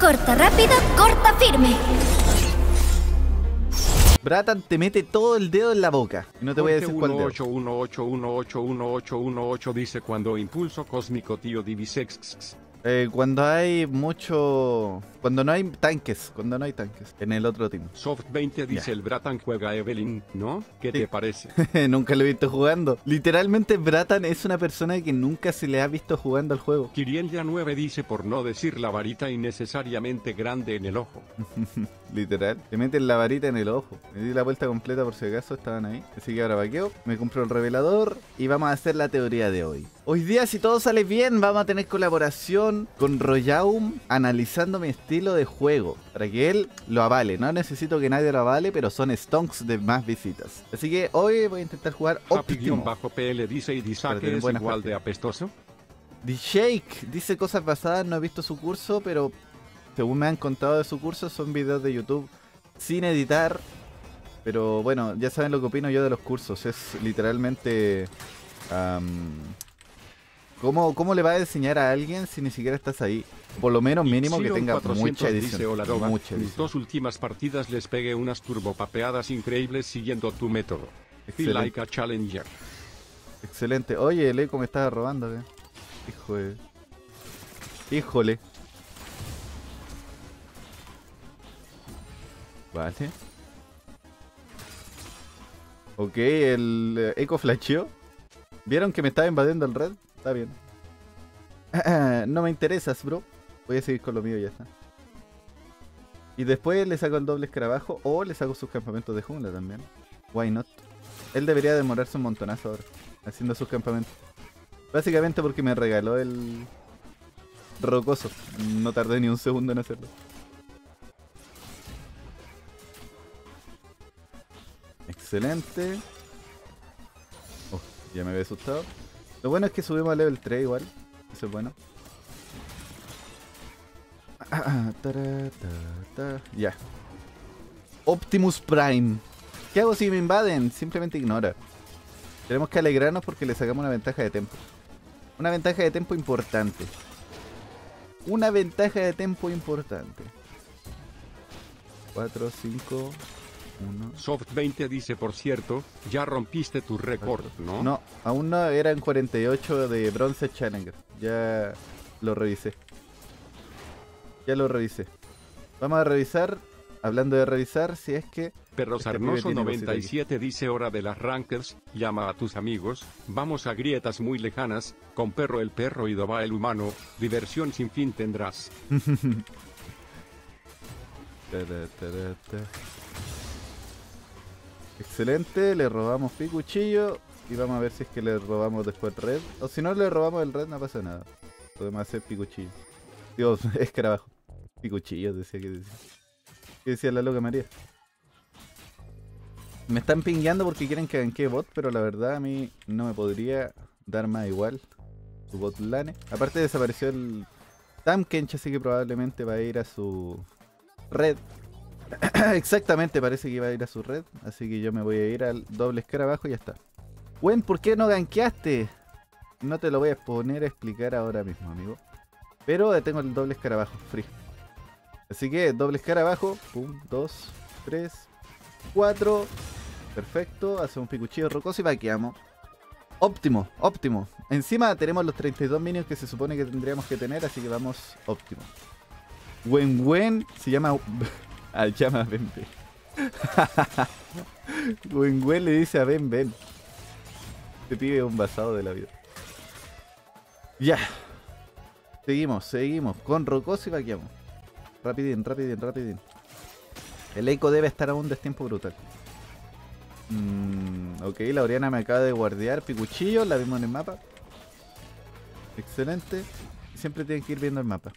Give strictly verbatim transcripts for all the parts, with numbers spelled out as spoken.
Corta rápido, corta firme. Bratan te mete todo el dedo en la boca. Y no te voy a decir cuál dedo. uno ocho uno ocho uno ocho uno ocho uno ocho dice cuando impulso cósmico tío divisex. Eh, cuando hay mucho... Cuando no hay tanques. Cuando no hay tanques. En el otro team. Soft veinte dice Ya. el Bratan juega Evelyn, ¿no? ¿Qué Sí. te parece? Nunca lo he visto jugando. Literalmente Bratan es una persona que nunca se le ha visto jugando al juego. Kirienja nueve dice por no decir la varita innecesariamente grande en el ojo. Literal. Le meten la varita en el ojo. Me di la vuelta completa por si acaso estaban ahí. Así que ahora vaqueo. Me compro el revelador. Y vamos a hacer la teoría de hoy. Hoy día, si todo sale bien, vamos a tener colaboración con Royaum analizando mi estilo de juego. Para que él lo avale. No necesito que nadie lo avale, pero son stonks de más visitas. Así que hoy voy a intentar jugar óptimo. Happy-P L dice y Para Disake tener es buenas igual partidas. de apestoso. The Shake dice cosas basadas, no he visto su curso, pero según me han contado de su curso, son videos de YouTube sin editar. Pero bueno, ya saben lo que opino yo de los cursos. Es literalmente... Um, ¿cómo, ¿Cómo le va a enseñar a alguien si ni siquiera estás ahí? Por lo menos mínimo que Xiron tenga cuatrocientos mucha dice, edición. hola, Doba. Mucha Mis edición. dos últimas partidas les pegué unas turbopapeadas increíbles siguiendo tu método. Feel Excelente. like a challenger. Excelente. Oye, el eco me estaba robando, ¿eh? Hijo de... Híjole. Vale. Ok, el eh, eco flasheó. ¿Vieron que me estaba invadiendo el red? Está bien. No me interesas, bro. Voy a seguir con lo mío y ya está. Y después le saco el doble escarabajo o le saco sus campamentos de jungla también. Why not? Él debería demorarse un montonazo ahora haciendo sus campamentos. Básicamente porque me regaló el rocoso. No tardé ni un segundo en hacerlo. Excelente. Oh, ya me había asustado. Lo bueno es que subimos a level tres igual. Eso es bueno. Ah, tara, ta, ta. Ya. Optimus Prime. ¿Qué hago si me invaden? Simplemente ignora. Tenemos que alegrarnos porque le sacamos una ventaja de tempo. Una ventaja de tempo importante. Una ventaja de tempo importante. cuatro, cinco, uno. Soft veinte dice por cierto, ya rompiste tu récord, ¿no? No, aún no, eran cuarenta y ocho de bronce Challenger. Ya lo revisé. Ya lo revisé. Vamos a revisar, hablando de revisar, si es que... Perro este pibe Sarnoso tiene noventa y cosita siete dice hora de las rankers, llama a tus amigos, vamos a grietas muy lejanas, con Perro el perro y Doba el humano, diversión sin fin tendrás. Tara, tara, ta. Excelente, le robamos picuchillo y vamos a ver si es que le robamos después red. O si no le robamos el red no pasa nada. Podemos hacer picuchillo. Dios, escarabajo. Picuchillo decía que decía. ¿Qué decía la loca María? Me están pingueando porque quieren que ganquee bot, pero la verdad a mí no me podría dar más igual su bot lane. Aparte desapareció el Tamkench, así que probablemente va a ir a su red. Exactamente, parece que iba a ir a su red. Así que yo me voy a ir al doble escarabajo y ya está. Gwen, ¿por qué no gankeaste? No te lo voy a poner a explicar ahora mismo, amigo. Pero tengo el doble escarabajo, free. Así que doble escarabajo. Pum, dos, tres, cuatro. Perfecto, hacemos un picuchillo rocoso y vaqueamos. Óptimo, óptimo. Encima tenemos los treinta y dos minions que se supone que tendríamos que tener, así que vamos óptimo. Gwen Gwen se llama... Ah, llama a Ben Ben. Gwen Gwen le dice a Ben Ben. Este pibe es un basado de la vida. Ya. Seguimos, seguimos. Con rocoso y vaqueamos. Rapidín, rapidín, rapidín. El eco debe estar a un destiempo brutal. Mm, ok, la Oriana me acaba de guardiar. Picuchillo, la vimos en el mapa. Excelente. Siempre tienen que ir viendo el mapa.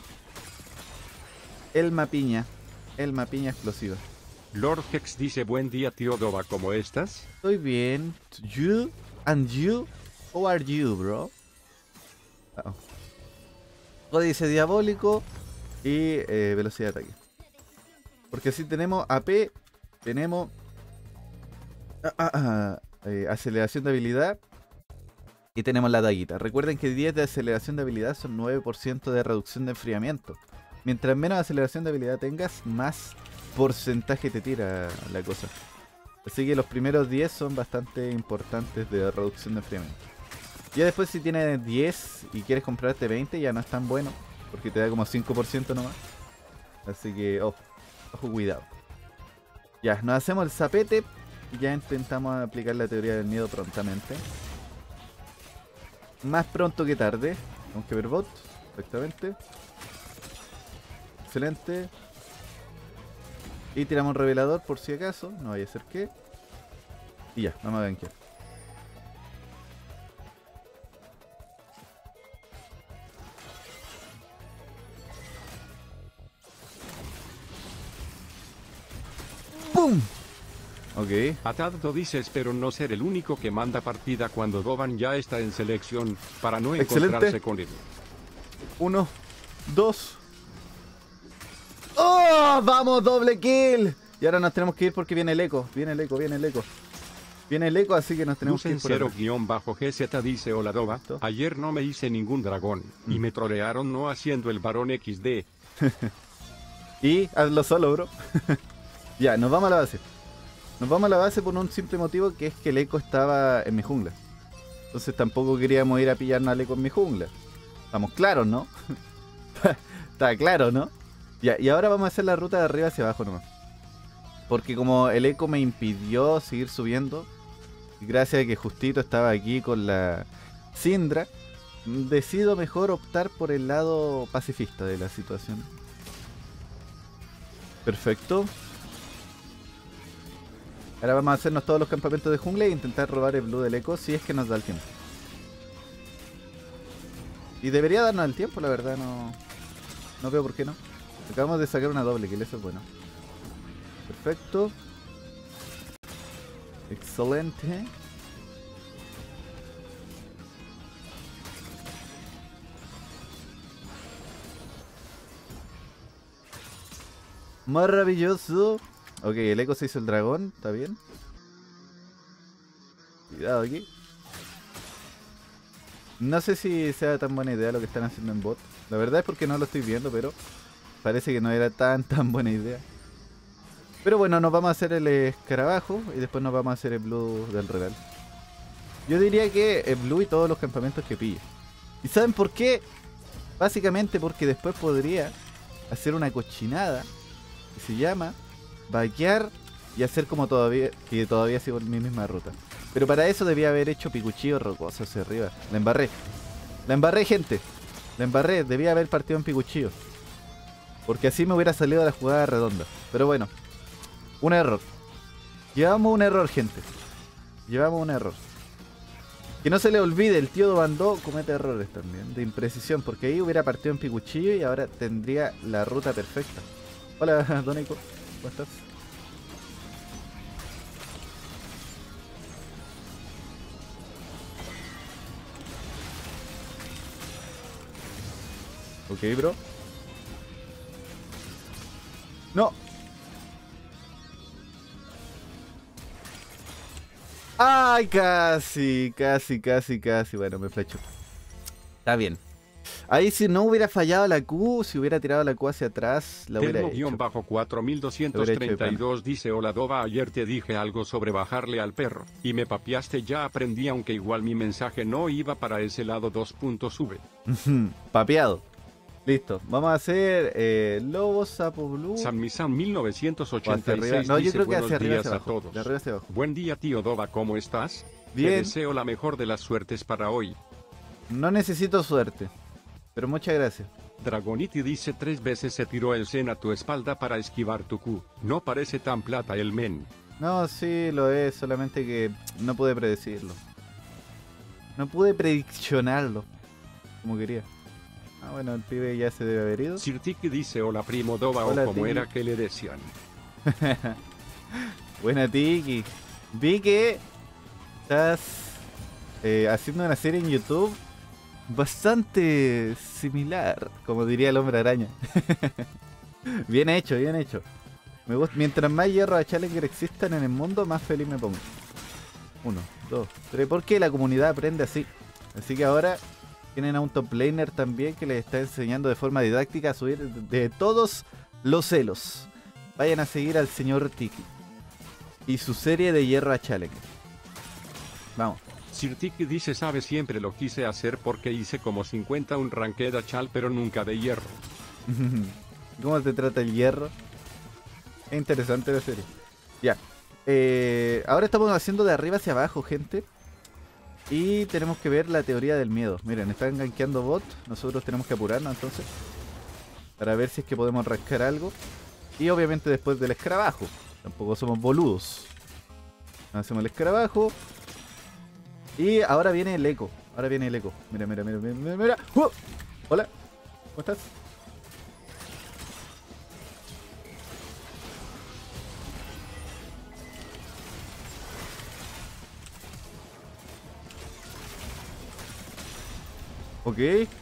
El mapiña. El mapiña explosiva. Lord Hex dice buen día tío Doba, ¿cómo estás? Estoy bien. You and you. How are you, bro? Uh -oh. Códice diabólico y eh, velocidad de ataque. Porque si tenemos A P, tenemos ah, ah, ah, eh, aceleración de habilidad y tenemos la daguita. Recuerden que diez de aceleración de habilidad son nueve por ciento de reducción de enfriamiento. Mientras menos aceleración de habilidad tengas, más porcentaje te tira la cosa. Así que los primeros diez son bastante importantes de reducción de enfriamiento. Ya después si tienes diez y quieres comprarte veinte ya no es tan bueno, porque te da como cinco por ciento nomás. Así que ojo, ojo, cuidado. Ya, nos hacemos el zapete y ya intentamos aplicar la teoría del miedo prontamente. Más pronto que tarde. Tenemos que ver bot, exactamente. Excelente. Y tiramos un revelador por si acaso, no vaya a ser que. Y ya, vamos a gankear. ¡Bum! Ok. Atado dice espero no ser el único que manda partida cuando Doban ya está en selección para no encontrarse Excelente. con él. Uno, dos. ¡Oh! ¡Vamos! ¡Doble kill! Y ahora nos tenemos que ir porque viene el eco. Viene el eco, viene el eco. Viene el eco, así que nos tenemos que ir por Lucen acá. cero bajo G Z dice hola Doba. ¿Listo? Ayer no me hice ningún dragón y Mm. me trolearon no haciendo el varón equis de. Y hazlo solo, bro. Ya, nos vamos a la base. Nos vamos a la base por un simple motivo, que es que el eco estaba en mi jungla. Entonces tampoco queríamos ir a pillarnos al eco en mi jungla. Estamos claros, ¿no? Está claro, ¿no? Ya, y ahora vamos a hacer la ruta de arriba hacia abajo nomás. Porque como el eco me impidió seguir subiendo, y gracias a que justito estaba aquí con la Syndra, decido mejor optar por el lado pacifista de la situación. Perfecto. Ahora vamos a hacernos todos los campamentos de jungla e intentar robar el blue del eco si es que nos da el tiempo. Y debería darnos el tiempo, la verdad, no, no veo por qué no. Acabamos de sacar una doble kill, eso es bueno. Perfecto. Excelente. Maravilloso. Ok, el eco se hizo el dragón, está bien. Cuidado aquí. No sé si sea tan buena idea lo que están haciendo en bot. La verdad es porque no lo estoy viendo, pero parece que no era tan tan buena idea. Pero bueno, nos vamos a hacer el escarabajo y después nos vamos a hacer el blue del regal. Yo diría que el blue y todos los campamentos que pille. ¿Y saben por qué? Básicamente porque después podría hacer una cochinada que se llama vaquear y hacer como todavía que todavía sigo mi misma ruta. Pero para eso debía haber hecho picuchillo rocoso hacia arriba. La embarré. La embarré, gente. La embarré. Debía haber partido en picuchillo. Porque así me hubiera salido la jugada redonda. Pero bueno. Un error. Llevamos un error, gente. Llevamos un error. Que no se le olvide, el tío Dobandó comete errores también. De imprecisión. Porque ahí hubiera partido en picuchillo y ahora tendría la ruta perfecta. Hola, Donico. ¿Cómo estás? Ok, bro. No. Ay, casi, casi, casi, casi. Bueno, me flechó. Está bien. Ahí si no hubiera fallado la Q, si hubiera tirado la Q hacia atrás, la hubiera hecho. bajo cuatro mil doscientos treinta y dos dice hola Doba, ayer te dije algo sobre bajarle al perro y me papiaste, ya aprendí, aunque igual mi mensaje no iba para ese lado. Dos puntos sube. Papeado. Listo, vamos a hacer eh, Lobo, Sapo Blue. San Misán mil novecientos O hacia ochenta y arriba. seis No, yo dice creo que buenos hacia arriba días hacia a abajo. todos. De arriba hacia abajo. Buen día tío Doba, ¿cómo estás? Bien. Te deseo la mejor de las suertes para hoy. No necesito suerte, pero muchas gracias. Dragoniti dice tres veces se tiró el Zen a tu espalda para esquivar tu Q. No parece tan plata el men. No, sí, lo es, solamente que no pude predecirlo. No pude prediccionarlo como quería. Ah, bueno, el pibe ya se debe haber ido. Sirtiki dice hola primo Doba, Hola, o como Tiki. era que le decían. Buena, Tiki. Vi que estás eh, haciendo una serie en YouTube bastante similar, como diría el hombre araña. Bien hecho, bien hecho. Me gusta. Mientras más hierro a Challenger existan en el mundo, más feliz me pongo. Uno, dos, tres. Porque la comunidad aprende así. Así que ahora Tienen a un top laner también que les está enseñando de forma didáctica a subir de todos los celos. Vayan a seguir al señor Tiki y su serie de hierro a Challenger. Vamos. Sir Tiki dice, sabe, siempre lo quise hacer porque hice como cincuenta un ranked a Chal, pero nunca de hierro. ¿Cómo te trata el hierro? Es interesante la serie. Ya. Eh, ahora estamos haciendo de arriba hacia abajo, gente. Y tenemos que ver la teoría del miedo. Miren, están gankeando bot. Nosotros tenemos que apurarnos entonces para ver si es que podemos rascar algo. Y obviamente después del escarabajo. Tampoco somos boludos. Hacemos el escarabajo. Y ahora viene el eco. Ahora viene el eco. Mira, mira, mira, mira, mira. ¡Uh! Hola. ¿Cómo estás? Ok.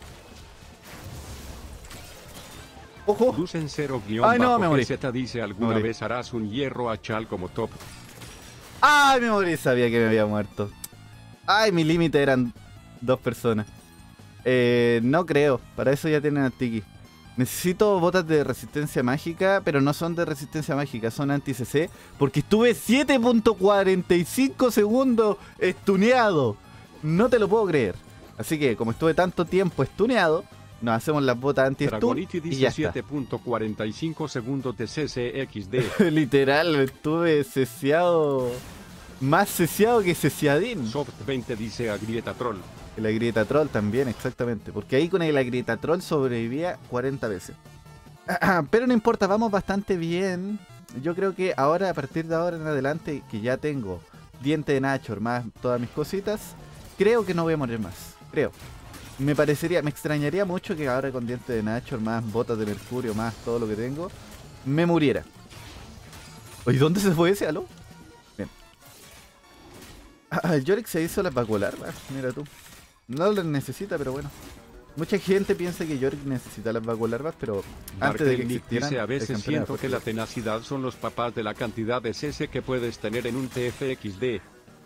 Ojo. Luz en cero Ay, no, bajo me morí. G Z dice, ¿alguna vez harás un hierro a Chal como top? Ay, me morí. Sabía que me había muerto. Ay, mi límite eran dos personas. Eh, no creo. Para eso ya tienen a Tiki. Necesito botas de resistencia mágica, pero no son de resistencia mágica, son anti-C C. Porque estuve siete punto cuarenta y cinco segundos estuneado. No te lo puedo creer. Así que, como estuve tanto tiempo estuneado, nos hacemos las botas anti-stun Dragoniti y dice ya siete punto cuarenta y cinco segundos de C C X D. Literal, estuve ceciado. Más ceciado que ceciadín. Soft veinte dice Agrieta Troll. El Agrieta Troll también, exactamente. Porque ahí con el Agrieta Troll sobrevivía cuarenta veces. Pero no importa, vamos bastante bien. Yo creo que ahora, a partir de ahora en adelante, que ya tengo diente de Nashor más todas mis cositas, creo que no voy a morir más. Creo. Me parecería, me extrañaría mucho que ahora con diente de Nashor más botas de mercurio más todo lo que tengo, me muriera. Oye, ¿dónde se fue ese? ¿Aló? Bien. Ah, el Yorick se hizo las vacuolarvas, mira tú. No las necesita, pero bueno. Mucha gente piensa que Yorick necesita las vacuolarvas, pero antes de que existieran, dice, a veces el siento campeonato que la tenacidad son los papás de la cantidad de C C que puedes tener en un T F X D.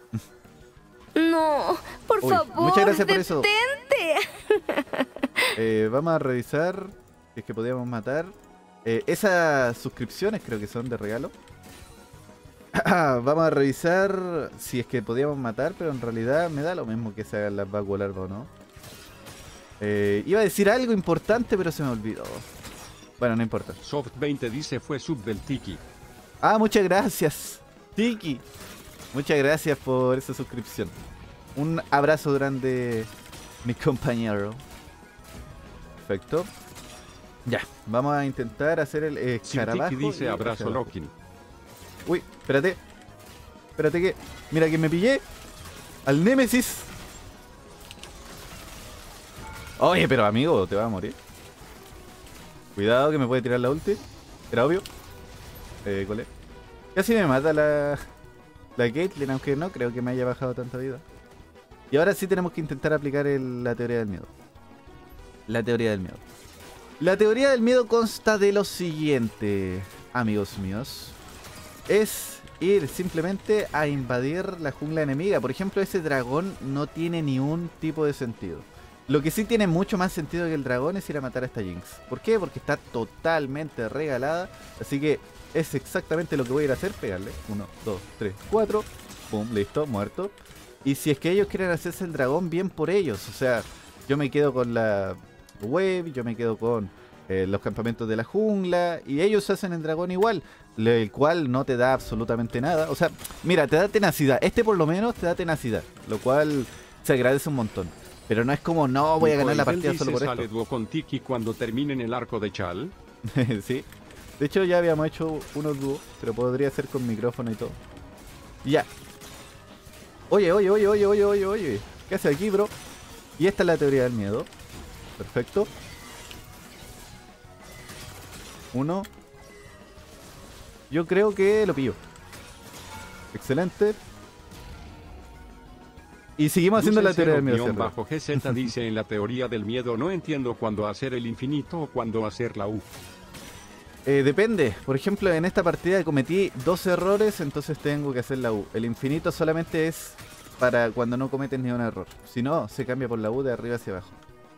No, por Uy, favor, muchas gracias por eso. detente. Eh, vamos a revisar si es que podíamos matar. Eh, esas suscripciones creo que son de regalo. Vamos a revisar si es que podíamos matar, pero en realidad me da lo mismo que se hagan las vacuolarvas o no. Eh, iba a decir algo importante, pero se me olvidó. Bueno, no importa. Soft veinte dice fue sub del Tiki. Ah, muchas gracias, Tiki. Muchas gracias por esa suscripción. Un abrazo grande, mi compañero. Perfecto. Ya, vamos a intentar hacer el Sir escarabajo. Tiki dice y abrazo escarabajo. Lokin. Uy, espérate. Espérate que... Mira que me pillé al Némesis. Oye, pero amigo, te vas a morir. Cuidado que me puede tirar la ulti. Era obvio. Eh, ¿cuál es? Casi me mata la... La Caitlyn, aunque no creo que me haya bajado tanta vida. Y ahora sí tenemos que intentar aplicar el- la teoría del miedo. La teoría del miedo. La teoría del miedo consta de lo siguiente, amigos míos. Es ir simplemente a invadir la jungla enemiga. Por ejemplo, ese dragón no tiene ni un tipo de sentido. Lo que sí tiene mucho más sentido que el dragón es ir a matar a esta Jinx. ¿Por qué? Porque está totalmente regalada. Así que es exactamente lo que voy a ir a hacer. Pegarle. Uno, dos, tres, cuatro. Pum, listo, muerto. Y si es que ellos quieren hacerse el dragón, bien por ellos. O sea, yo me quedo con la wave, yo me quedo con eh, los campamentos de la jungla. Y ellos hacen el dragón igual. El cual no te da absolutamente nada. O sea, mira, te da tenacidad. Este por lo menos te da tenacidad. Lo cual se agradece un montón. Pero no es como, no, voy a ganar la partida solo por sale esto. dúo con Tiki cuando terminen el arco de Chal. Sí. De hecho ya habíamos hecho unos dúos, pero podría ser con micrófono y todo. Ya. Oye, oye, oye, oye, oye, oye, oye. ¿Qué hace aquí, bro? Y esta es la teoría del miedo. Perfecto. Uno. Yo creo que lo pillo. Excelente. Y seguimos haciendo la teoría del miedo. Guión bajo G Z dice en la teoría del miedo no entiendo cuándo hacer el infinito o cuándo hacer la U. Eh, depende. Por ejemplo, en esta partida cometí dos errores, entonces tengo que hacer la U. El infinito solamente es para cuando no cometes ni un error. Si no, se cambia por la U de arriba hacia abajo.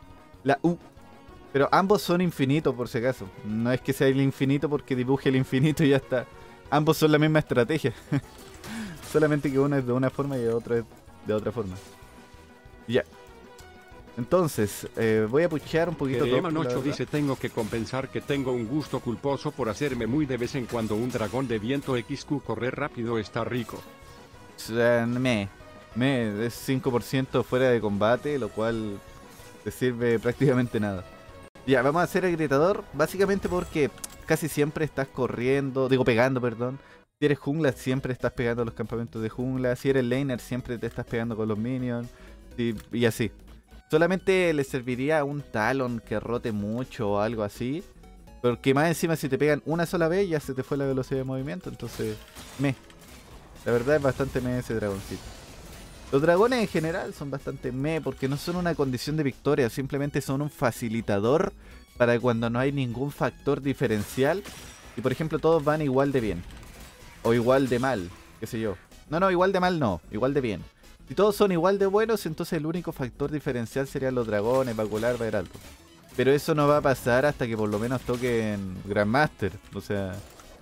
La U. Pero ambos son infinitos, por si acaso. No es que sea el infinito porque dibuje el infinito y ya está. Ambos son la misma estrategia. Solamente que uno es de una forma y el otro es de otra forma. Ya. Entonces, eh, voy a puchear un poquito todo. Eman ocho dice: tengo que compensar que tengo un gusto culposo por hacerme muy de vez en cuando un dragón de viento equis cu. Correr rápido está rico. O sea, me. Me es cinco por ciento fuera de combate, lo cual te sirve prácticamente nada. Ya, vamos a hacer el gritador, básicamente porque casi siempre estás corriendo, digo pegando, perdón. Si eres jungla, siempre estás pegando a los campamentos de jungla. Si eres laner, siempre te estás pegando con los minions. Y, y así. Solamente le serviría un talón que rote mucho o algo así. Porque más encima si te pegan una sola vez ya se te fue la velocidad de movimiento. Entonces, me. La verdad es bastante me ese dragoncito. Los dragones en general son bastante me porque no son una condición de victoria, simplemente son un facilitador para cuando no hay ningún factor diferencial y por ejemplo todos van igual de bien o igual de mal, qué sé yo. No, no, igual de mal no, igual de bien. Si todos son igual de buenos, entonces el único factor diferencial serían los dragones, Bacular, Heraldo. Pero eso no va a pasar hasta que por lo menos toquen Grandmaster, o sea,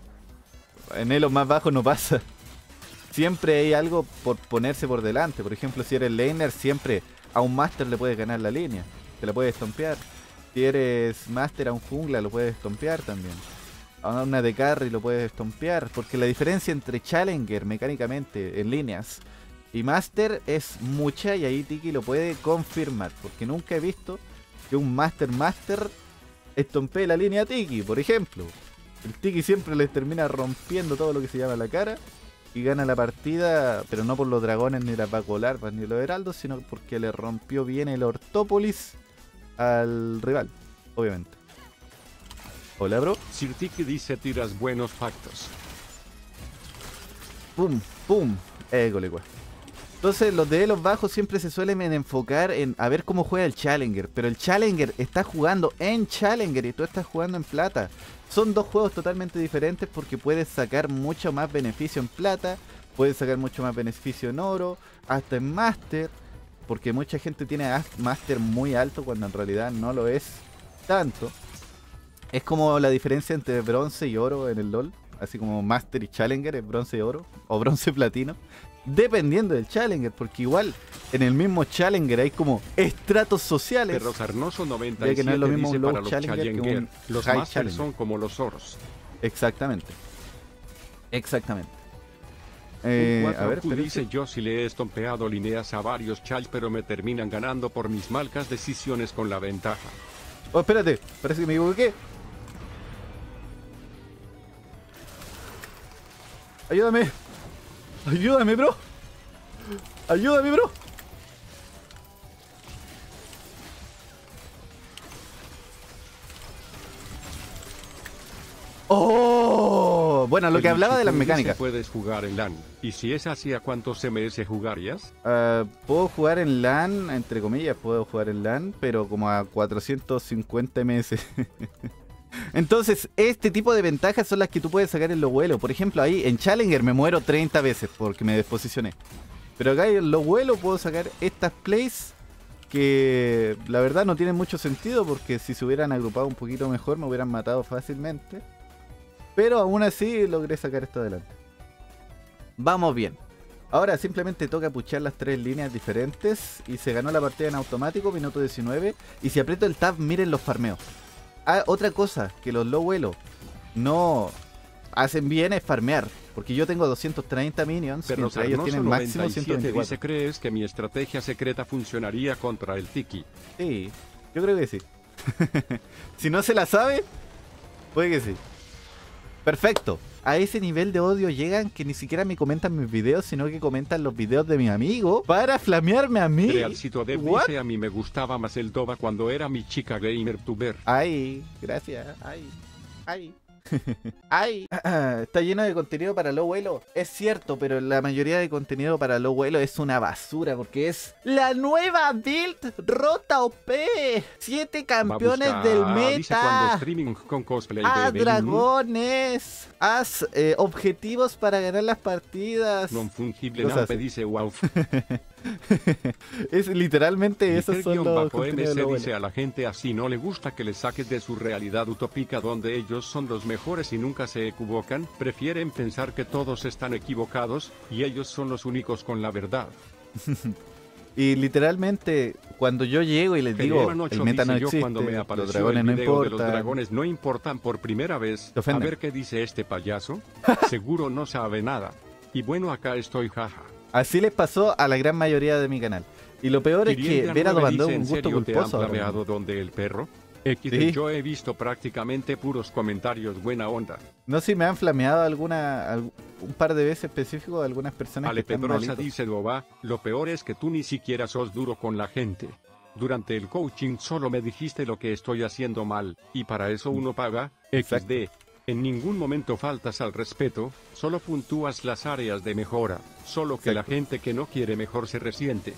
en elos más bajos no pasa. Siempre hay algo por ponerse por delante. Por ejemplo, si eres laner, siempre a un master le puedes ganar la línea. Te la puedes estompear. Si eres master a un jungla, lo puedes estompear también. A una de carry lo puedes estompear. Porque la diferencia entre challenger mecánicamente en líneas y master es mucha. Y ahí Tiki lo puede confirmar. Porque nunca he visto que un master master estompee la línea a Tiki, por ejemplo. El Tiki siempre les termina rompiendo todo lo que se llama la cara. Y gana la partida, pero no por los dragones, ni las Bacolarvas, ni los heraldos, sino porque le rompió bien el Ortópolis al rival, obviamente. Hola, bro. Sir Tiki dice: tiras buenos factos. Pum, pum. Égole, güey. Entonces, los de elos bajos siempre se suelen enfocar en a ver cómo juega el Challenger. Pero el Challenger está jugando en Challenger y tú estás jugando en plata. Son dos juegos totalmente diferentes porque puedes sacar mucho más beneficio en plata, puedes sacar mucho más beneficio en oro, hasta en Master, porque mucha gente tiene Master muy alto cuando en realidad no lo es tanto. Es como la diferencia entre bronce y oro en el LoL, así como Master y Challenger es bronce y oro, o bronce y platino, dependiendo del Challenger, porque igual en el mismo Challenger hay como estratos sociales. Perro Sarnoso noventa y ya que no es lo mismo dice: un low para los Challenger, Challenger, que un los high Masters Challenger. son como los oros. Exactamente. Exactamente. Un Eh, a cuatro ver, Q pero dice: yo sí le he estompeado líneas a varios chals, pero me terminan ganando por mis malcas decisiones con la ventaja. Oh, espérate, parece que me equivoqué. Ayúdame. Ayúdame, bro. Ayúdame, bro. Oh, bueno, lo que hablaba de las mecánicas. Puedes jugar en LAN. Y si es así, ¿a cuántos M S jugarías? Uh, puedo jugar en LAN, entre comillas, puedo jugar en LAN, pero como a cuatrocientos cincuenta M S. Entonces, este tipo de ventajas son las que tú puedes sacar en los vuelos. Por ejemplo, ahí en Challenger me muero treinta veces porque me desposicioné. Pero acá en los vuelos puedo sacar estas plays que la verdad no tienen mucho sentido porque si se hubieran agrupado un poquito mejor me hubieran matado fácilmente. Pero aún así logré sacar esto adelante. Vamos bien. Ahora simplemente toca puchar las tres líneas diferentes y se ganó la partida en automático, minuto diecinueve. Y si aprieto el tab, miren los farmeos. Ah, otra cosa que los low elo no hacen bien es farmear. Porque yo tengo doscientos treinta minions, Pero mientras ellos tienen máximo ciento veinticuatro. Dice: ¿crees que mi estrategia secreta funcionaría contra el Tiki? Sí, yo creo que sí. Si no se la sabe, puede que sí. Perfecto. A ese nivel de odio llegan que ni siquiera me comentan mis videos, sino que comentan los videos de mi amigo para flamearme a mí. Realcito Dev dice: a mí me gustaba más el Dova cuando era mi chica gamer tuber. Ay, gracias. Ay, ay. Ay, está lleno de contenido para low elo. Es cierto, pero la mayoría de contenido para low elo es una basura porque es la nueva build Rota O P. Siete campeones del meta. Dice: cuando streaming con cosplay haz de dragones. Haz eh, objetivos para ganar las partidas. Non fungible Cosas Nampe así. dice: wow. Es literalmente esos son los contenidos de lo dice a la gente así no le gusta que le saques de su realidad utópica donde ellos son los mejores y nunca se equivocan, prefieren pensar que todos están equivocados y ellos son los únicos con la verdad. Y literalmente cuando yo llego y les digo el meta no existe, cuando me los dragones no importan, los dragones no importan por primera vez, a ver qué dice este payaso, seguro no sabe nada. Y bueno, acá estoy, jaja. Así les pasó a la gran mayoría de mi canal. Y lo peor es que ver a Dobando es un gusto culposo. ¿Te han flameado donde el perro? X D, ¿sí? Yo he visto prácticamente puros comentarios buena onda. No, si me han flameado alguna un par de veces específico algunas personas Ale que están Pedrosa dice Doba, lo peor es que tú ni siquiera sos duro con la gente. Durante el coaching solo me dijiste lo que estoy haciendo mal, y para eso uno paga. X D. En ningún momento faltas al respeto, solo puntúas las áreas de mejora, solo que Exacto. La gente que no quiere mejor se resiente.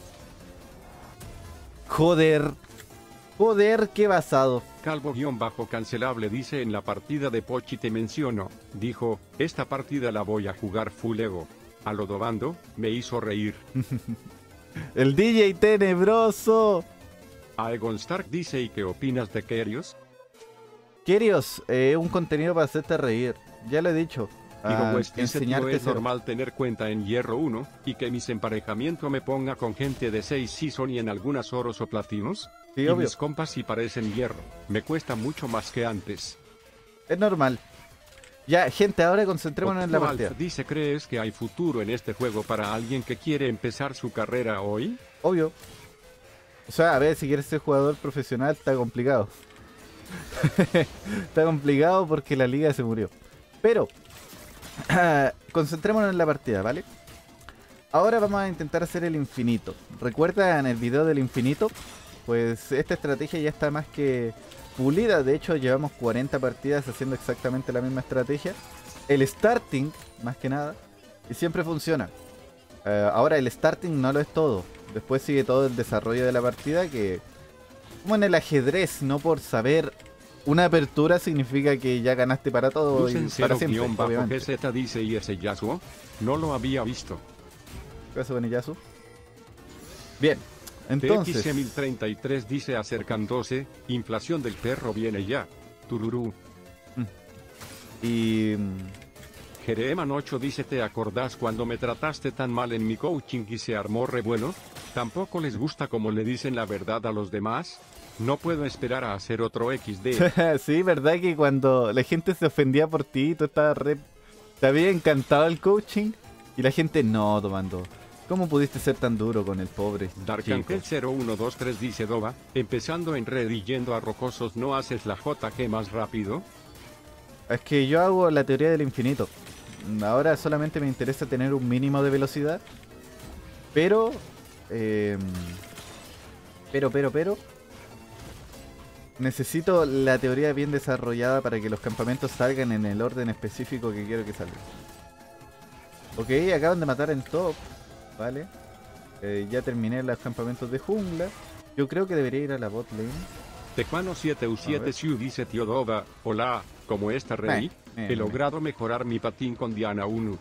Joder. Joder, qué basado. Calvo-cancelable dice en la partida de Pochi te menciono, dijo, esta partida la voy a jugar full ego. A lo Dobando, me hizo reír. El D J tenebroso. Aegon Stark dice, ¿y qué opinas de Kerios? Kerios, eh, un contenido para hacerte reír, ya lo he dicho. Digo, pues enseñarte es normal tener cuenta en Hierro uno, y que mis emparejamientos me ponga con gente de seis season y en algunas oros o platinos. Sí, y obvio. Mis compas sí parecen hierro, me cuesta mucho más que antes. Es normal. Ya, gente, ahora concentrémonos en la partida. Alf dice, ¿crees que hay futuro en este juego para alguien que quiere empezar su carrera hoy? Obvio. O sea, a ver, si quieres ser jugador profesional está complicado. Está complicado porque la liga se murió. Pero uh, concentrémonos en la partida, ¿vale? Ahora vamos a intentar hacer el infinito. ¿Recuerdan el video del infinito? Pues esta estrategia ya está más que pulida. De hecho llevamos cuarenta partidas haciendo exactamente la misma estrategia. El starting, más que nada, y siempre funciona. uh, Ahora el starting no lo es todo. Después sigue todo el desarrollo de la partida, que como en el ajedrez, no por saber una apertura significa que ya ganaste para todo y para siempre, obviamente. G Z dice, ¿y ese Yasuo? No lo había visto. ¿Qué pasa con el Yasuo? Bien, entonces... T X mil treinta y tres dice, acercándose, inflación del perro viene ya. Tururú. Y... Jereman ocho dice, ¿te acordás cuando me trataste tan mal en mi coaching y se armó revuelo? ¿Tampoco les gusta como le dicen la verdad a los demás? No puedo esperar a hacer otro X D. Sí, verdad que cuando la gente se ofendía por ti, tú estabas re... te había encantado el coaching y la gente no, Tomando. ¿Cómo pudiste ser tan duro con el pobre? Darkangel cero uno dos tres dice, Doba, empezando en red y yendo a rocosos, ¿no haces la J G más rápido? Es que yo hago la teoría del infinito. Ahora solamente me interesa tener un mínimo de velocidad. Pero... Eh, pero, pero, pero... necesito la teoría bien desarrollada para que los campamentos salgan en el orden específico que quiero que salgan. Ok, acaban de matar en top. Vale. Eh, ya terminé los campamentos de jungla. Yo creo que debería ir a la bot lane. Tejano siete U siete Siu dice, tío Doba, hola, ¿cómo está Rey? Eh, eh, He logrado mejorar mi patín con Diana uno.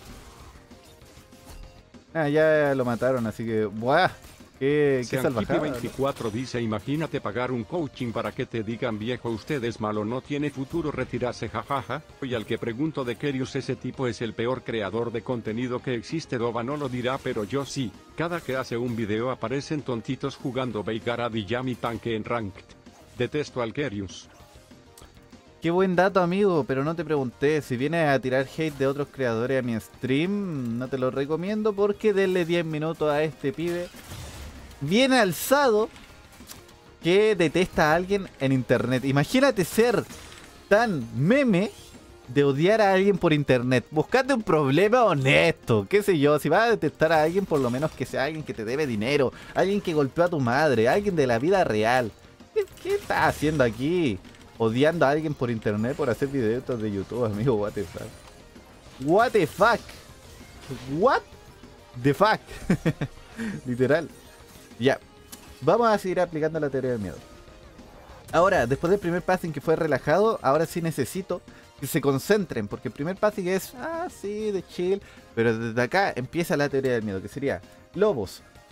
Ah, ya lo mataron, así que... ¡buah! ¡Qué, qué salvajada! veinticuatro dice, imagínate pagar un coaching para que te digan, viejo, usted es malo, no tiene futuro, retirarse, jajaja. Y al que pregunto de Kerios, ese tipo es el peor creador de contenido que existe. Doba no lo dirá, pero yo sí. Cada que hace un video aparecen tontitos jugando Veigarad y Yami tanque en Ranked. Detesto al Kerios. Qué buen dato, amigo, pero no te pregunté. Si vienes a tirar hate de otros creadores a mi stream, no te lo recomiendo porque denle diez minutos a este pibe bien alzado que detesta a alguien en internet. Imagínate ser tan meme de odiar a alguien por internet. Buscate un problema honesto, qué sé yo. Si vas a detestar a alguien, por lo menos que sea alguien que te debe dinero, alguien que golpeó a tu madre, alguien de la vida real. ¿Qué, qué estás haciendo aquí? Odiando a alguien por internet por hacer videos de YouTube, amigo. What the fuck. What the fuck. What the fuck. Literal. Ya. Vamos a seguir aplicando la teoría del miedo. Ahora, después del primer passing que fue relajado, ahora sí necesito que se concentren. Porque el primer passing es, ah, sí, de chill. Pero desde acá empieza la teoría del miedo, que sería lobos,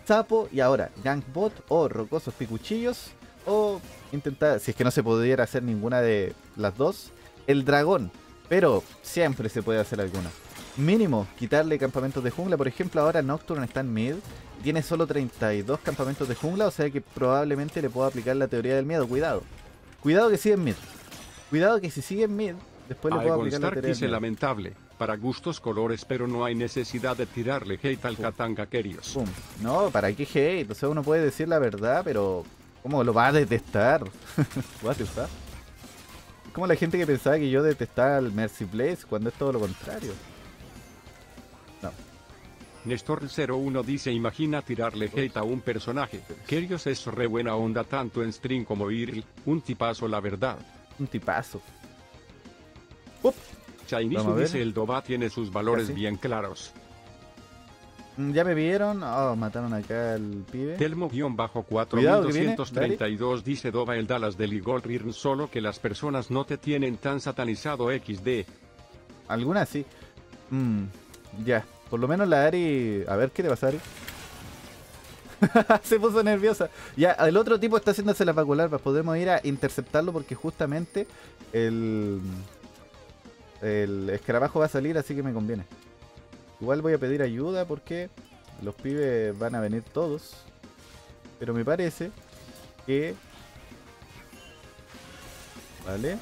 sapo y ahora Gankbot o rocosos picuchillos o intentar, si es que no se pudiera hacer ninguna de las dos, el dragón, pero siempre se puede hacer alguna. Mínimo, quitarle campamentos de jungla. Por ejemplo, ahora Nocturne está en mid, tiene solo treinta y dos campamentos de jungla, o sea que probablemente le puedo aplicar la teoría del miedo. Cuidado, cuidado que sigue en mid, cuidado que si sigue en mid, después le puedo aplicar la teoría del dice miedo. lamentable, para gustos colores, pero no hay necesidad de tirarle hate al Katanga Kerios. Pum. No, ¿para qué hate? O sea, uno puede decir la verdad, pero ¿cómo lo va a detestar? ¿Lo va a detestar? Es como la gente que pensaba que yo detestaba al Mercy Blaze cuando es todo lo contrario. No. Nestor cero uno dice, imagina tirarle hate a un personaje. Kerios es re buena onda tanto en stream como Iril, un tipazo la verdad. Un tipazo. Up. Chainisu dice, el Doba tiene sus valores Casi. bien claros. Mm, Ya me vieron. Oh, mataron acá al pibe. Telmo-cuatro Cuidado mil que viene, doscientos treinta y dos dice Doba el Dallas del Eagle Rirn, solo que las personas no te tienen tan satanizado equis de. Algunas sí. Mm, ya. Por lo menos la Ari. A ver qué le pasa a Ari. Se puso nerviosa. Ya, el otro tipo está haciéndose la vacularvas. Podemos ir a interceptarlo porque justamente el. El escarabajo va a salir, así que me conviene. Igual voy a pedir ayuda porque los pibes van a venir todos. Pero me parece que... Vale.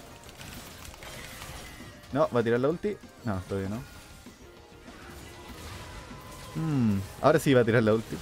No, va a tirar la ulti. No, todavía no. Hmm, ahora sí va a tirar la ulti.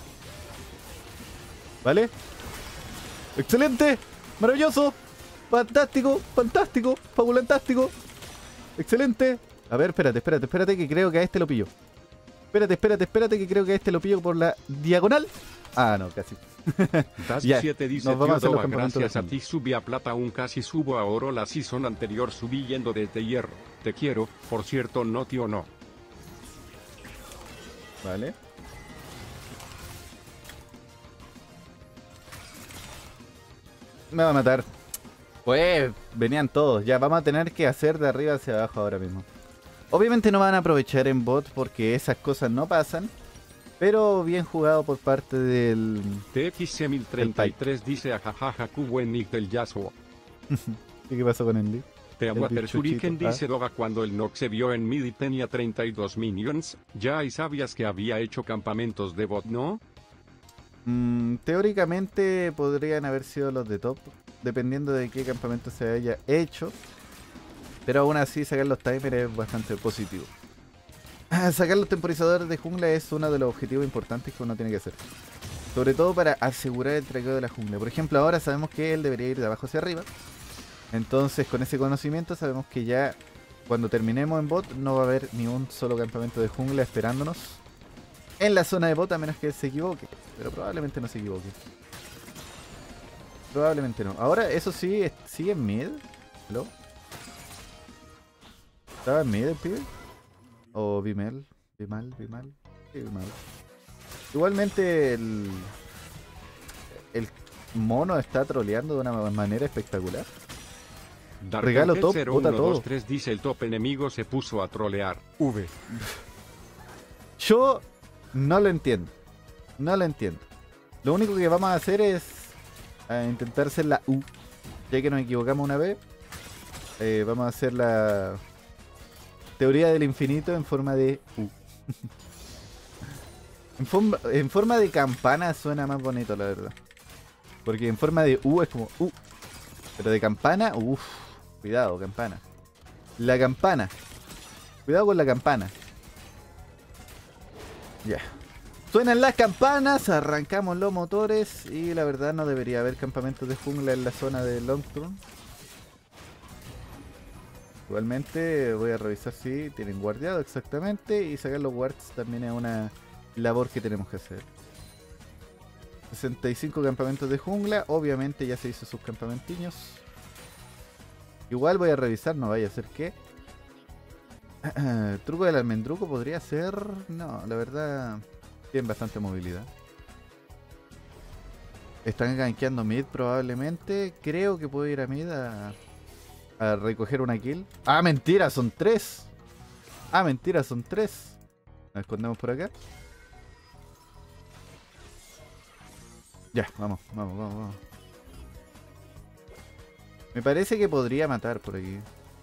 ¿Vale? ¡Excelente! ¡Maravilloso! ¡Fantástico! ¡Fantástico! ¡Fabulantástico! ¡Excelente! A ver, espérate, espérate, espérate que creo que a este lo pillo. Espérate, espérate, espérate que creo que a este lo pillo por la diagonal. Ah, no, casi. Das Ya, siete dice, nos vamos a hacer tío los Doba, campamentos gracias de a jungla. ti subí a plata un casi subo a oro la season anterior subí yendo desde hierro. Te quiero, por cierto no tío no. Vale. Me va a matar. Pues venían todos. Ya vamos a tener que hacer de arriba hacia abajo ahora mismo. Obviamente no van a aprovechar en bot porque esas cosas no pasan. Pero bien jugado por parte del... T X C mil treinta y tres dice ajajaja Q buen nick del Yasuo. ¿Y qué pasó con el lead? Teawater bichuchito, Shuriken ah. dice Doga cuando el Nox se vio en mid y tenía treinta y dos minions. Ya y sabías que había hecho campamentos de bot, ¿no? Mm, teóricamente podrían haber sido los de top, dependiendo de qué campamento se haya hecho. Pero aún así sacar los timers es bastante positivo. Sacar los temporizadores de jungla es uno de los objetivos importantes que uno tiene que hacer. Sobre todo para asegurar el traqueo de la jungla. Por ejemplo, ahora sabemos que él debería ir de abajo hacia arriba. Entonces con ese conocimiento sabemos que ya cuando terminemos en bot no va a haber ni un solo campamento de jungla esperándonos en la zona de bot, a menos que él se equivoque. Pero probablemente no se equivoque. Probablemente no. Ahora, eso sí, es- sigue en mid. ¿Hello? ¿Estaba en mid el pibe? ¿O vi mal? ¿Vi mal? ¿Vi mal? Sí, vi mal. Igualmente el... El mono está troleando de una manera espectacular. Dark Regalo Angel top, cero bota uno todo. dos tres dice el top enemigo se puso a trolear. V. Yo no lo entiendo. No lo entiendo. Lo único que vamos a hacer es eh, intentar hacer la U. Ya que nos equivocamos una vez, eh, vamos a hacer la teoría del infinito en forma de U. en, forma, en forma de campana suena más bonito, la verdad. Porque en forma de U es como U. Pero de campana, uff. Cuidado, campana. La campana. Cuidado con la campana. Ya. Suenan las campanas, arrancamos los motores y la verdad no debería haber campamentos de jungla en la zona de Longturn. Igualmente voy a revisar si tienen guardiado exactamente y sacar los wards también es una labor que tenemos que hacer. sesenta y cinco campamentos de jungla, obviamente ya se hizo sus campamentiños. Igual voy a revisar, no vaya a ser que... Truco del almendruco podría ser... No, la verdad... Tienen bastante movilidad. Están gankeando mid probablemente. Creo que puedo ir a mid a, a recoger una kill. Ah, mentira, son tres. Ah, mentira, son tres. Nos escondemos por acá. Ya, vamos, vamos, vamos, vamos. Me parece que podría matar por aquí.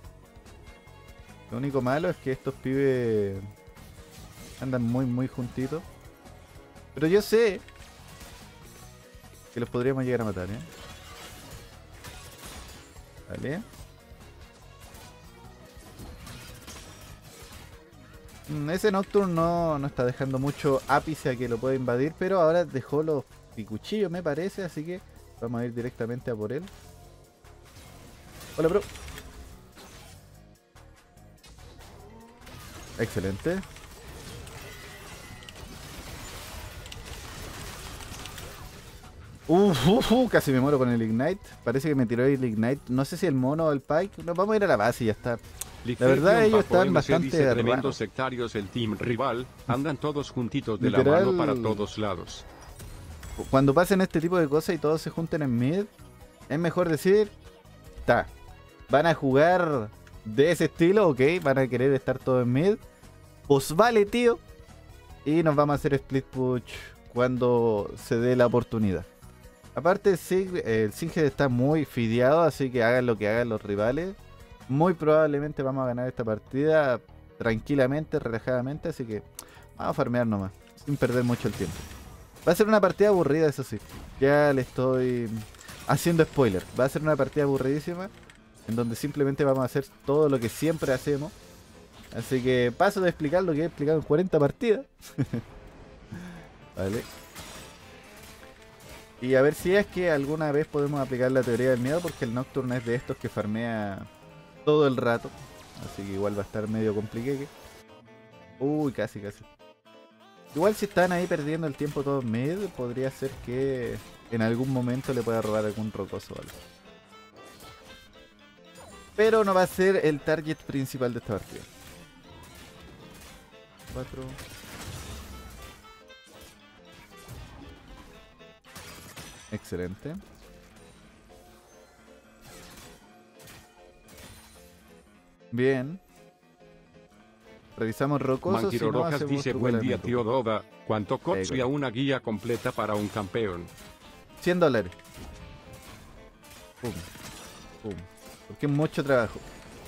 Lo único malo es que estos pibes andan muy, muy juntitos. Pero yo sé que los podríamos llegar a matar, ¿eh? Vale. Mm, Ese Nocturne no, no está dejando mucho ápice a que lo pueda invadir, pero ahora dejó los picuchillos, me parece, así que vamos a ir directamente a por él. Hola, bro. Excelente. Uf, uf, uf, casi me muero con el Ignite. Parece que me tiró el Ignite. No sé si el mono o el Pike. Nos vamos a ir a la base y ya está. La verdad, ellos están bastante tremendos raros. sectarios el team rival. Andan todos juntitos de la Literal. mano para todos lados. Cuando pasen este tipo de cosas y todos se junten en mid, es mejor decir, está, van a jugar de ese estilo, ok, van a querer estar todos en mid, os vale, tío, y nos vamos a hacer split push cuando se dé la oportunidad. Aparte, sí, el Singed está muy fideado, así que hagan lo que hagan los rivales. Muy probablemente vamos a ganar esta partida tranquilamente, relajadamente, así que vamos a farmear nomás, sin perder mucho el tiempo. Va a ser una partida aburrida, eso sí. Ya le estoy haciendo spoiler. Va a ser una partida aburridísima, en donde simplemente vamos a hacer todo lo que siempre hacemos. Así que paso de explicar lo que he explicado en cuarenta partidas. Vale. Y a ver si es que alguna vez podemos aplicar la teoría del miedo, porque el Nocturne es de estos que farmea todo el rato. Así que igual va a estar medio compliqué. Uy, casi, casi. Igual si están ahí perdiendo el tiempo todos mid, podría ser que en algún momento le pueda robar algún rocoso o algo. Pero no va a ser el target principal de esta partida. Cuatro. Excelente. Bien. Revisamos rocosos. Mantiro si no, Rojas hacemos dice: truco buen de día, metro. tío Doda. ¿Cuánto Ahí, costo y güey. a una guía completa para un campeón? cien dólares. Pum. Pum. Porque es mucho trabajo.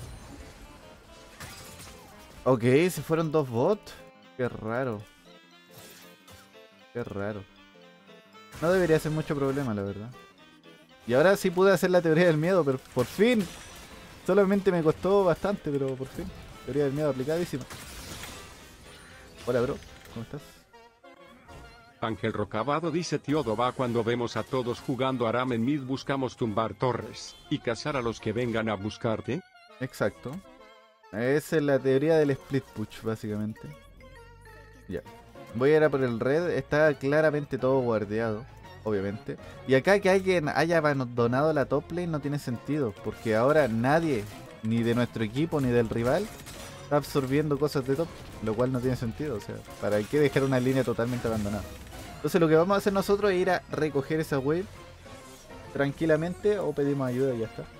Ok, se fueron dos bots. Qué raro. Qué raro. No debería ser mucho problema, la verdad. Y ahora sí pude hacer la teoría del miedo, pero por fin. Solamente me costó bastante, pero por fin. Teoría del miedo aplicadísima. Hola, bro. ¿Cómo estás? Ángel Rocabado dice: tío Doba, cuando vemos a todos jugando Aram en mid buscamos tumbar torres y cazar a los que vengan a buscarte. Exacto. Esa es la teoría del split push, básicamente. Ya. Voy a ir a por el red. Está claramente todo guardeado, obviamente. Y acá que alguien haya abandonado la top lane no tiene sentido, porque ahora nadie, ni de nuestro equipo ni del rival, está absorbiendo cosas de top, lo cual no tiene sentido. O sea, ¿para qué dejar una línea totalmente abandonada? Entonces lo que vamos a hacer nosotros es ir a recoger esa wave tranquilamente o pedimos ayuda y ya está.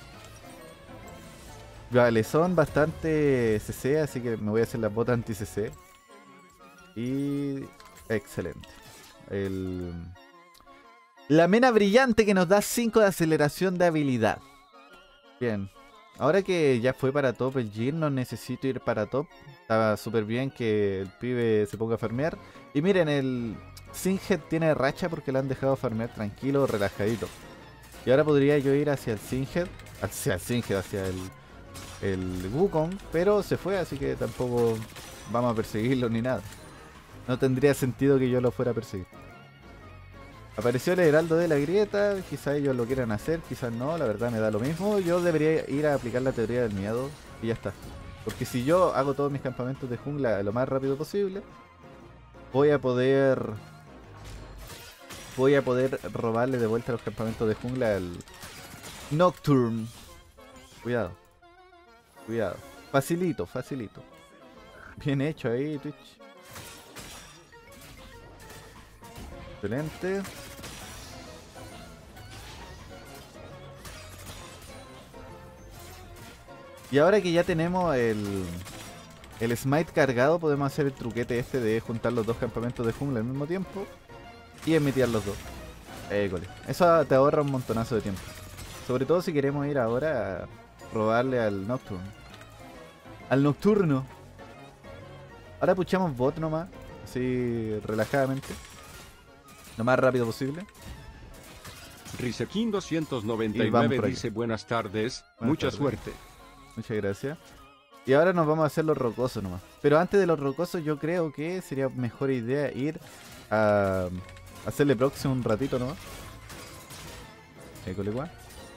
Vale, son bastante C C, así que me voy a hacer las botas anti-C C. Y... excelente. El... La mena brillante que nos da cinco de aceleración de habilidad. Bien. Ahora que ya fue para top el Jhin, no necesito ir para top. Estaba súper bien que el pibe se ponga a farmear. Y miren, el Singed tiene racha porque lo han dejado farmear tranquilo, relajadito. Y ahora podría yo ir hacia el Singed, hacia el Singed, hacia el, el Wukong, pero se fue, así que tampoco vamos a perseguirlo ni nada. No tendría sentido que yo lo fuera a perseguir. Apareció el heraldo de la grieta, quizás ellos lo quieran hacer, quizás no, la verdad me da lo mismo. Yo debería ir a aplicar la teoría del miedo y ya está. Porque si yo hago todos mis campamentos de jungla lo más rápido posible, voy a poder... Voy a poder robarle de vuelta los campamentos de jungla al Nocturne. Cuidado. Cuidado. Facilito, facilito. Bien hecho ahí, Twitch. Excelente. Y ahora que ya tenemos el, el smite cargado, podemos hacer el truquete este de juntar los dos campamentos de jungla al mismo tiempo y emitir los dos. École. Eso te ahorra un montonazo de tiempo. Sobre todo si queremos ir ahora a robarle al Nocturne. Al Nocturno. Ahora puchamos bot nomás. Así relajadamente. Lo más rápido posible. Risekin doscientos noventa Y y vamos nueve por aquí. dice buenas tardes, Buenas mucha tardes. suerte. Muchas gracias. Y ahora nos vamos a hacer los rocosos nomás. Pero antes de los rocosos yo creo que sería mejor idea ir a hacerle proxy un ratito nomás. École, guá.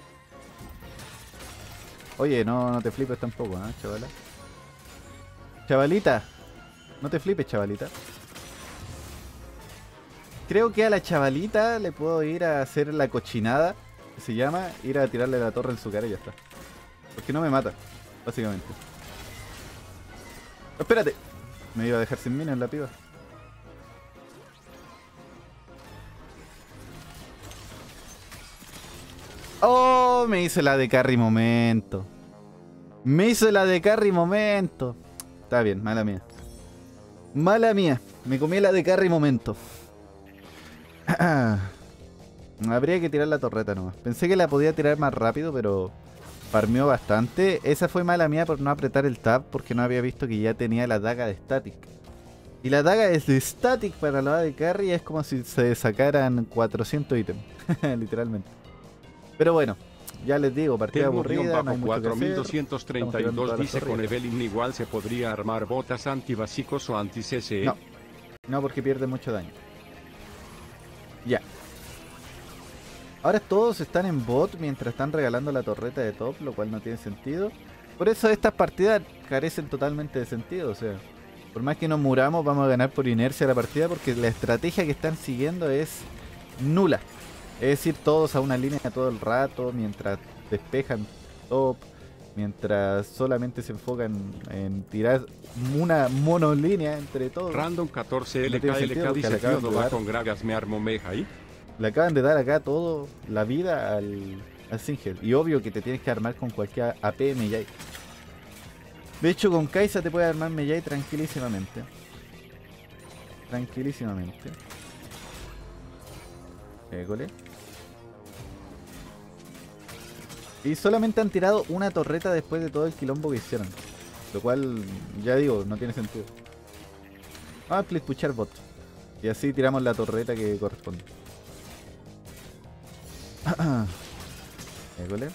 Oye, no, no te flipes tampoco, ¿eh, chavala? Chavalita. No te flipes, chavalita. Creo que a la chavalita le puedo ir a hacer la cochinada, que se llama ir a tirarle la torre en su cara y ya está. Porque no me mata, básicamente. Espérate. Me iba a dejar sin minions la piba. Oh, me hizo la de carry momento. Me hizo la de carry momento. Está bien, mala mía. Mala mía. Me comí la de carry momento. Habría que tirar la torreta nomás. Pensé que la podía tirar más rápido, pero farmeó bastante. Esa fue mala mía por no apretar el tab, porque no había visto que ya tenía la daga de static. Y la daga es de static para la de carry. Es como si se sacaran cuatrocientos ítems. Literalmente. Pero bueno, ya les digo, partida aburrida, no hay mucho que cuatro mil hacer. doscientos treinta y Estamos tirando dos todas las dice con torres. Evelyn igual se podría armar botas antibásicos o anti-C C E. No. No, porque pierde mucho daño. Ya. Ahora todos están en bot mientras están regalando la torreta de top, lo cual no tiene sentido. Por eso estas partidas carecen totalmente de sentido. O sea, por más que nos muramos, vamos a ganar por inercia la partida porque la estrategia que están siguiendo es nula. Es decir, todos a una línea todo el rato, mientras despejan top, mientras solamente se enfocan en tirar una monolínea entre todos. Random catorce No tiene L K L sentido K porque le dice acaban tío no de va dar. con Gragas me armo meja ahí. Le acaban de dar acá todo la vida al, al Singed. Y obvio que te tienes que armar con cualquier A P Mejai. De hecho, con Kai'Sa te puede armar Mejai tranquilísimamente. Tranquilísimamente. École. Y solamente han tirado una torreta después de todo el quilombo que hicieron. Lo cual, ya digo, no tiene sentido. Vamos a split pushar bot. Y así tiramos la torreta que corresponde. École.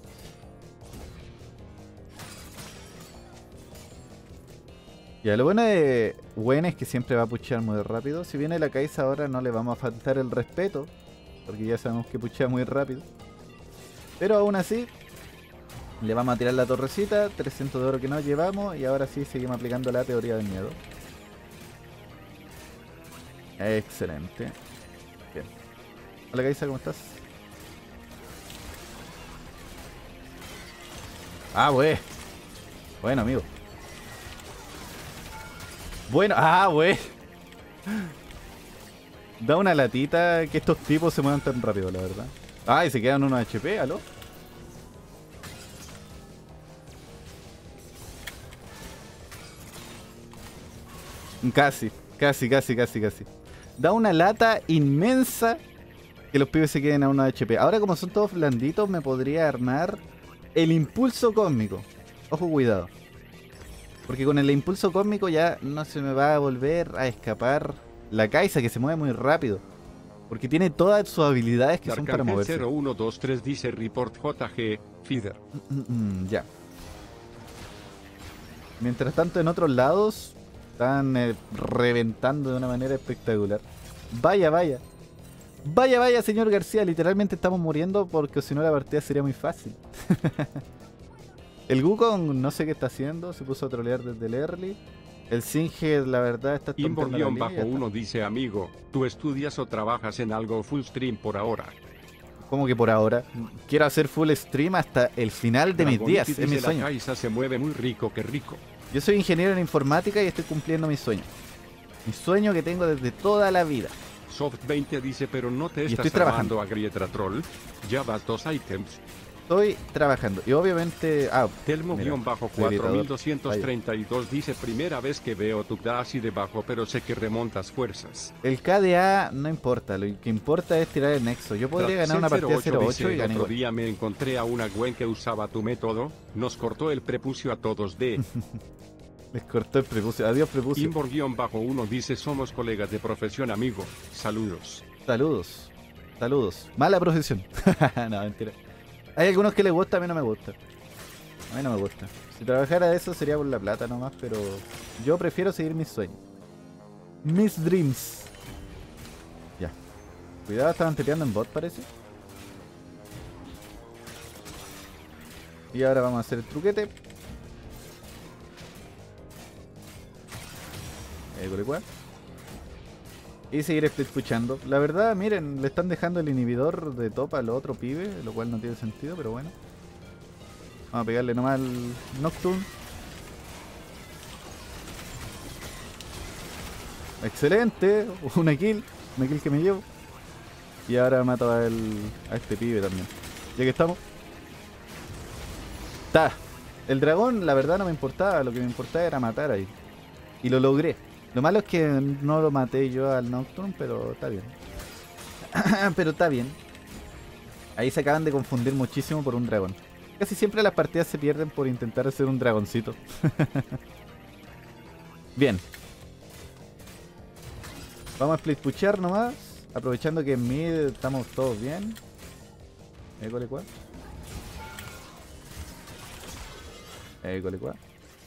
Ya, lo bueno de Gwen es que siempre va a puchear muy rápido. Si viene la Kai'Sa ahora no le vamos a faltar el respeto, porque ya sabemos que puchea muy rápido. Pero aún así, le vamos a tirar la torrecita, trescientos de oro que nos llevamos, y ahora sí seguimos aplicando la teoría del miedo. Excelente. Bien. Hola Kai'Sa, ¿cómo estás? Ah, wey. Bueno, amigo. Bueno, ah, wey. Da una latita que estos tipos se muevan tan rápido, la verdad. Ah, y se quedan unos H P, ¿aló? Casi, casi, casi, casi, casi. Da una lata inmensa que los pibes se queden a unos H P. Ahora como son todos blanditos, me podría armar el impulso cósmico. Ojo, cuidado. Porque con el impulso cósmico ya no se me va a volver a escapar la Kai'Sa, que se mueve muy rápido. Porque tiene todas sus habilidades que son para Arcángel moverse. cero uno dos tres dice report J G, feeder. Mm, mm, ya. Mientras tanto, en otros lados están eh, reventando de una manera espectacular. Vaya, vaya. Vaya, vaya, señor García. Literalmente estamos muriendo porque si no la partida sería muy fácil. El Wukong no sé qué está haciendo. Se puso a trolear desde el early. El Singed, la verdad, está tonteando la línea, ya está. Invo-uno dice amigo, ¿tú estudias o trabajas en algo full stream por ahora? Como que por ahora. Quiero hacer full stream hasta el final de mis Dragonite días. Es dice, mi la sueño. Kai'Sa se mueve muy rico, que rico. Yo soy ingeniero en informática y estoy cumpliendo mi sueño. Mi sueño que tengo desde toda la vida. Soft veinte dice, pero no te Y estás estoy trabajando. armando a Grietra Troll. Ya vas dos ítems. Estoy trabajando. Y obviamente... Ah, Telmo mira, guión bajo gritador. cuatro mil doscientos treinta y dos dice primera vez que veo tu D A así de bajo, pero sé que remontas fuerzas. El K D A no importa, lo que importa es tirar el nexo. Yo podría ganar una partida cero ocho y el ganar otro igual. día me encontré a una Gwen que usaba tu método, nos cortó el prepucio a todos de... Les cortó el prepucio. Adiós, prepucio. Imbor guión bajo uno dice somos colegas de profesión amigo, saludos. Saludos. Saludos. Mala profesión. No, mentira. Hay algunos que les gusta, a mí no me gusta. A mí no me gusta. Si trabajara de eso sería por la plata nomás, pero yo prefiero seguir mis sueños. Mis dreams. Ya. Cuidado, estaban tepeando en bot, parece. Y ahora vamos a hacer el truquete. Eh, cual. Y seguir split pushando. La verdad, miren, le están dejando el inhibidor de top al otro pibe, lo cual no tiene sentido, pero bueno. Vamos a pegarle nomás al Nocturne. Excelente, una kill, una kill que me llevo. Y ahora mato a, el, a este pibe también. Ya que estamos. Ta. El dragón, la verdad no me importaba, lo que me importaba era matar ahí. Y lo logré. Lo malo es que no lo maté yo al Nocturne, pero está bien. Pero está bien. Ahí se acaban de confundir muchísimo por un dragón. Casi siempre las partidas se pierden por intentar hacer un dragoncito. Bien. Vamos a split pushar nomás. Aprovechando que en mid estamos todos bien. École cuá. École cuá.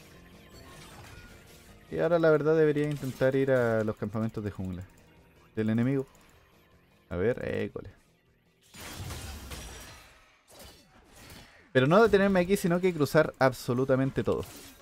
Y ahora la verdad debería intentar ir a los campamentos de jungla del enemigo. A ver, école. Pero no detenerme aquí, sino que cruzar absolutamente todo.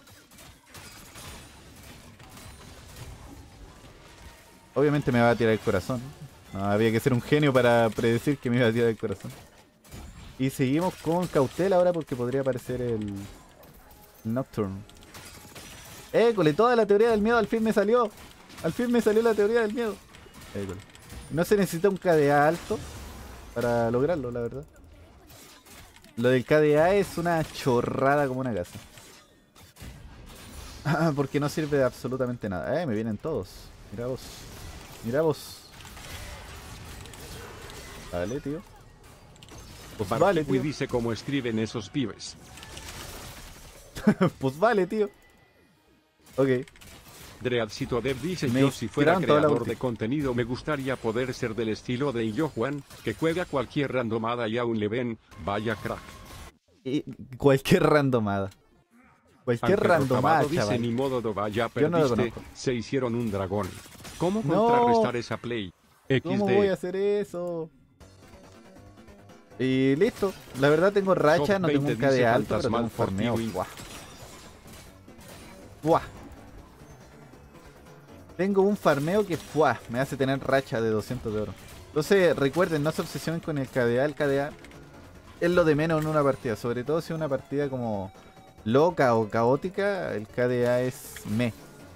Obviamente me va a tirar el corazón. No, había que ser un genio para predecir que me iba a tirar el corazón. Y seguimos con cautela ahora porque podría aparecer el Nocturne. École, toda la teoría del miedo al fin me salió. Al fin me salió la teoría del miedo. École. No se necesita un K D A alto para lograrlo, la verdad. Lo del K D A es una chorrada como una casa. Porque no sirve de absolutamente nada. Eh, me vienen todos. Mira vos. Mira vos. Vale, tío. Pues vale, tío. Dice cómo escriben esos pibes. Pues vale, tío. Ok. Dreadcito Dev dice Me yo si fuera tiraron toda la creador ulti. de contenido me gustaría poder ser del estilo de Illo Juan, que juega cualquier randomada y aún le ven, vaya crack. Y cualquier randomada. Cualquier Aunque randomada, Rocabado dice chaval. ni modo do vaya Yo no lo perdiste, conozco. se hicieron un dragón. ¿Cómo No. contrarrestar esa play? ¿Cómo equis de. voy a hacer eso? Y listo. La verdad tengo racha, Top no tengo un veinte K D dice A alto, pero tengo Fantasmal un farmeo. Forty Win. Buah. Buah. Tengo un farmeo que fuah, me hace tener racha de doscientos de oro. Entonces recuerden, no se obsesionen con el K D A. El K D A es lo de menos en una partida. Sobre todo si es una partida como loca o caótica, el K D A es me.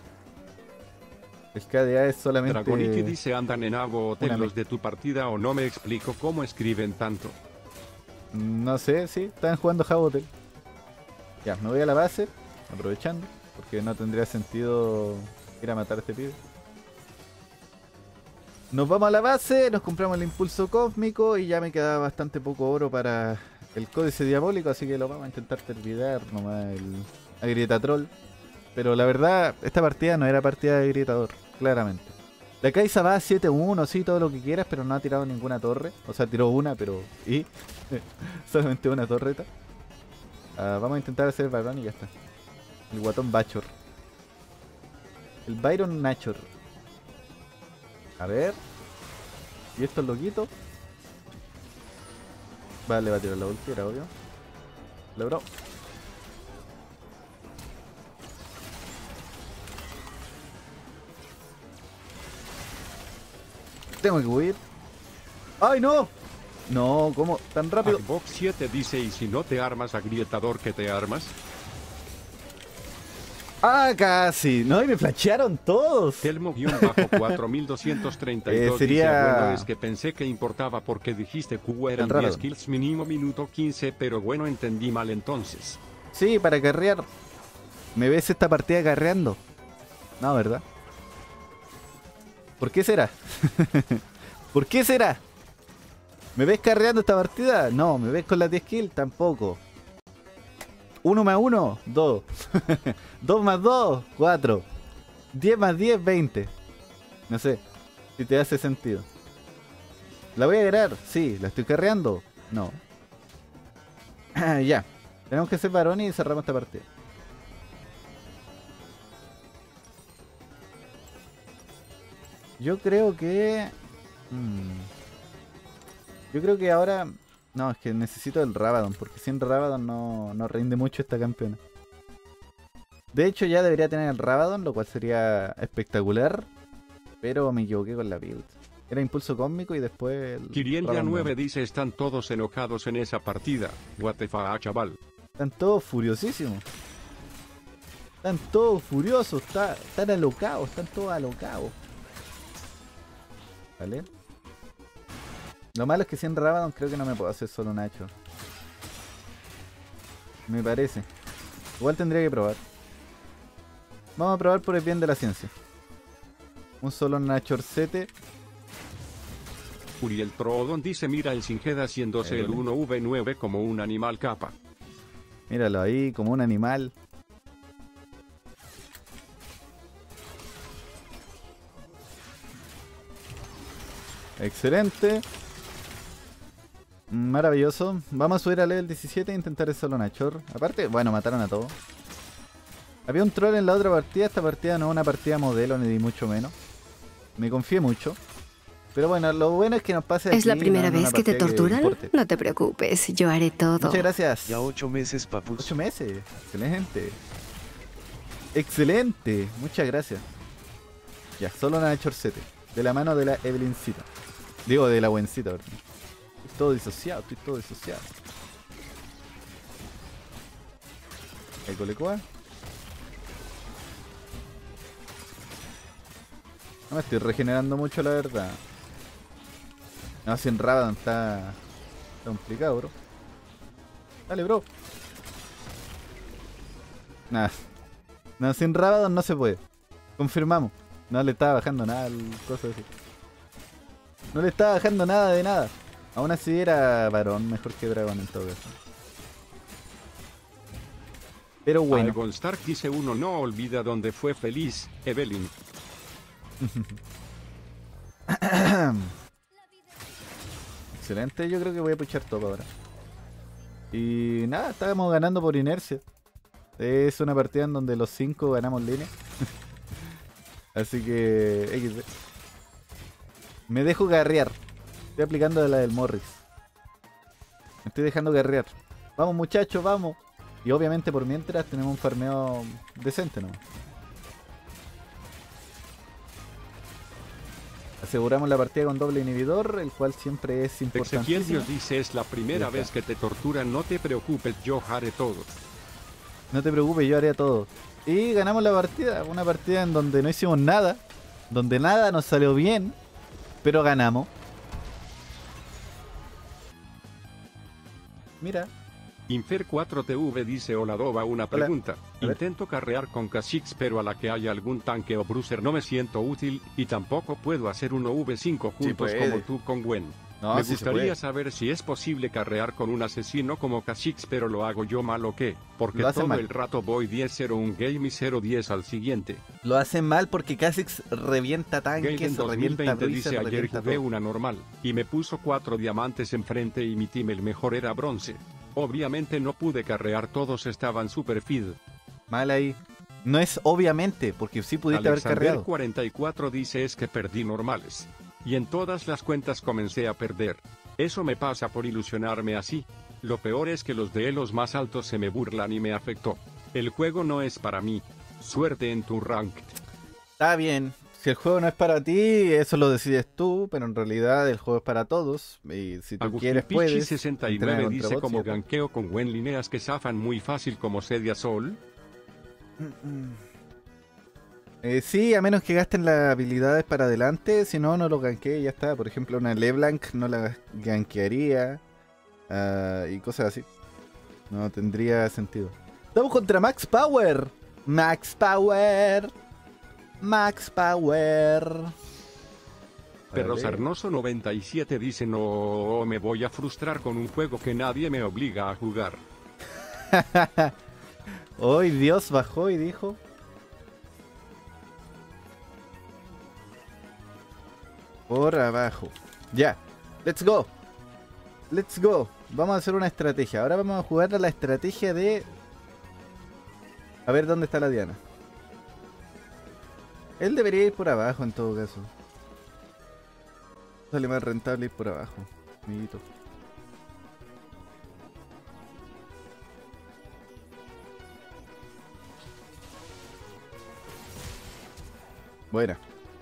El K D A es solamente... Dragoniki dice andan en agua una los de tu partida o no me explico cómo escriben tanto. No sé, sí, están jugando Jabotel. Ya, me voy a la base, aprovechando, porque no tendría sentido ir a matar a este pibe. Nos vamos a la base, nos compramos el impulso cósmico y ya me quedaba bastante poco oro para el códice diabólico, así que lo vamos a intentar terminar nomás el Agrietatroll. Pero la verdad, esta partida no era partida de Agrietador, claramente. La Kaisa va a siete uno, sí, todo lo que quieras, pero no ha tirado ninguna torre. O sea, tiró una, pero... ¿y? Solamente una torreta. Uh, vamos a intentar hacer el Barón y ya está. El guatón Bachor. El Byron Nachor. A ver. ¿Y estos loquitos? Vale, va a tirar la ulti, era obvio. Logró. Tengo que huir. ¡Ay, no! No, ¿cómo? Tan rápido. Box siete dice y si no te armas agrietador, ¿qué te armas? Ah, casi. No, y me flashearon todos. Telmo-cuatro mil doscientos treinta y dos Eh, sería- dice, bueno, es que pensé que importaba porque dijiste Q eran El Rabadon. diez kills mínimo minuto quince, pero bueno, entendí mal entonces. Sí, para carrear. ¿Me ves esta partida carreando? No, ¿verdad? ¿Por qué será? ¿Por qué será? ¿Me ves carreando esta partida? No. ¿Me ves con las diez kills? Tampoco. uno más uno, dos. dos más dos, cuatro. diez más diez, veinte. No sé si te hace sentido. ¿La voy a agarrar? Sí. ¿La estoy carreando? No. Ya. Tenemos que ser varones y cerramos esta partida. Yo creo que... hmm, Yo creo que ahora... No, es que necesito el Rabadon, porque sin Rabadon no, no rinde mucho esta campeona. De hecho ya debería tener el Rabadon, lo cual sería espectacular. Pero me equivoqué con la build. Era impulso cósmico y después... el Kiriendia Rabadon. nueve dice, están todos enojados en esa partida. What the fuck, chaval. Están todos furiosísimos. Están todos furiosos, está- están alocados, están todos alocados. ¿Vale? Lo malo es que sin Rabadon creo que no me puedo hacer solo Nacho. Me parece. Igual tendría que probar. Vamos a probar por el bien de la ciencia. Un solo Nachorcete. Uriel Trodon dice, mira el Singed haciéndose Ahí el vale. uno V nueve como un animal capa. Míralo ahí, como un animal. Excelente. Maravilloso. Vamos a subir a level diecisiete e intentar el solo Nachor. Aparte, bueno, mataron a todos. Había un troll en la otra partida. Esta partida no es una partida modelo, ni mucho menos. Me confié mucho. Pero bueno, lo bueno es que nos pase ¿Es la aquí, primera no en vez una que te partida torturan? importe. No te preocupes, yo haré todo. Muchas gracias. Ya ocho meses, papus. Ocho meses. Excelente. Excelente. Muchas gracias. Ya, solo Nachorcete. De la mano de la Evelyncita. Digo, de la buencita, ¿verdad? Estoy todo disociado, estoy todo disociado. El colecoa. No me estoy regenerando mucho, la verdad. No, sin Rabadon está... está complicado, bro. Dale, bro. Nada. No, sin Rabadon no se puede. Confirmamos. No le estaba bajando nada al coso ese. No le estaba bajando nada de nada. Aún así era varón, mejor que dragón en todo caso. Pero bueno. Algon Stark dice, uno no olvida dónde fue feliz, Evelyn. Excelente, yo creo que voy a puchar top ahora. Y nada, estábamos ganando por inercia. Es una partida en donde los cinco ganamos línea. Así que... equis de. Me dejo garrear. Estoy aplicando la del Morris. Me estoy dejando garrear. Vamos muchachos, vamos. Y obviamente por mientras tenemos un farmeo decente, ¿no? Aseguramos la partida con doble inhibidor, el cual siempre es Ezequiel importante. Dios dice, es la primera Ya está. vez que te torturan, no te preocupes, yo haré todo. No te preocupes, yo haré todo. Y ganamos la partida, una partida en donde no hicimos nada, donde nada nos salió bien, pero ganamos. Mira, Infer cuatro T V dice, hola Doba, una Hola. pregunta. A ver. Intento carrear con Kha'Zix, pero a la que haya algún tanque o bruiser no me siento útil, y tampoco puedo hacer uno V cinco Sí juntos puede. como tú con Gwen. no, me sí se gustaría puede. saber si es posible carrear con un asesino como Kha'Zix, pero lo hago yo mal o qué, porque Lo hace todo mal. el rato voy diez cero un game y cero diez al siguiente. Lo hacen mal porque Kha'Zix revienta tanques, Gaiden revienta dos mil veinte bruiser, dice, ayer revienta jugué todo. una normal, y me puso cuatro diamantes enfrente y mi team el mejor era bronce. Obviamente no pude carrear, todos estaban super feed. Mal ahí. No es obviamente, porque sí pudiste haber Alexander carreado. cuarenta y cuatro dice, es que perdí normales. Y en todas las cuentas comencé a perder. Eso me pasa por ilusionarme así. Lo peor es que los de elos más altos se me burlan y me afectó. El juego no es para mí. Suerte en tu ranked. Está bien. Si el juego no es para ti, eso lo decides tú, pero en realidad el juego es para todos. Y si tú Agustín quieres, Pichi puedes. sesenta y entrenar nueve contra dice, bots y como ya está. ganqueo con buen lineas que zafan muy fácil como Sedia Sol. Eh, sí, a menos que gasten las habilidades para adelante, si no, no lo ganquee y ya está. Por ejemplo, una LeBlanc no la ganquearía uh, y cosas así. No tendría sentido. Estamos contra Max Power. Max Power. Max Power. Perro Vale. Sarnoso noventa y siete dice no me voy a frustrar con un juego que nadie me obliga a jugar. Hoy Dios bajó y dijo... Por abajo. Ya. Let's go. Let's go. Vamos a hacer una estrategia. Ahora vamos a jugar a la estrategia de... A ver dónde está la Diana. Él debería ir por abajo en todo caso. Sale más rentable ir por abajo, amiguito. Buena.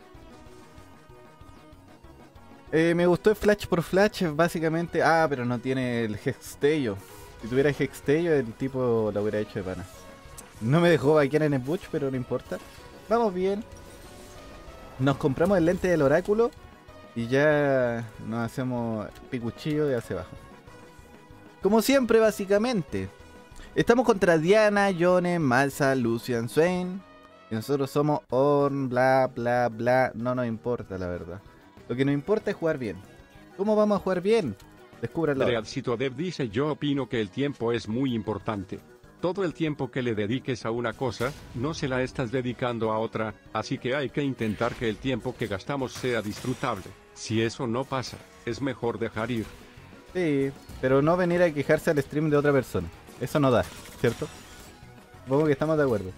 Eh, me gustó el Flash por Flash, básicamente... Ah, pero no tiene el Hextello. Si tuviera Hextello, el tipo lo hubiera hecho de pana. No me dejó vaquear en el Butch, pero no importa. Vamos bien. Nos compramos el lente del oráculo y ya nos hacemos picuchillo de hacia abajo. Como siempre, básicamente. Estamos contra Diana, Yone, Malsa, Lucian, Swain. Y nosotros somos Ornn, bla, bla, bla. No nos importa, la verdad. Lo que nos importa es jugar bien. ¿Cómo vamos a jugar bien? Descúbralo. Dreadcito Dev dice yo opino que el tiempo es muy importante. Todo el tiempo que le dediques a una cosa, no se la estás dedicando a otra, así que hay que intentar que el tiempo que gastamos sea disfrutable. Si eso no pasa, es mejor dejar ir. Sí, pero no venir a quejarse al stream de otra persona. Eso no da, ¿cierto? Supongo que estamos de acuerdo.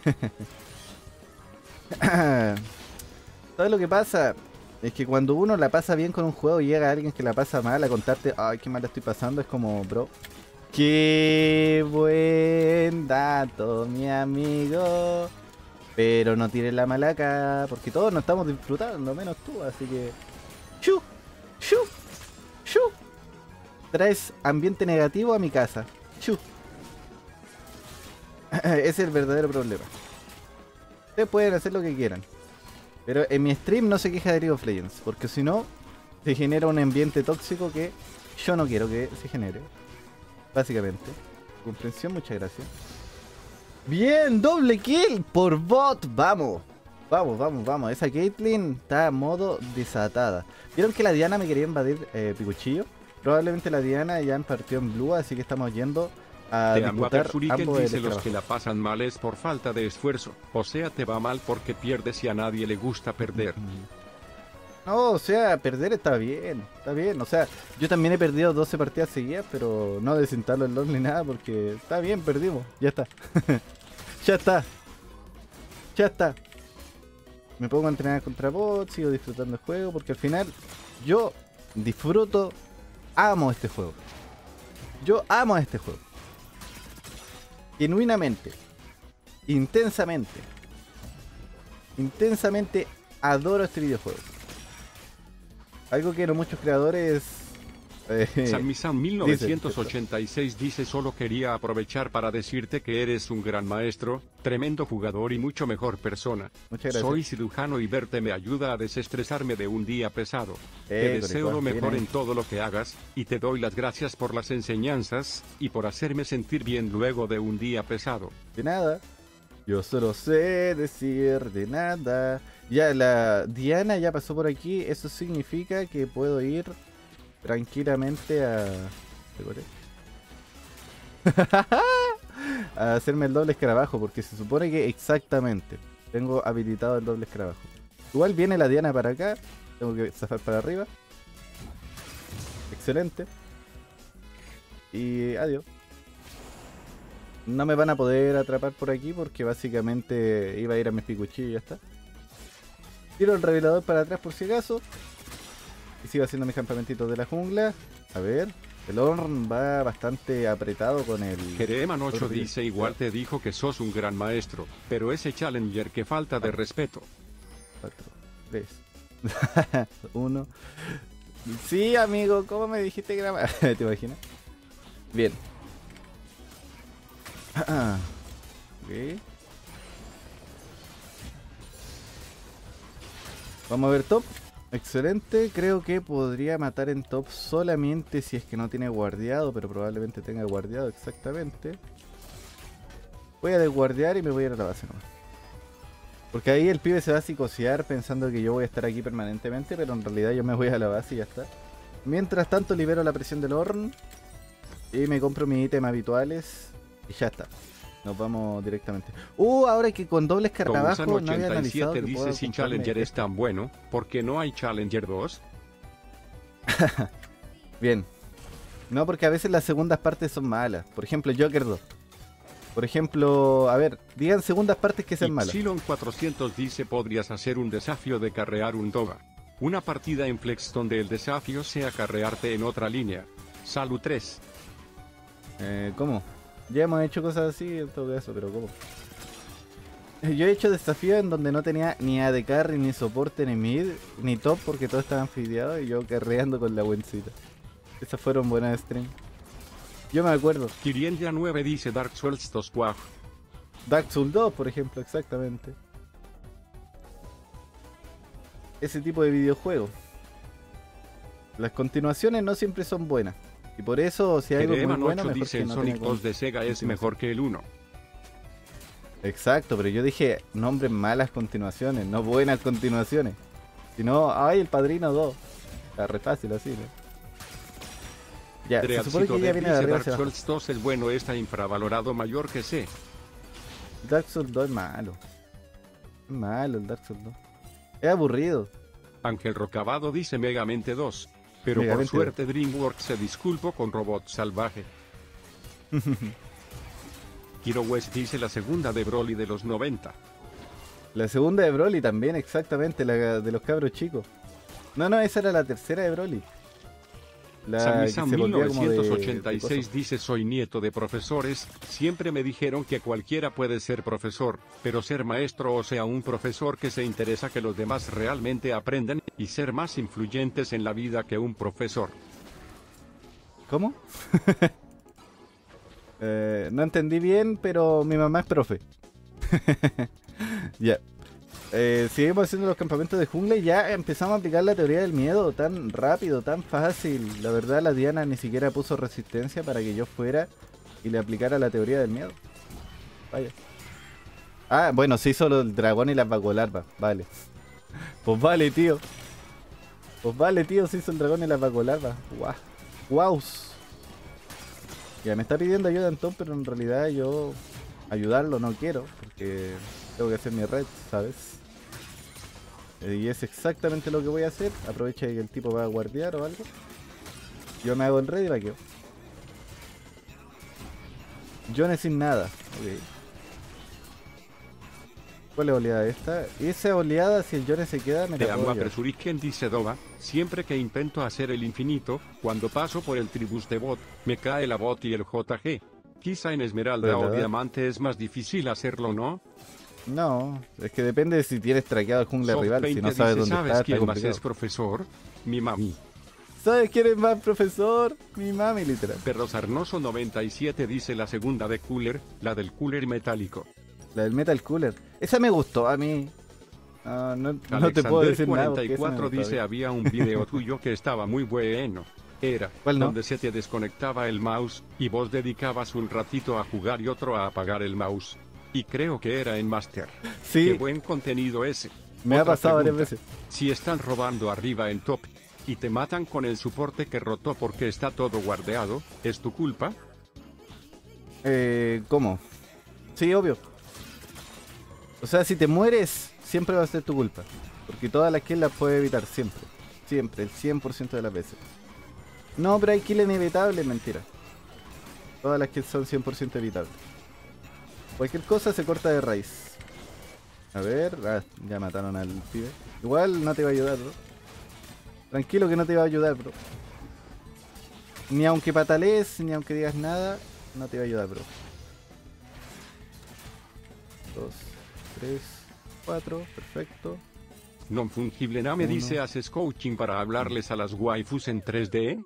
¿Sabes lo que pasa? Es que cuando uno la pasa bien con un juego y llega alguien que la pasa mal a contarte, ay, qué mal la estoy pasando, es como, bro, qué buen dato, mi amigo. Pero no tires la malaca, porque todos nos estamos disfrutando, menos tú, así que... ¡Shu! ¡Shu! ¡Shu! Traes ambiente negativo a mi casa. ¡Shu! Ese es el verdadero problema. Ustedes pueden hacer lo que quieran, pero en mi stream no se queja de League of Legends, porque si no, se genera un ambiente tóxico que yo no quiero que se genere. Básicamente. Comprensión, muchas gracias. Bien, doble kill por bot. Vamos. Vamos, vamos, vamos. Esa Caitlyn está a modo desatada. ¿Vieron que la Diana me quería invadir eh, Picuchillo? Probablemente la Diana ya partió en blue, así que estamos yendo a Te amo a disputar Persuriken ambos dice el los trabajo. que la pasan mal es por falta de esfuerzo, o sea te va mal porque pierdes y a nadie le gusta perder. No, o sea, perder está bien, está bien. O sea, yo también he perdido doce partidas seguidas, pero no desinstalo el LoL ni nada porque está bien, perdimos. Ya está. Ya está. Ya está. Me pongo a entrenar contra bots, sigo disfrutando el juego porque al final yo disfruto, amo este juego. Yo amo este juego. Genuinamente. Intensamente. Intensamente adoro este videojuego. Algo que no muchos creadores... Eh, Sanmisan mil novecientos ochenta y seis dice solo quería aprovechar para decirte que eres un gran maestro, tremendo jugador y mucho mejor persona. Muchas gracias. Soy cirujano y verte me ayuda a desestresarme de un día pesado. Eh, Te deseo Coricua, lo mejor bien en todo lo que hagas, y te doy las gracias por las enseñanzas, y por hacerme sentir bien luego de un día pesado. De nada. Yo solo sé decir de nada. Ya, la Diana ya pasó por aquí. Eso significa que puedo ir tranquilamente a... a hacerme el doble escarabajo, porque se supone que exactamente tengo habilitado el doble escarabajo. Igual viene la Diana para acá. Tengo que zafar para arriba. Excelente. Y adiós. No me van a poder atrapar por aquí porque básicamente iba a ir a mis picuchillos y ya está. Tiro el revelador para atrás por si acaso. Y sigo haciendo mis campamentitos de la jungla. A ver, el Ornn va bastante apretado con el... Jereman ocho dice igual te dijo que sos un gran maestro, pero ese Challenger que falta de respeto. cuatro, tres, uno. Sí, amigo, ¿cómo me dijiste que era ma- ¿Te imaginas? Bien. Ok. Vamos a ver top. Excelente. Creo que podría matar en top solamente si es que no tiene guardiado, pero probablemente tenga guardiado exactamente. Voy a desguardiar y me voy a ir a la base nomás. Porque ahí el pibe se va a psicosear pensando que yo voy a estar aquí permanentemente, pero en realidad yo me voy a la base y ya está. Mientras tanto libero la presión del horn y me compro mis ítems habituales y ya está. Nos vamos directamente. Uh, ahora que con doble escarabajo no había analizado que dice si Challenger es tan bueno, ¿por qué no hay Challenger dos? Bien. No, porque a veces las segundas partes son malas. Por ejemplo, Joker dos. Por ejemplo, a ver, digan segundas partes que sean malas. Epsilon cuatrocientos dice podrías hacer un desafío de carrear un Dova. Una partida en Flex donde el desafío sea carrearte en otra línea. Salud tres. Eh, ¿cómo? Ya hemos hecho cosas así en todo caso, pero ¿cómo? Yo he hecho desafíos en donde no tenía ni A D carry, ni soporte, ni mid, ni top, porque todos estaban fideados y yo carreando con la buencita. Esas fueron buenas streams. Yo me acuerdo. Kiriendia nueve dice Dark Souls dos Quag. Dark Souls dos, por ejemplo, exactamente. Ese tipo de videojuegos. Las continuaciones no siempre son buenas. Y por eso, si hay algo muy bueno, mejor dice que el no Sonic tenga dos de Sega es mejor que el uno. Exacto, pero yo dije nombres malas continuaciones, no buenas continuaciones. Si no, ay, el Padrino dos. Está re fácil así, ¿no? Ya, se supone que ya viene de arriba hacia abajo. Dark Souls dos es bueno, está infravalorado mayor que C. Dark Souls dos es malo. Es malo el Dark Souls dos. Es aburrido. Ángel Rocabado dice Megamente dos. Pero Megamente por suerte DreamWorks se disculpó con Robot Salvaje. Kiro West dice la segunda de Broly de los noventa. La segunda de Broly también, exactamente, la de los cabros chicos. No, no, esa era la tercera de Broly. La Samisa que se volvía como mil novecientos ochenta y seis de, de dice soy nieto de profesores, siempre me dijeron que cualquiera puede ser profesor, pero ser maestro o sea un profesor que se interesa que los demás realmente aprendan y ser más influyentes en la vida que un profesor. ¿Cómo? eh, no entendí bien, pero mi mamá es profe. Ya. Eh, seguimos haciendo los campamentos de jungla y ya empezamos a aplicar la teoría del miedo tan rápido, tan fácil. La verdad, la Diana ni siquiera puso resistencia para que yo fuera y le aplicara la teoría del miedo. Vaya. Ah, bueno, se hizo el dragón y las vacolarvas. Vale. Pues vale, tío. Pues vale, tío, se hizo el dragón y las vacolarvas. Guau. Guaus. Ya me está pidiendo ayuda Antón, pero en realidad yo ayudarlo no quiero, porque tengo que hacer mi red, ¿sabes? Y es exactamente lo que voy a hacer. Aprovecha que el tipo va a guardiar o algo. Yo me hago el red y vaqueo. Jones sin nada. Ok. ¿Cuál es la oleada esta? Esa oleada, si el Jones se queda, me Te la amo puedo a llevar. Presuriken dice Dova, siempre que intento hacer el infinito, cuando paso por el tribus de bot, me cae la bot y el J G. Quizá en Esmeralda o ¿Verdad? Diamante es más difícil hacerlo, ¿no? No, es que depende de si tienes traqueado el jungla Soft rival. Si no veinte sabes dice, dónde ¿sabes está, está quién más complicado. es profesor? Mi mami. ¿Sabes quién es más profesor? Mi mami, literal. Perro Sarnoso noventa y siete dice la segunda de Cooler, la del Cooler metálico. La del Metal Cooler. Esa me gustó a mí. Ah, no, no te puedo Alexander decir nada. cuarenta y porque esa me cuatro gustó a dice mí. había un video tuyo que estaba muy bueno. Era ¿Cuál no? donde se te desconectaba el mouse y vos dedicabas un ratito a jugar y otro a apagar el mouse. Y creo que era en Master. Sí, Qué buen contenido ese. me ha Otra pasado varias pregunta. veces. Si están robando arriba en top y te matan con el soporte que rotó porque está todo guardeado, ¿es tu culpa? Eh, ¿Cómo? Sí, obvio. O sea, si te mueres, siempre va a ser tu culpa. Porque todas las kills las puedes evitar, siempre. Siempre, el cien por ciento de las veces. No, pero hay kills inevitables, mentira. Todas las kills son cien por ciento evitables. Cualquier cosa se corta de raíz. A ver, ah, ya mataron al pibe. Igual no te va a ayudar, bro. Tranquilo que no te va a ayudar, bro. Ni aunque patalees, ni aunque digas nada, no te va a ayudar, bro. Dos, tres, cuatro, perfecto. Non fungible Name Uno. dice haces coaching para hablarles a las waifus en tres D.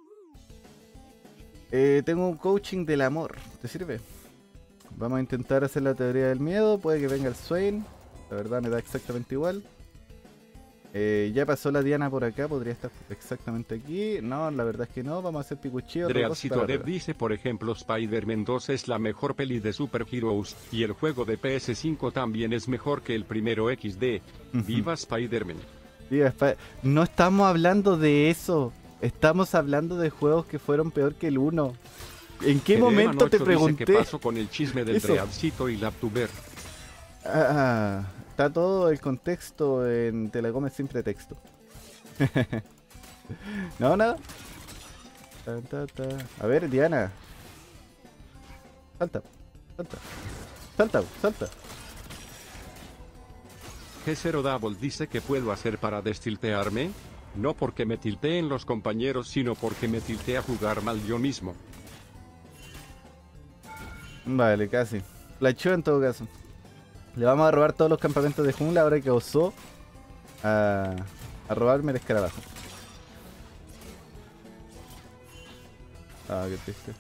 Eh, tengo un coaching del amor, ¿te sirve? Vamos a intentar hacer la teoría del miedo, puede que venga el Swain. La verdad me da exactamente igual. Eh, ya pasó la Diana por acá, podría estar exactamente aquí. No, la verdad es que no, vamos a hacer picuchillo. Dreadcito Dev dice, por ejemplo, Spider-Man dos es la mejor peli de Super Heroes, y el juego de P S cinco también es mejor que el primero equis de. ¡Viva Spider-Man! Viva Sp- no estamos hablando de eso, estamos hablando de juegos que fueron peor que el uno. ¿En qué Ereman momento te ocho dice, pregunté? ¿qué pasó con el chisme del Eso. Dreadcito y Laptuber? Ah, está todo el contexto en Te la comes sin pretexto. No, nada. Ta, ta, ta. A ver, Diana. Salta, salta. Salta, salta. G cero Double dice que puedo hacer para destiltearme. No porque me tilteen los compañeros, sino porque me tilté a jugar mal yo mismo. Vale, casi. Flashó en todo caso. Le vamos a robar todos los campamentos de jungla ahora que osó a, a robarme el escarabajo. Ah, qué triste.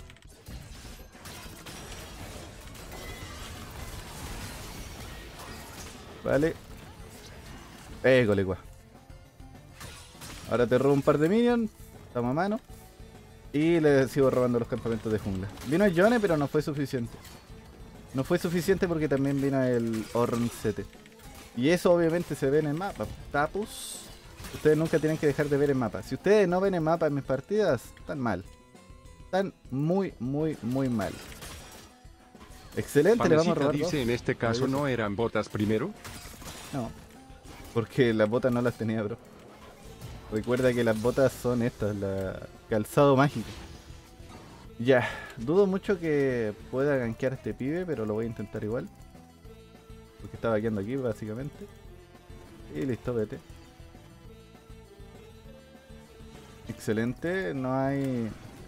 Vale. Eh, colegua. Ahora te robo un par de minions. Toma a mano. Y le sigo robando los campamentos de jungla. Vino el Yone, pero no fue suficiente. No fue suficiente porque también vino el Ornsete. Y eso obviamente se ve en el mapa. Tapus. Ustedes nunca tienen que dejar de ver el mapa. Si ustedes no ven el mapa en mis partidas, están mal. Están muy, muy, muy mal. Excelente, le vamos a Panecita robar dice, dos. en este caso no eran botas primero. No. Porque las botas no las tenía, bro. Recuerda que las botas son estas, la calzado mágico. Ya, dudo mucho que pueda gankear a este pibe, pero lo voy a intentar igual. Porque estaba quedando aquí, básicamente. Y listo, vete. Excelente, no hay...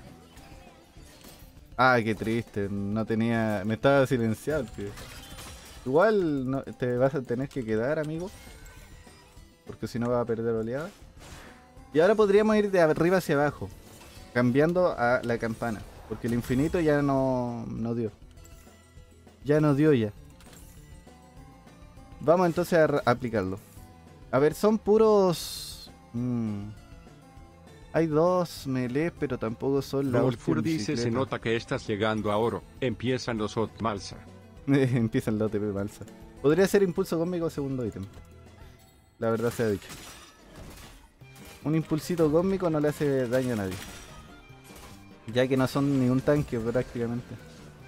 Ah, qué triste, no tenía... Me estaba silenciado el pibe. Igual no, te vas a tener que quedar, amigo. Porque si no vas a perder oleada. Y ahora podríamos ir de arriba hacia abajo, cambiando a la campana. Porque el infinito ya no, no dio. Ya no dio ya. Vamos entonces a aplicarlo. A ver, son puros... Mmm, hay dos melees, pero tampoco son la Rolfur hostia en dice, se bicicleta. nota que estás llegando a oro. Empiezan los hot malsa. Empiezan los O T P balsa. Podría ser impulso cósmico segundo ítem. La verdad se ha dicho. Un impulsito cósmico no le hace daño a nadie. Ya que no son ni un tanque prácticamente.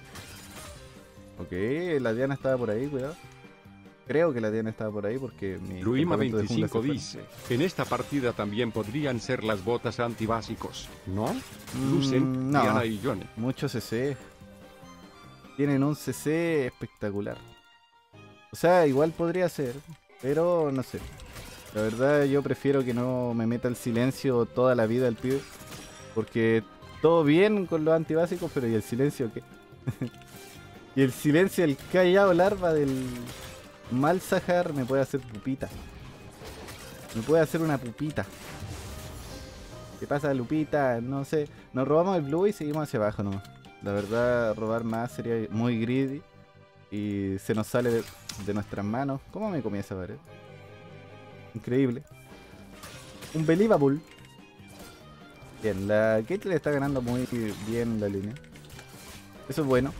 Ok, la Diana estaba por ahí, cuidado. Creo que la Diana estaba por ahí porque mi Luima campamento de jungla veinticinco se fue. dice, en esta partida también podrían ser las botas antibásicos, ¿no? Mm, Lucen, no. Diana y Johnny. Mucho C C. Tienen un C C espectacular. O sea, igual podría ser, pero no sé. La verdad yo prefiero que no me meta el silencio toda la vida el pibe. Porque todo bien con los antibásicos, pero ¿y el silencio qué? Y el silencio, el callado larva del Malzahar me puede hacer pupita. Me puede hacer una pupita. ¿Qué pasa, Lupita? No sé. Nos robamos el blue y seguimos hacia abajo nomás. La verdad, robar más sería muy greedy. Y se nos sale de, de nuestras manos. ¿Cómo me comí esa pared? Increíble. Un believable. Bien, la Caitlyn está ganando muy bien la línea. Eso es bueno.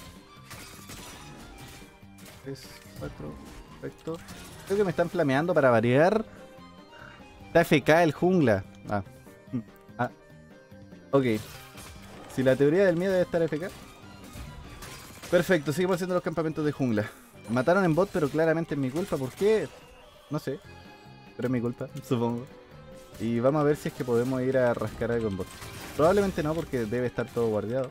tres, cuatro, perfecto. Creo que me están flameando para variar. Está F K el jungla. Ah. Ah. Ok. Si la teoría del miedo debe estar F K. Perfecto, seguimos haciendo los campamentos de jungla. Mataron en bot, pero claramente es mi culpa. ¿Por qué? No sé. Pero es mi culpa, supongo. Y vamos a ver si es que podemos ir a rascar algo en bot. Probablemente no, porque debe estar todo guardiado.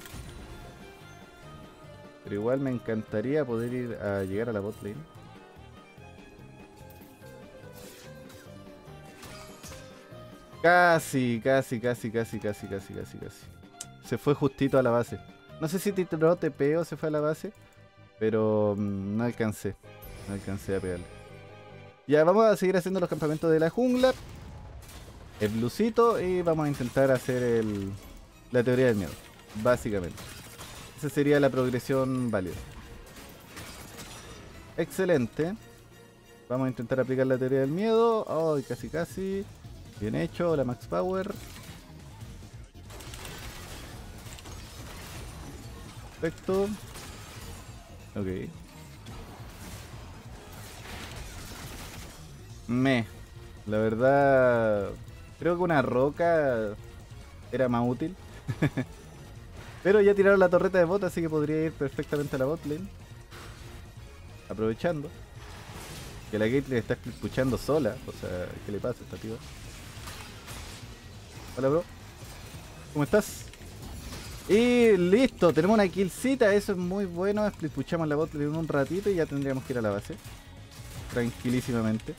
Pero igual me encantaría poder ir a llegar a la bot lane. Casi, casi, casi, casi, casi, casi, casi, casi. Se fue justito a la base. No sé si tiró T P o se fue a la base. Pero mmm, no alcancé. No alcancé a pegarle. Ya, vamos a seguir haciendo los campamentos de la jungla. El blucito. Y vamos a intentar hacer el, la teoría del miedo. Básicamente. Esa sería la progresión válida. Excelente. Vamos a intentar aplicar la teoría del miedo. Ay, casi casi. Bien hecho, la Max Power. Perfecto. Ok. Me. La verdad, creo que una roca era más útil. Pero ya tiraron la torreta de bot, así que podría ir perfectamente a la botlane. Aprovechando que la Caitlyn está escuchando sola. O sea, ¿qué le pasa a esta piba? Hola, bro. ¿Cómo estás? Y listo, tenemos una killcita. Eso es muy bueno. Puchamos la botlane en un ratito y ya tendríamos que ir a la base. Tranquilísimamente.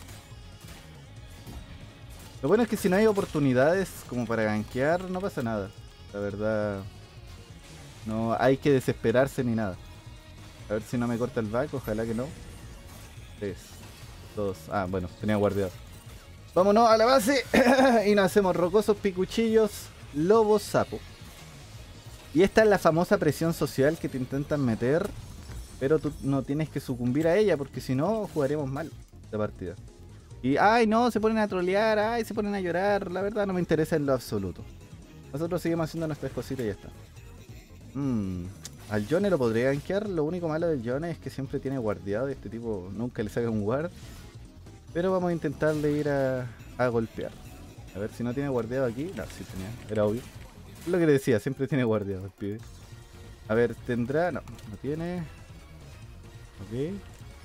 Lo bueno es que si no hay oportunidades como para gankear, no pasa nada. La verdad, no hay que desesperarse ni nada. A ver si no me corta el back, ojalá que no. tres, dos, ah, bueno, tenía guardiado. Vámonos a la base y nos hacemos rocosos, picuchillos, lobos, sapo. Y esta es la famosa presión social que te intentan meter, pero tú no tienes que sucumbir a ella porque si no jugaremos mal la partida. Y ay no, se ponen a trolear, ay se ponen a llorar, la verdad no me interesa en lo absoluto. Nosotros seguimos haciendo nuestras cositas y ya está. Mmm, al Yone lo podría gankear, lo único malo del Yone es que siempre tiene guardiado y este tipo nunca le saca un guard. Pero vamos a intentarle ir a, a golpear. A ver si no tiene guardiado aquí. No, sí tenía, era obvio. Es lo que le decía, siempre tiene guardiado el pibe. A ver, tendrá, no, no tiene. Ok.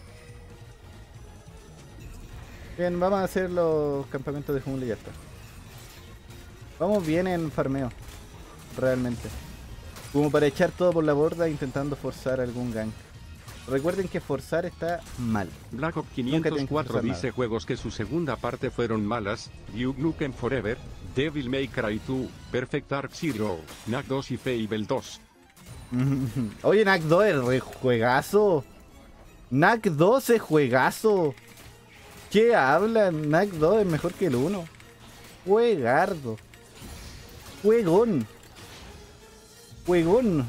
Bien, vamos a hacer los campamentos de jungla y ya está. Vamos bien en farmeo, realmente. Como para echar todo por la borda intentando forzar algún gank. Recuerden que forzar está mal. Black Ops quinientos cuatro dice nada. Juegos que su segunda parte fueron malas: Duke Nukem Forever, Devil May Cry dos, Perfect Dark Zero, Knack dos y Fable dos. Oye, Knack dos es re juegazo. Knack dos es juegazo. ¿Qué hablan? Knack dos es mejor que el uno. Juegardo. Juegón. Juegón.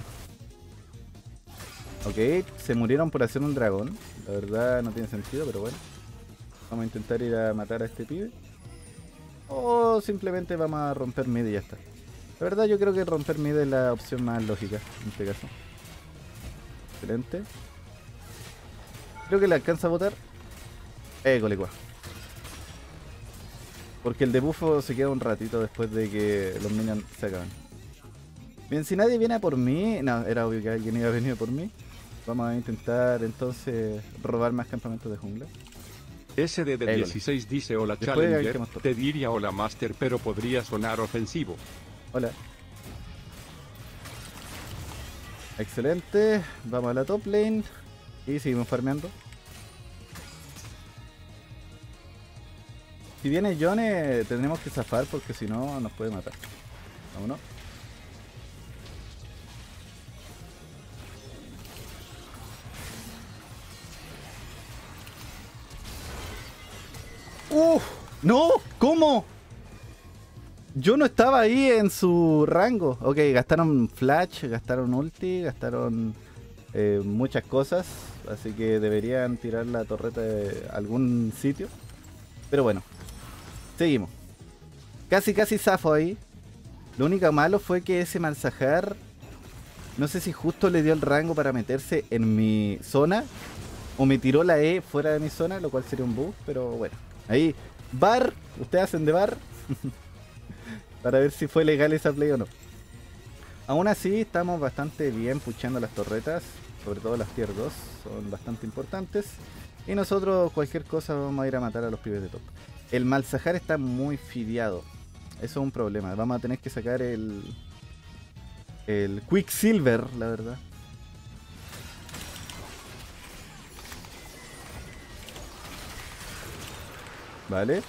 Ok, se murieron por hacer un dragón. La verdad no tiene sentido, pero bueno. Vamos a intentar ir a matar a este pibe. O simplemente vamos a romper mid y ya está. La verdad yo creo que romper mid es la opción más lógica en este caso. Excelente. Creo que le alcanza a botar. École, cuá. Porque el debuffo se queda un ratito después de que los minions se acaban. Bien, si nadie viene a por mí... No, era obvio que alguien iba a venir por mí. Vamos a intentar entonces robar más campamentos de jungla. S D de dieciséis dice hola Challenger, te diría hola Master pero podría sonar ofensivo. Hola. Excelente, vamos a la top lane y seguimos farmeando. Si viene Yone tendremos que zafar porque si no nos puede matar. Vámonos. ¡Uf! ¡No! ¿Cómo? Yo no estaba ahí en su rango. Ok, gastaron flash, gastaron ulti, gastaron eh, muchas cosas. Así que deberían tirar la torreta de algún sitio. Pero bueno, seguimos. Casi casi zafo ahí. Lo único malo fue que ese Malzahar, no sé si justo le dio el rango para meterse en mi zona o me tiró la E fuera de mi zona, lo cual sería un bug, pero bueno. Ahí, bar, ustedes hacen de bar para ver si fue legal esa play o no. Aún así estamos bastante bien puchando las torretas, sobre todo las tier dos, son bastante importantes. Y nosotros cualquier cosa vamos a ir a matar a los pibes de top. El Malzahar está muy fideado, eso es un problema, vamos a tener que sacar el, el Quicksilver, la verdad. Vale.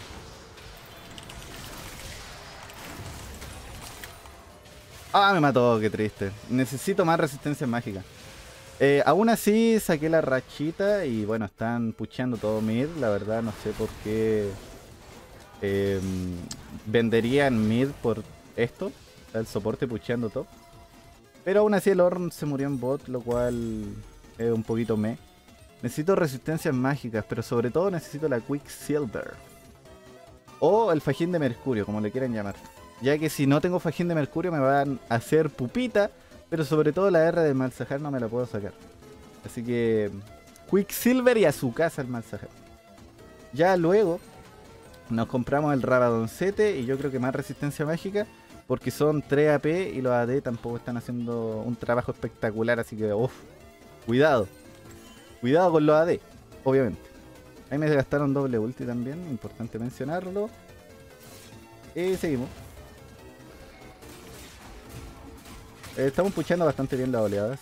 Ah, me mató, qué triste. Necesito más resistencia mágica. Eh, aún así saqué la rachita y bueno, están pucheando todo mid. La verdad no sé por qué eh, venderían mid por esto. El soporte pucheando top. Pero aún así el Ornn se murió en bot, lo cual es un poquito meh. Necesito resistencias mágicas, pero sobre todo necesito la Quicksilver. O el fajín de mercurio, como le quieran llamar. Ya que si no tengo fajín de mercurio me van a hacer pupita, pero sobre todo la R del Malzahar no me la puedo sacar. Así que Quicksilver y a su casa el Malzahar. Ya luego nos compramos el Rabadoncete y yo creo que más resistencia mágica, porque son tres A P y los A D tampoco están haciendo un trabajo espectacular, así que uff, cuidado. Cuidado con los A D, obviamente. Ahí me gastaron doble ulti también, importante mencionarlo. Y seguimos. Eh, estamos puchando bastante bien las oleadas.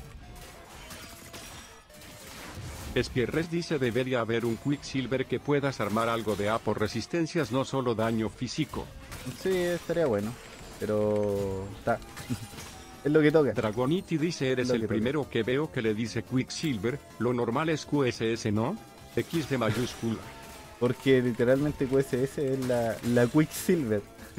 Espierres dice debería haber un Quicksilver que puedas armar algo de A por resistencias, no solo daño físico. Sí, estaría bueno, pero está. Es lo que toca. Dragoniti dice eres Lo el que primero toca. que veo que le dice Quicksilver, lo normal es Q S S, ¿no? X de mayúscula. Porque literalmente Q S S es la, la Quicksilver.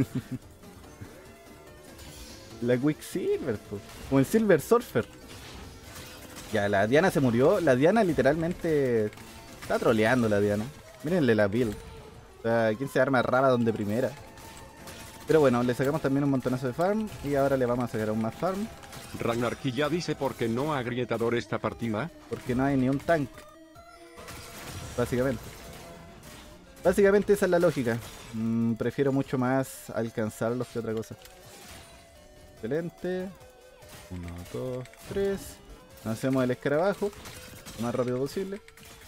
La Quicksilver, pues. Como el Silver Surfer. Ya, la Diana se murió. La Diana literalmente está troleando la Diana. Mírenle la build. O sea, ¿quién se arma Rabadon de primera? Pero bueno, le sacamos también un montonazo de farm. Y ahora le vamos a sacar aún más farm. Ragnar ya dice por qué no agrietador esta partida. Porque no hay ni un tank. Básicamente. Básicamente esa es la lógica. Mm, prefiero mucho más alcanzarlos que otra cosa. Excelente. Uno, dos, tres. Nos hacemos el escarabajo lo más rápido posible.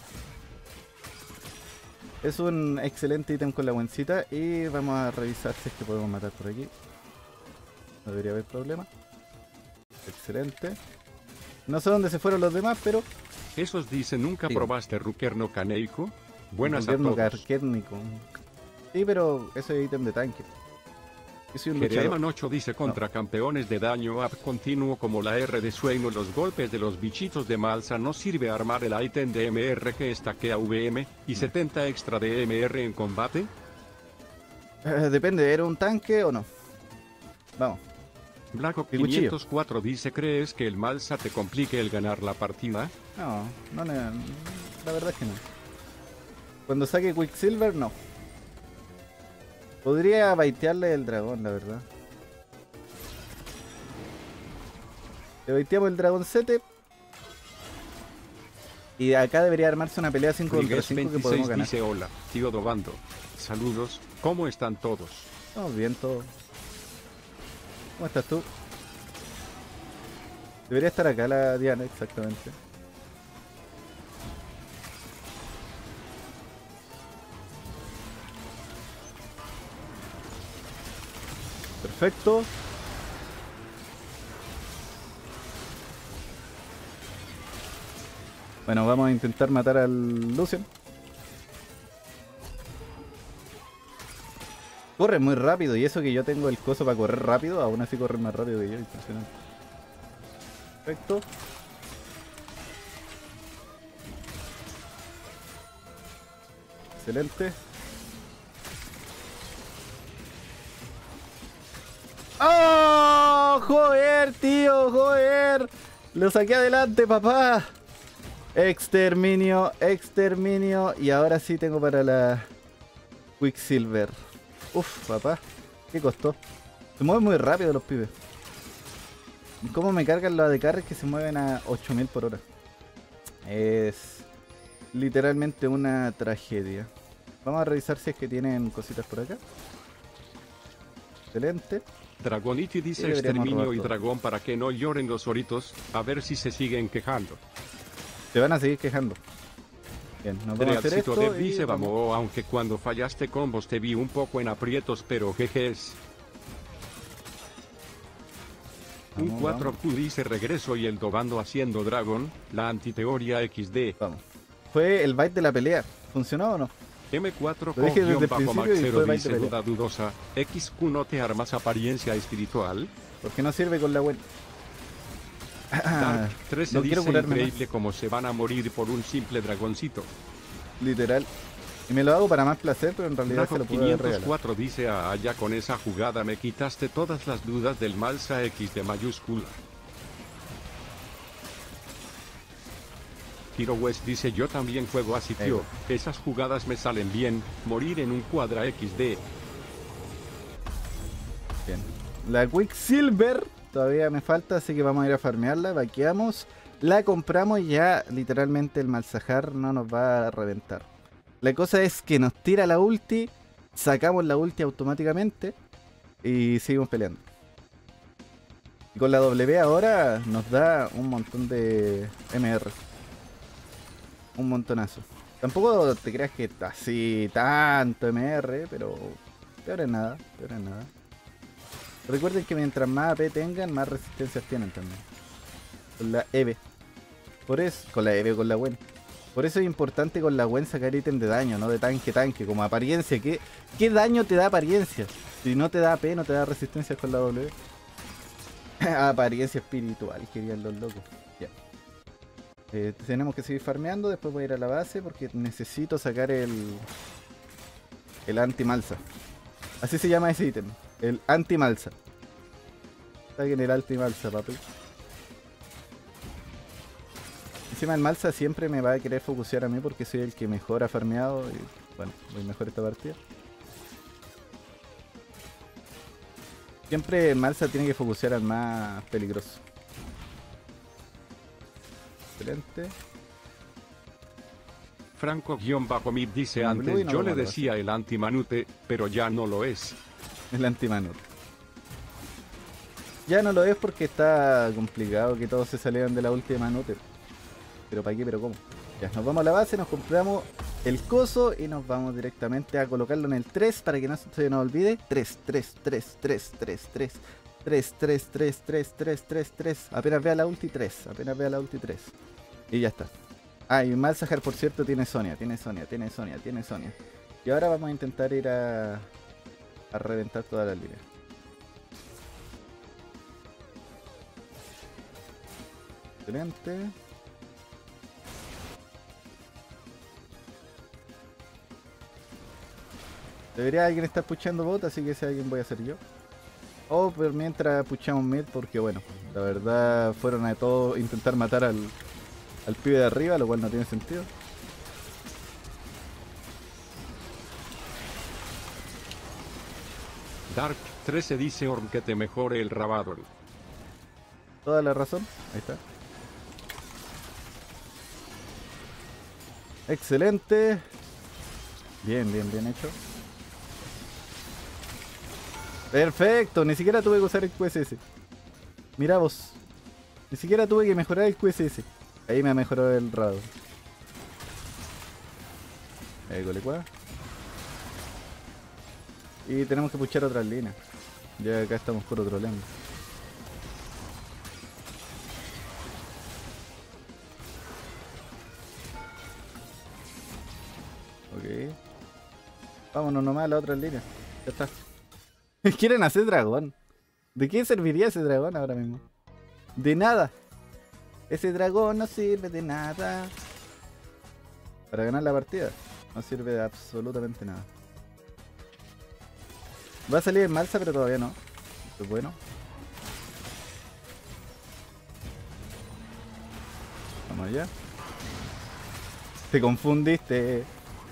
Es un excelente ítem con la buencita. Y vamos a revisar si es que podemos matar por aquí. No debería haber problema. Excelente. No sé dónde se fueron los demás, pero Esos dicen nunca Sí. probaste Rukerno Kaneico. Buenas a gobierno todos. carquérnico. Sí, pero ese es ítem de tanque. Yo soy un luchador. Jereman ocho dice contra campeones de daño up continuo como la R de Sueño, los golpes de los bichitos de Malsa no sirve armar el ítem de M R que estaquea V M y setenta extra de M R en combate. Eh, depende, ¿era un tanque o no? Vamos. Blacko El cuchillo. quinientos cuatro dice ¿crees que el Malsa te complique el ganar la partida? No, no, no, la verdad es que no. Cuando saque Quicksilver, no. Podría baitearle el dragón, la verdad. Le baiteamos el dragoncete. Y acá debería armarse una pelea cinco contra Rigues cinco que veintiséis podemos ganar. dice hola, tío Dobando. Saludos, ¿cómo están todos? Estamos bien todos. ¿Cómo estás tú? Debería estar acá la Diana, exactamente. Perfecto. Bueno, vamos a intentar matar al Lucian. Corre muy rápido y eso que yo tengo el coso para correr rápido, aún así corre más rápido que yo, impresionante. Perfecto. Excelente. ¡Oh! ¡Joder, tío! ¡Joder! Lo saqué adelante, papá. Exterminio, exterminio. Y ahora sí tengo para la Quicksilver. Uf, papá. ¿Qué costó? Se mueven muy rápido los pibes. ¿Cómo me cargan los A D Carries que se mueven a ocho mil por hora? Es literalmente una tragedia. Vamos a revisar si es que tienen cositas por acá. Excelente. Dragoniti dice Sí, deberíamos exterminio robar y todo. dragón para que no lloren los oritos, a ver si se siguen quejando. Se van a seguir quejando. Bien, nos vamos a hacer Realcito esto Dev y dice vamos. vamos, aunque cuando fallaste combos te vi un poco en aprietos, pero jejes. Un Vamos, cuatro Q dice regreso y el Dobando haciendo dragón, la antiteoría equis de. Vamos. Fue el bite de la pelea. ¿Funcionó o no? M cuatro Lo dije desde el bajo principio y Maxero fue dice veinte duda dudosa, X Q no te armas apariencia espiritual. Porque no sirve con la buena. Dark trece no quiero dice curarme increíble como se van a morir por un simple dragoncito. Literal. Y me lo hago para más placer, pero en realidad se Najo lo puedo haber regalado. quinientos cuatro dice ah, ya con esa jugada me quitaste todas las dudas del Malsa X de mayúscula. Hero West dice yo también juego así tío, esas jugadas me salen bien, morir en un cuadra equis de. Bien. La Quicksilver todavía me falta, así que vamos a ir a farmearla, vaqueamos, la compramos y ya literalmente el Malzahar no nos va a reventar. La cosa es que nos tira la ulti, sacamos la ulti automáticamente y seguimos peleando. Y con la W ahora nos da un montón de M R. Un montonazo. Tampoco te creas que así tanto M R, pero peor es nada, peor es nada. Recuerden que mientras más A P tengan, más resistencias tienen también. Con la E V. Por eso, con la E V o con la Gwen. Por eso es importante con la Gwen sacar ítem de daño, no de tanque tanque, como apariencia. ¿Qué, qué daño te da apariencia? Si no te da A P, no te da resistencia con la W. Apariencia espiritual, querían los locos. Ya. Eh, tenemos que seguir farmeando, después voy a ir a la base porque necesito sacar el... El anti-malsa. Así se llama ese ítem. El anti-malsa. Saquen el anti-malsa, papi. Encima el Malsa siempre me va a querer focusear a mí porque soy el que mejor ha farmeado y bueno, voy mejor esta partida. Siempre el Malsa tiene que focusear al más peligroso. Excelente. Franco-Mid dice antes yo le decía el anti-manute, pero ya no lo es. El anti-manute. Ya no lo es porque está complicado que todos se salieran de la última manute. Pero para qué, pero cómo. Ya, nos vamos a la base, nos compramos el coso y nos vamos directamente a colocarlo en el tres para que no se nos olvide. tres, tres, tres, tres, tres, tres, tres, tres, tres, tres, tres, tres, tres. Apenas vea la ulti tres, apenas vea la ulti tres. Y ya está. Ah, y Malzahar por cierto tiene Sonia, tiene Sonia, tiene Sonia, tiene Sonia. Y ahora vamos a intentar ir a, a reventar todas las líneas. Excelente. Debería alguien estar puchando bot, así que ese alguien voy a ser yo. O por mientras puchamos mid, porque bueno, la verdad fueron a todos intentar matar al, al pibe de arriba, lo cual no tiene sentido. Dark trece dice Orm que te mejore el Rabadon. Toda la razón, ahí está. Excelente. Bien, bien, bien hecho. Perfecto, ni siquiera tuve que usar el Q S S. Mira vos. Ni siquiera tuve que mejorar el Q S S. Ahí me ha mejorado el rado. Ahí colecua. Y tenemos que puchar otras líneas. Ya acá estamos puro troleando. Ok. Vámonos nomás a la otra línea. Ya está. Quieren hacer dragón. ¿De qué serviría ese dragón ahora mismo? De nada. Ese dragón no sirve de nada. Para ganar la partida no sirve de absolutamente nada. Va a salir en Malsa, pero todavía no. Esto es bueno. Vamos allá. Te confundiste.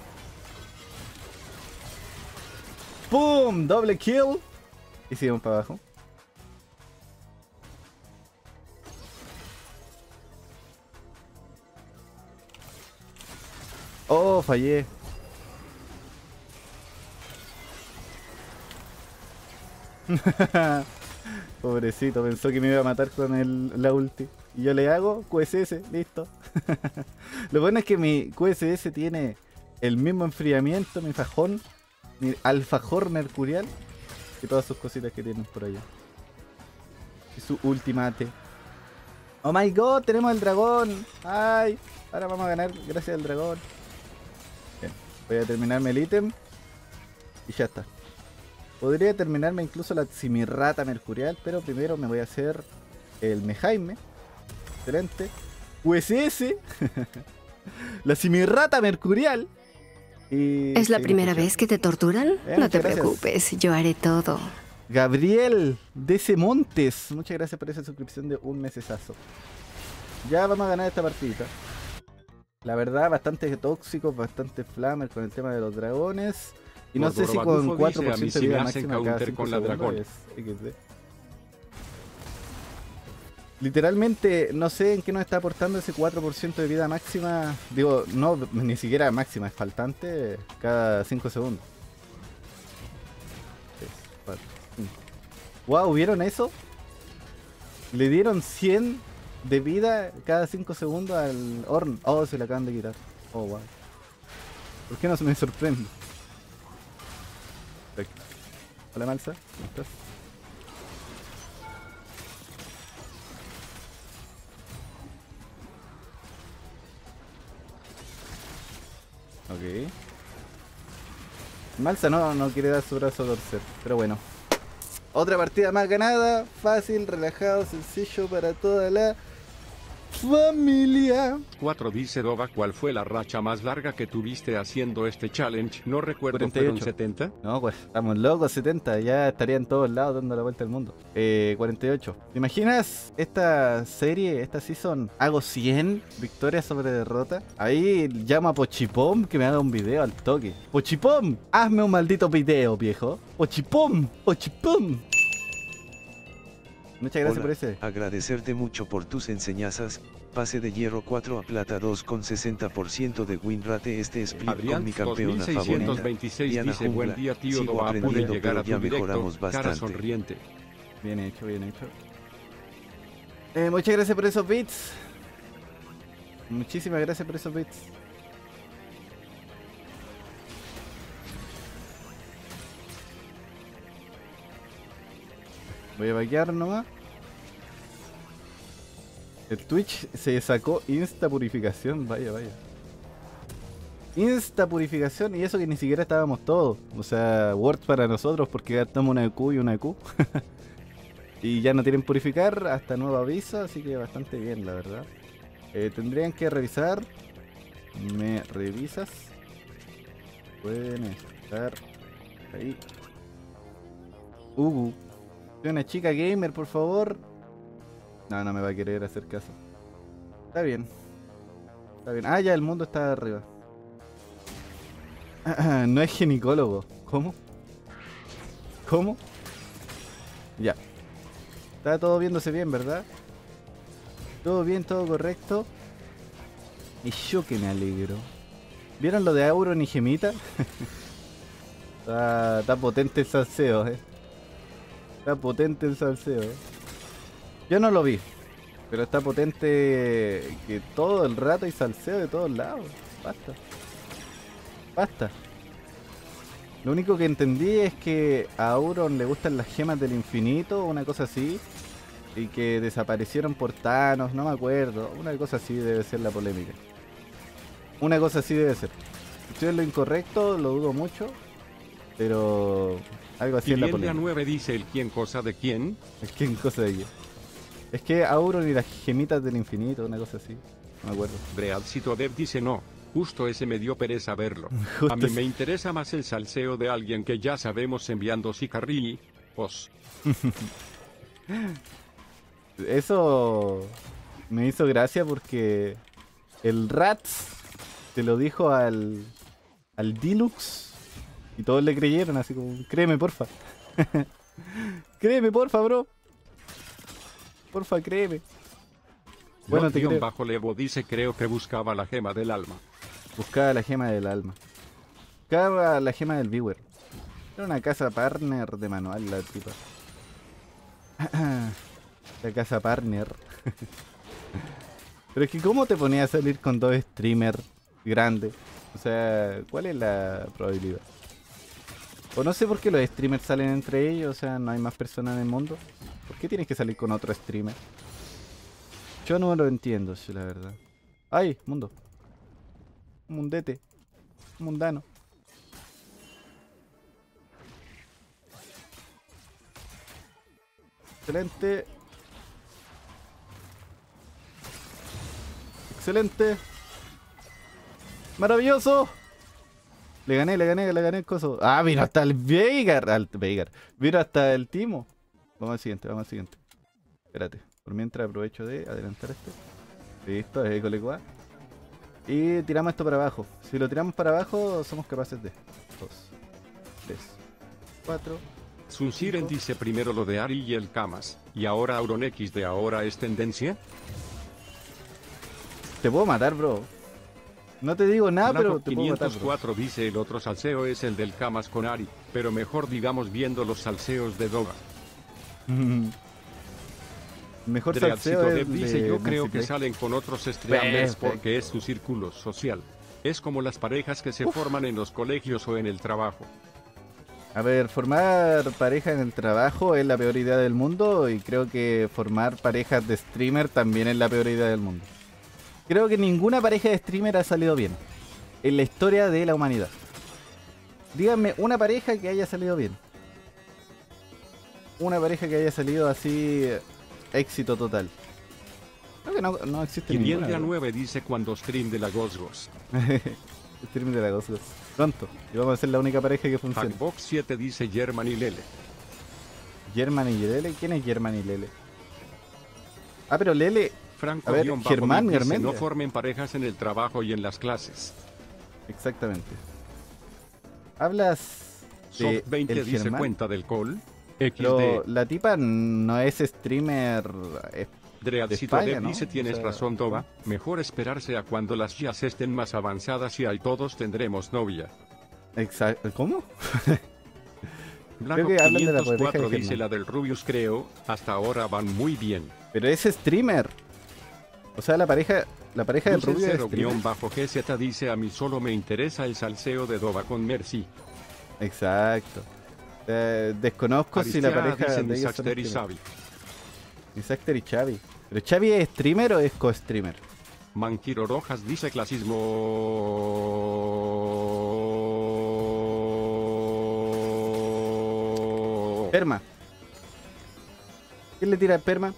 ¡Pum! Doble kill. Y seguimos para abajo. Oh, fallé. Pobrecito, pensó que me iba a matar con el, la ulti. Y yo le hago Q S S, listo. Lo bueno es que mi Q S S tiene el mismo enfriamiento, mi fajón, mi alfajor mercurial, y todas sus cositas que tienen por allá. Y su ultimate. Oh my god, tenemos el dragón. Ay, ahora vamos a ganar gracias al dragón. Bien, voy a terminarme el ítem. Y ya está. Podría terminarme incluso la Simirrata mercurial, pero primero me voy a hacer el Mejaime. Excelente. Q S S. La Simirrata mercurial. Y ¿Es la primera vez que te torturan? Eh, no te gracias. preocupes, yo haré todo. Gabriel D C Montes, muchas gracias por esa suscripción de un mesesazo. Ya vamos a ganar esta partidita. La verdad, bastante tóxicos, bastante flamer con el tema de los dragones. Y no sé si Gordorobadufo con cuatro dice, por "A mí ciento sí de me vida hacen máxima cada counter cinco con la segundos dragón". es equis de. Literalmente, no sé en qué nos está aportando ese cuatro por ciento de vida máxima. Digo, no, ni siquiera máxima, es faltante cada cinco segundos. tres, cuatro, cinco. Wow, ¿vieron eso? Le dieron cien de vida cada cinco segundos al Ornn. Oh, se le acaban de quitar. Oh, wow. ¿Por qué no se me sorprende? Perfecto. Hola, Malsa. ¿Cómo estás? Ok. Malsa no, no quiere dar su brazo a torcer, pero bueno. Otra partida más ganada, fácil, relajado, sencillo para toda la familia. cuatro dice Dova, ¿cuál fue la racha más larga que tuviste haciendo este challenge? No recuerdo, cuarenta y ocho. ¿fueron setenta? No, pues estamos locos, setenta, ya estaría en todos lados dando la vuelta al mundo. Eh, cuarenta y ocho. ¿Te imaginas esta serie, esta season? Hago cien victorias sobre derrota. Ahí llamo a Pochipom que me haga un video al toque. Pochipom, hazme un maldito video, viejo. Pochipom, Pochipom. Muchas gracias Hola, por ese. agradecerte mucho por tus enseñanzas. Pase de hierro cuatro a plata dos con sesenta por ciento de win rate. Este split con Adrián mi dos mil campeona favorita. seiscientos veintiséis Diana dice, buen Jungla. día tío Sigo Doa, pude aprendiendo, llegar a pero tu ya directo, mejoramos cara bastante. sonriente. Bien hecho, bien hecho. Eh, muchas gracias por esos bits. Muchísimas gracias por esos bits. Voy a vaquear nomás. El Twitch se sacó insta purificación, vaya, vaya. Insta purificación, y eso que ni siquiera estábamos todos. O sea, Word para nosotros porque gastamos una E Q y una E Q. Y ya no tienen purificar hasta nuevo aviso, así que bastante bien, la verdad. Eh, tendrían que revisar. ¿Me revisas? Pueden estar ahí. Ugu. Soy una chica gamer, por favor. No, no me va a querer hacer caso. Está bien. Está bien. Ah, ya el mundo está arriba. No es ginecólogo. ¿Cómo? ¿Cómo? Ya. Está todo viéndose bien, ¿verdad? Todo bien, todo correcto. Y yo que me alegro. ¿Vieron lo de Auron y Gemita? está, está potente el salseo, eh. Está potente el salseo, eh. Yo no lo vi, pero está potente que todo el rato hay salseo de todos lados. Basta. Basta. Lo único que entendí es que a Auron le gustan las gemas del infinito, una cosa así. Y que desaparecieron por Thanos, no me acuerdo. Una cosa así debe ser la polémica. Una cosa así debe ser. Si estoy en lo incorrecto, lo dudo mucho. Pero algo así Y es la bien de a polémica. nueve dice el quién cosa de quién. Es que cosa de quién. Es que Auron y las gemitas del infinito, una cosa así. No me acuerdo. Breadcito Dev dice no. Justo ese me dio pereza verlo. Justo A mí ese. me interesa más el salseo de alguien que ya sabemos enviando Sicarrilli. Os. Eso me hizo gracia porque el Rats se lo dijo al, al Deluxe y todos le creyeron, así como, créeme porfa. Créeme porfa, bro. Porfa, créeme. Bueno, te creo. Bajo Levo dice creo que buscaba la gema del alma. Buscaba la gema del alma. Buscaba la gema del viewer. Era una casa partner de manual la tipa. La casa partner. Pero es que ¿cómo te ponía a salir con dos streamers grandes? O sea, ¿cuál es la probabilidad? O no sé por qué los streamers salen entre ellos, o sea, no hay más personas en el mundo. ¿Por qué tienes que salir con otro streamer? Yo no lo entiendo, sí, la verdad. ¡Ay, mundo! Un mundete. Un mundano. Excelente. Excelente. Maravilloso. Le gané, le gané, le gané el coso. Ah, vino hasta el Veigar. Al Veigar. Vino hasta el Timo. Vamos al siguiente, vamos al siguiente. Espérate. Por mientras aprovecho de adelantar este. Listo, es Ecolecua. Y tiramos esto para abajo. Si lo tiramos para abajo, somos capaces de... dos, tres, cuatro... Sun Siren cinco. dice primero lo de Ari y el Camas, y ahora Auron X de ahora es tendencia. Te puedo matar, bro. No te digo nada, Blago pero te puedo matar, quinientos bro. cuatro dice el otro salseo es el del Camas con Ari, pero mejor digamos viendo los salseos de Dova. Mejor Dreadcito salseo Dev es dice de yo creo Nancy que Play. salen con otros streamers Perfecto. porque es su círculo social. Es como las parejas que se forman en los colegios o en el trabajo. A ver, formar pareja en el trabajo es la peor idea del mundo y creo que formar parejas de streamer también es la peor idea del mundo. Creo que ninguna pareja de streamer ha salido bien en la historia de la humanidad. Díganme una pareja que haya salido bien. Una pareja que haya salido así, éxito total. Creo que no, no existe Y bien ninguna. de a ¿verdad? nueve dice cuando stream de la Ghost Ghost. Stream de la Ghost Ghost. Pronto. Y vamos a ser la única pareja que funcione. Hackbox siete dice German y Lele. German y Lele. ¿Quién es German y Lele? Ah, pero Lele. Franco A ver, guión bajo Germán mil dice, Garmendia. no formen parejas en el trabajo y en las clases. Exactamente. Hablas de Soft veinte el dice Germán, cuenta del call. X pero D. la tipa no es streamer. es- Dreadcito de España, Dev ¿no? dice O tienes sea, razón Dova, mejor esperarse a cuando las jazz estén más avanzadas y ahí todos tendremos novia. Exacto. ¿Cómo? Blaco que hablan de la quinientos cuatro pareja de dice Germán. la del Rubius creo, hasta ahora van muy bien. Pero es streamer. O sea, la pareja, la pareja del rubio es cero streamer. guión bajo G Z dice a mí solo me interesa el salseo de Dova con Mercy. Exacto. Eh, desconozco si la Aristea pareja dice de ellos son Nisaxter y streamers. Sabi. Nisaxter y Xavi. ¿Pero Xavi es streamer o es co-streamer? Manquiro Rojas dice clasismo. Perma. ¿Quién le tira a Perma?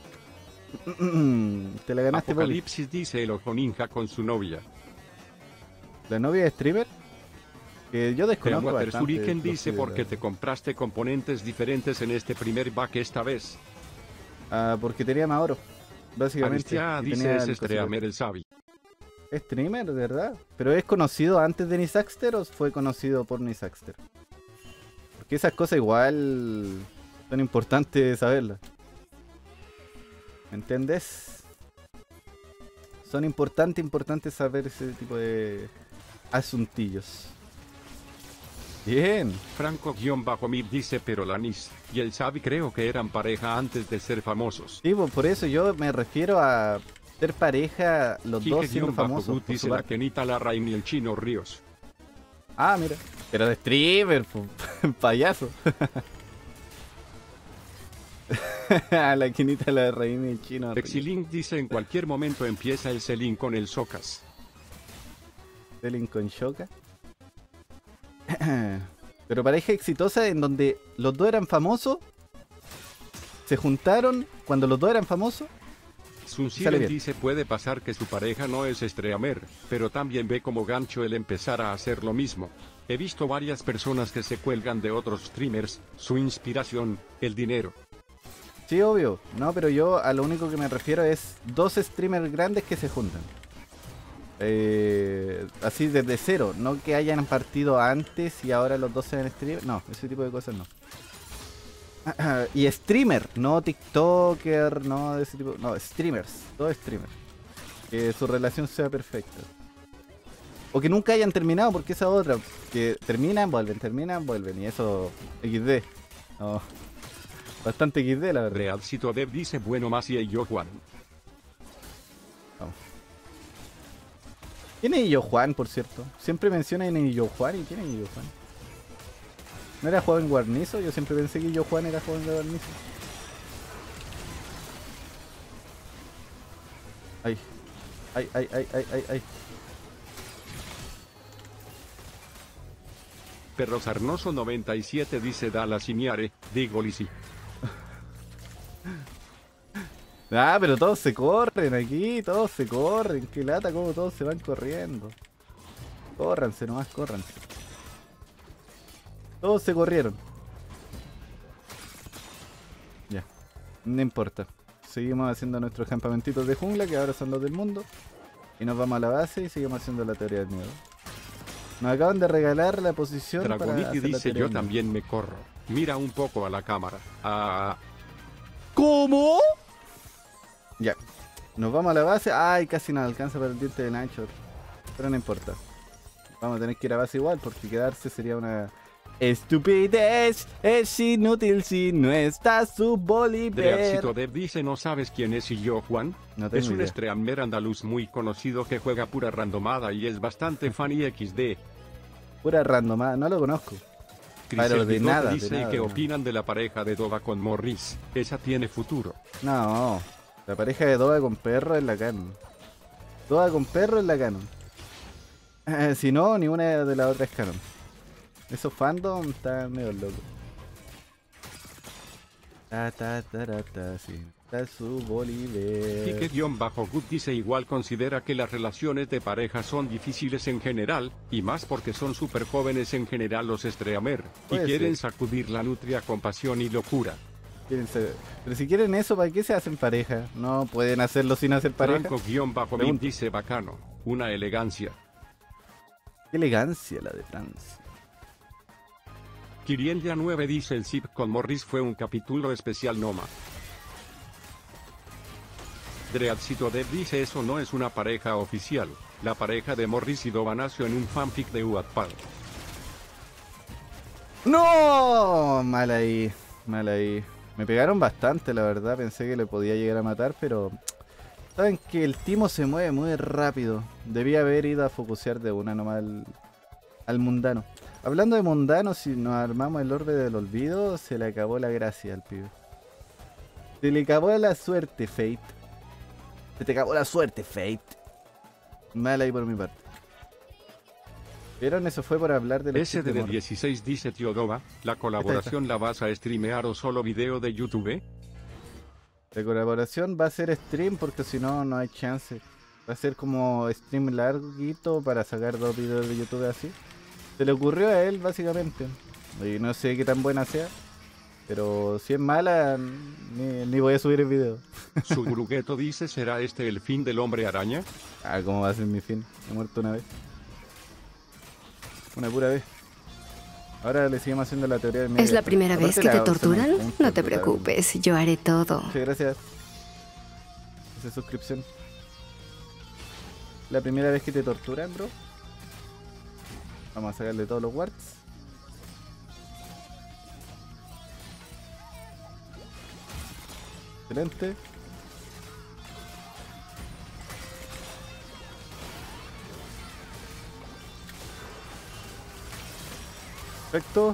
Te la ganaste, Poli. Apocalipsis dice el ojo ninja con su novia. ¿La novia de streamer? Que yo desconozco Water bastante. Shuriken los dice videos. porque te compraste componentes diferentes en este primer back esta vez. Ah, porque tenía más oro. Básicamente. Aristia y dice tenía es el cosito. Streamer el Sabi. ¿Es streamer, de verdad? ¿Pero es conocido antes de Nisaxter o fue conocido por Nisaxter? Porque esas cosas igual son importantes saberlas. ¿Me entiendes? Son importantes, importantes saber ese tipo de asuntillos. Bien. Franco-Mid dice pero la Nis y el Sabi creo que eran pareja antes de ser famosos. Sí, pues por eso yo me refiero a ser pareja, los dos siendo famosos. Kike-Gut por dice su la parte. Kenita Larra y el Chino Ríos. Ah, mira. Pero de streamer, po, payaso. La quinita la de reina y el chino. Exilink dice en cualquier momento empieza el Selin con el Socas. Selling con Shoka. Pero pareja exitosa en donde los dos eran famosos. Se juntaron cuando los dos eran famosos. Sun Sale Siren bien. dice puede pasar que su pareja no es streamer, pero también ve como gancho el empezar a hacer lo mismo. He visto varias personas que se cuelgan de otros streamers, su inspiración, el dinero. Sí, obvio. No, pero yo a lo único que me refiero es dos streamers grandes que se juntan. Eh, así desde cero. No que hayan partido antes y ahora los dos sean streamers. No, ese tipo de cosas no. Y streamer, no TikToker, no de ese tipo. No, streamers. Dos streamers. Que su relación sea perfecta. O que nunca hayan terminado, porque esa otra. Que terminan, vuelven, terminan, vuelven. Y eso, equis de. No. Bastante equis de, la verdad. Realcito Dev dice bueno más y yo Juan. Vamos. ¿Quién es Illo Juan, por cierto? Siempre mencionan a Illo Juan. ¿Y quién es Illo Juan? ¿No era joven guarnizo? Yo siempre pensé que Illo Juan era joven guarnizo. Ay. Ay, ay, ay, ay, ay, ay. Perro Sarnoso noventa y siete dice Dallas Iniare, digo Lisi. Ah, pero todos se corren aquí, todos se corren. Qué lata, como todos se van corriendo. Córranse, nomás córranse. Todos se corrieron. Ya, no importa. Seguimos haciendo nuestros campamentitos de jungla, que ahora son los del mundo. Y nos vamos a la base y seguimos haciendo la teoría del miedo. Nos acaban de regalar la posición para Dragoniti hacer la dice teoría yo del miedo. también me corro. Mira un poco a la cámara. Ah, ¿Cómo? Ya. Nos vamos a la base. Ay, casi nos alcanza para el diente de Nacho. Pero no importa. Vamos a tener que ir a base igual porque quedarse sería una estupidez. Es inútil si no está su Bolívar. Dreadcito Dev dice no sabes quién es y yo Juan. No tengo Es un idea. streamer andaluz muy conocido que juega pura randomada y es bastante fan y equis de. Pura randomada. No lo conozco. Pero de Criselvito nada, de dice nada, que de nada. opinan de la pareja de Dova con Morris. Esa tiene futuro. No. La pareja de Doba con perro es la canon. Doba con perro es la canon. Eh, si no, ni una de las otras es canon. Esos fandom están medio locos. Ta ta ta ta ta, sí. Está su Bolívar. Kike-Good dice igual considera que las relaciones de pareja son difíciles en general, y más porque son súper jóvenes en general los streamer, y Puede quieren ser. sacudir la nutria con pasión y locura. Quieren ser- Pero si quieren eso, ¿para qué se hacen pareja? No pueden hacerlo sin hacer pareja. Franco-Mim Pregunta. dice bacano, una elegancia. Qué elegancia la de Francia. Kiriendia nueve dice el zip con Morris fue un capítulo especial Noma. Dreadcito Dev dice eso no es una pareja oficial. La pareja de Morris y Dova nació en un fanfic de Wattpad. ¡No! Mal ahí, mal ahí. Me pegaron bastante, la verdad. Pensé que le podía llegar a matar, pero... Saben que el timo se mueve muy rápido. Debía haber ido a focusear de una nomás al, al mundano. Hablando de mundano, si nos armamos el orbe del olvido, se le acabó la gracia al pibe. Se le acabó la suerte, Fate. Se te acabó la suerte, Fate. Mal ahí por mi parte. ¿Vieron? Eso fue por hablar de los S D chistes de morros. dieciséis dice tío Dova, ¿la colaboración la vas a streamear o solo video de YouTube? La colaboración va a ser stream porque si no, no hay chance. Va a ser como stream larguito para sacar dos videos de YouTube así. Se le ocurrió a él básicamente. Y no sé qué tan buena sea. Pero si es mala, ni, ni voy a subir el video. Su grugueto dice ¿será este el fin del hombre araña? Ah, ¿cómo va a ser mi fin? He muerto una vez. Una pura vez. Ahora le seguimos haciendo la teoría del medio. ¿Es la primera vez Aparte que te la opción torturan? al punto, No te brutal. preocupes, yo haré todo. Muchas gracias. Esa suscripción. La primera vez que te torturan, bro. Vamos a sacarle todos los wards. Excelente. Perfecto.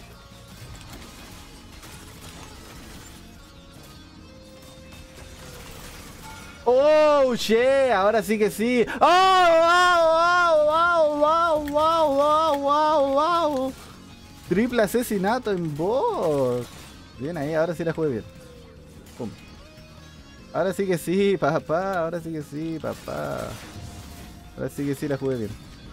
Oh, shit, ahora sí que sí. Oh, wow, wow, wow, wow, wow, wow, wow. Triple asesinato en bot. Bien ahí, ahora sí la jugué bien. Pum. Ahora sí que sí, papá. Ahora sí que sí, papá. Ahora sí que sí la jugué bien.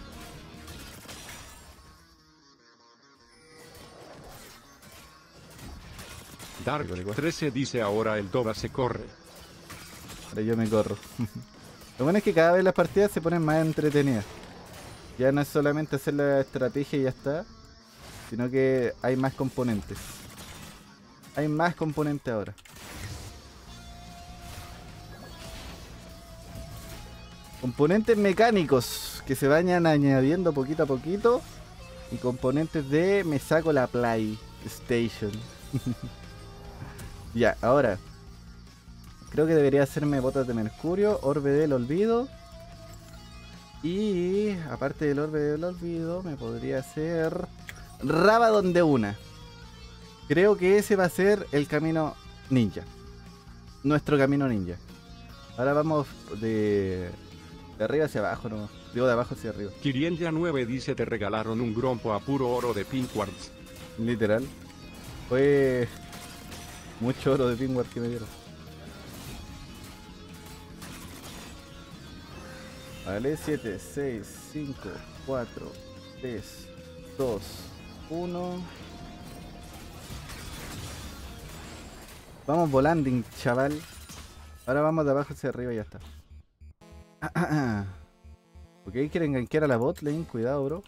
Dark trece dice ahora el Dova se corre. Ahora yo me corro. Lo bueno es que cada vez las partidas se ponen más entretenidas. Ya no es solamente hacer la estrategia y ya está, sino que hay más componentes. Hay más componentes ahora. Componentes mecánicos que se vayan añadiendo poquito a poquito. Y componentes de me saco la PlayStation. Ya, ahora. Creo que debería hacerme botas de mercurio, orbe del olvido. Y aparte del orbe del olvido, me podría hacer Rabadon de una. Creo que ese va a ser el camino ninja. Nuestro camino ninja. Ahora vamos de, de arriba hacia abajo, ¿no? Digo de abajo hacia arriba. Kiriendia nueve dice te regalaron un grompo a puro oro de Pink Quartz. Literal. Fue mucho oro de Pingward que me dieron. Vale, siete, seis, cinco, cuatro, tres, dos, uno. Vamos volando, chaval. Ahora vamos de abajo hacia arriba y ya está. Ok, quieren gankear a la bot lane, cuidado, bro.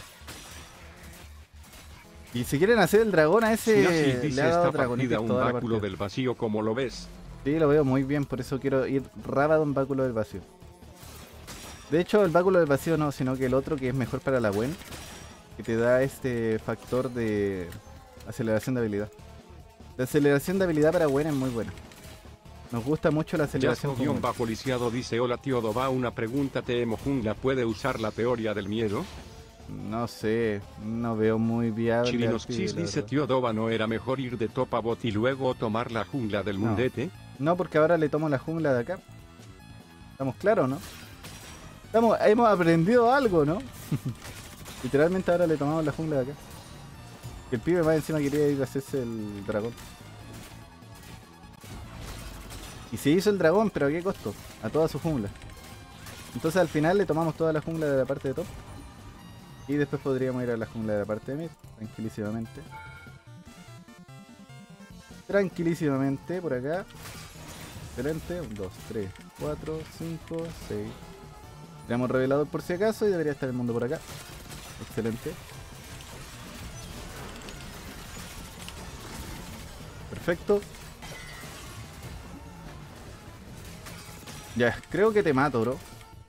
Y si quieren hacer el dragón a ese, Siasis le dice ha dado esta dragonite partida un toda la báculo partida. del vacío, como lo ves. Sí, lo veo muy bien, por eso quiero ir Rabadon Báculo del Vacío. De hecho, el Báculo del Vacío no, sino que el otro que es mejor para la Gwen, que te da este factor de aceleración de habilidad. La aceleración de habilidad para Gwen es muy buena. Nos gusta mucho la aceleración con Gwen. Bajo lisiado dice: hola tío Doba, una pregunta, ¿T M Jungla puede usar la teoría del miedo? No sé, no veo muy viable. al Chilinoxis pibe, la dice: verdad. tío Doba, ¿no era mejor ir de top a bot y luego tomar la jungla del No. mundete? No, porque ahora le tomo la jungla de acá. ¿Estamos claros, no? Estamos, hemos aprendido algo, ¿no? Literalmente ahora le tomamos la jungla de acá. El pibe más encima quería ir a hacerse el dragón. Y se hizo el dragón, pero ¿a qué costo? A toda su jungla. Entonces al final le tomamos toda la jungla de la parte de top. Y después podríamos ir a la jungla de la parte de mid, tranquilísimamente. Tranquilísimamente por acá. Excelente. uno, dos, tres, cuatro, cinco, seis. Tenemos revelador por si acaso y debería estar el mundo por acá. Excelente. Perfecto. Ya, creo que te mato, bro.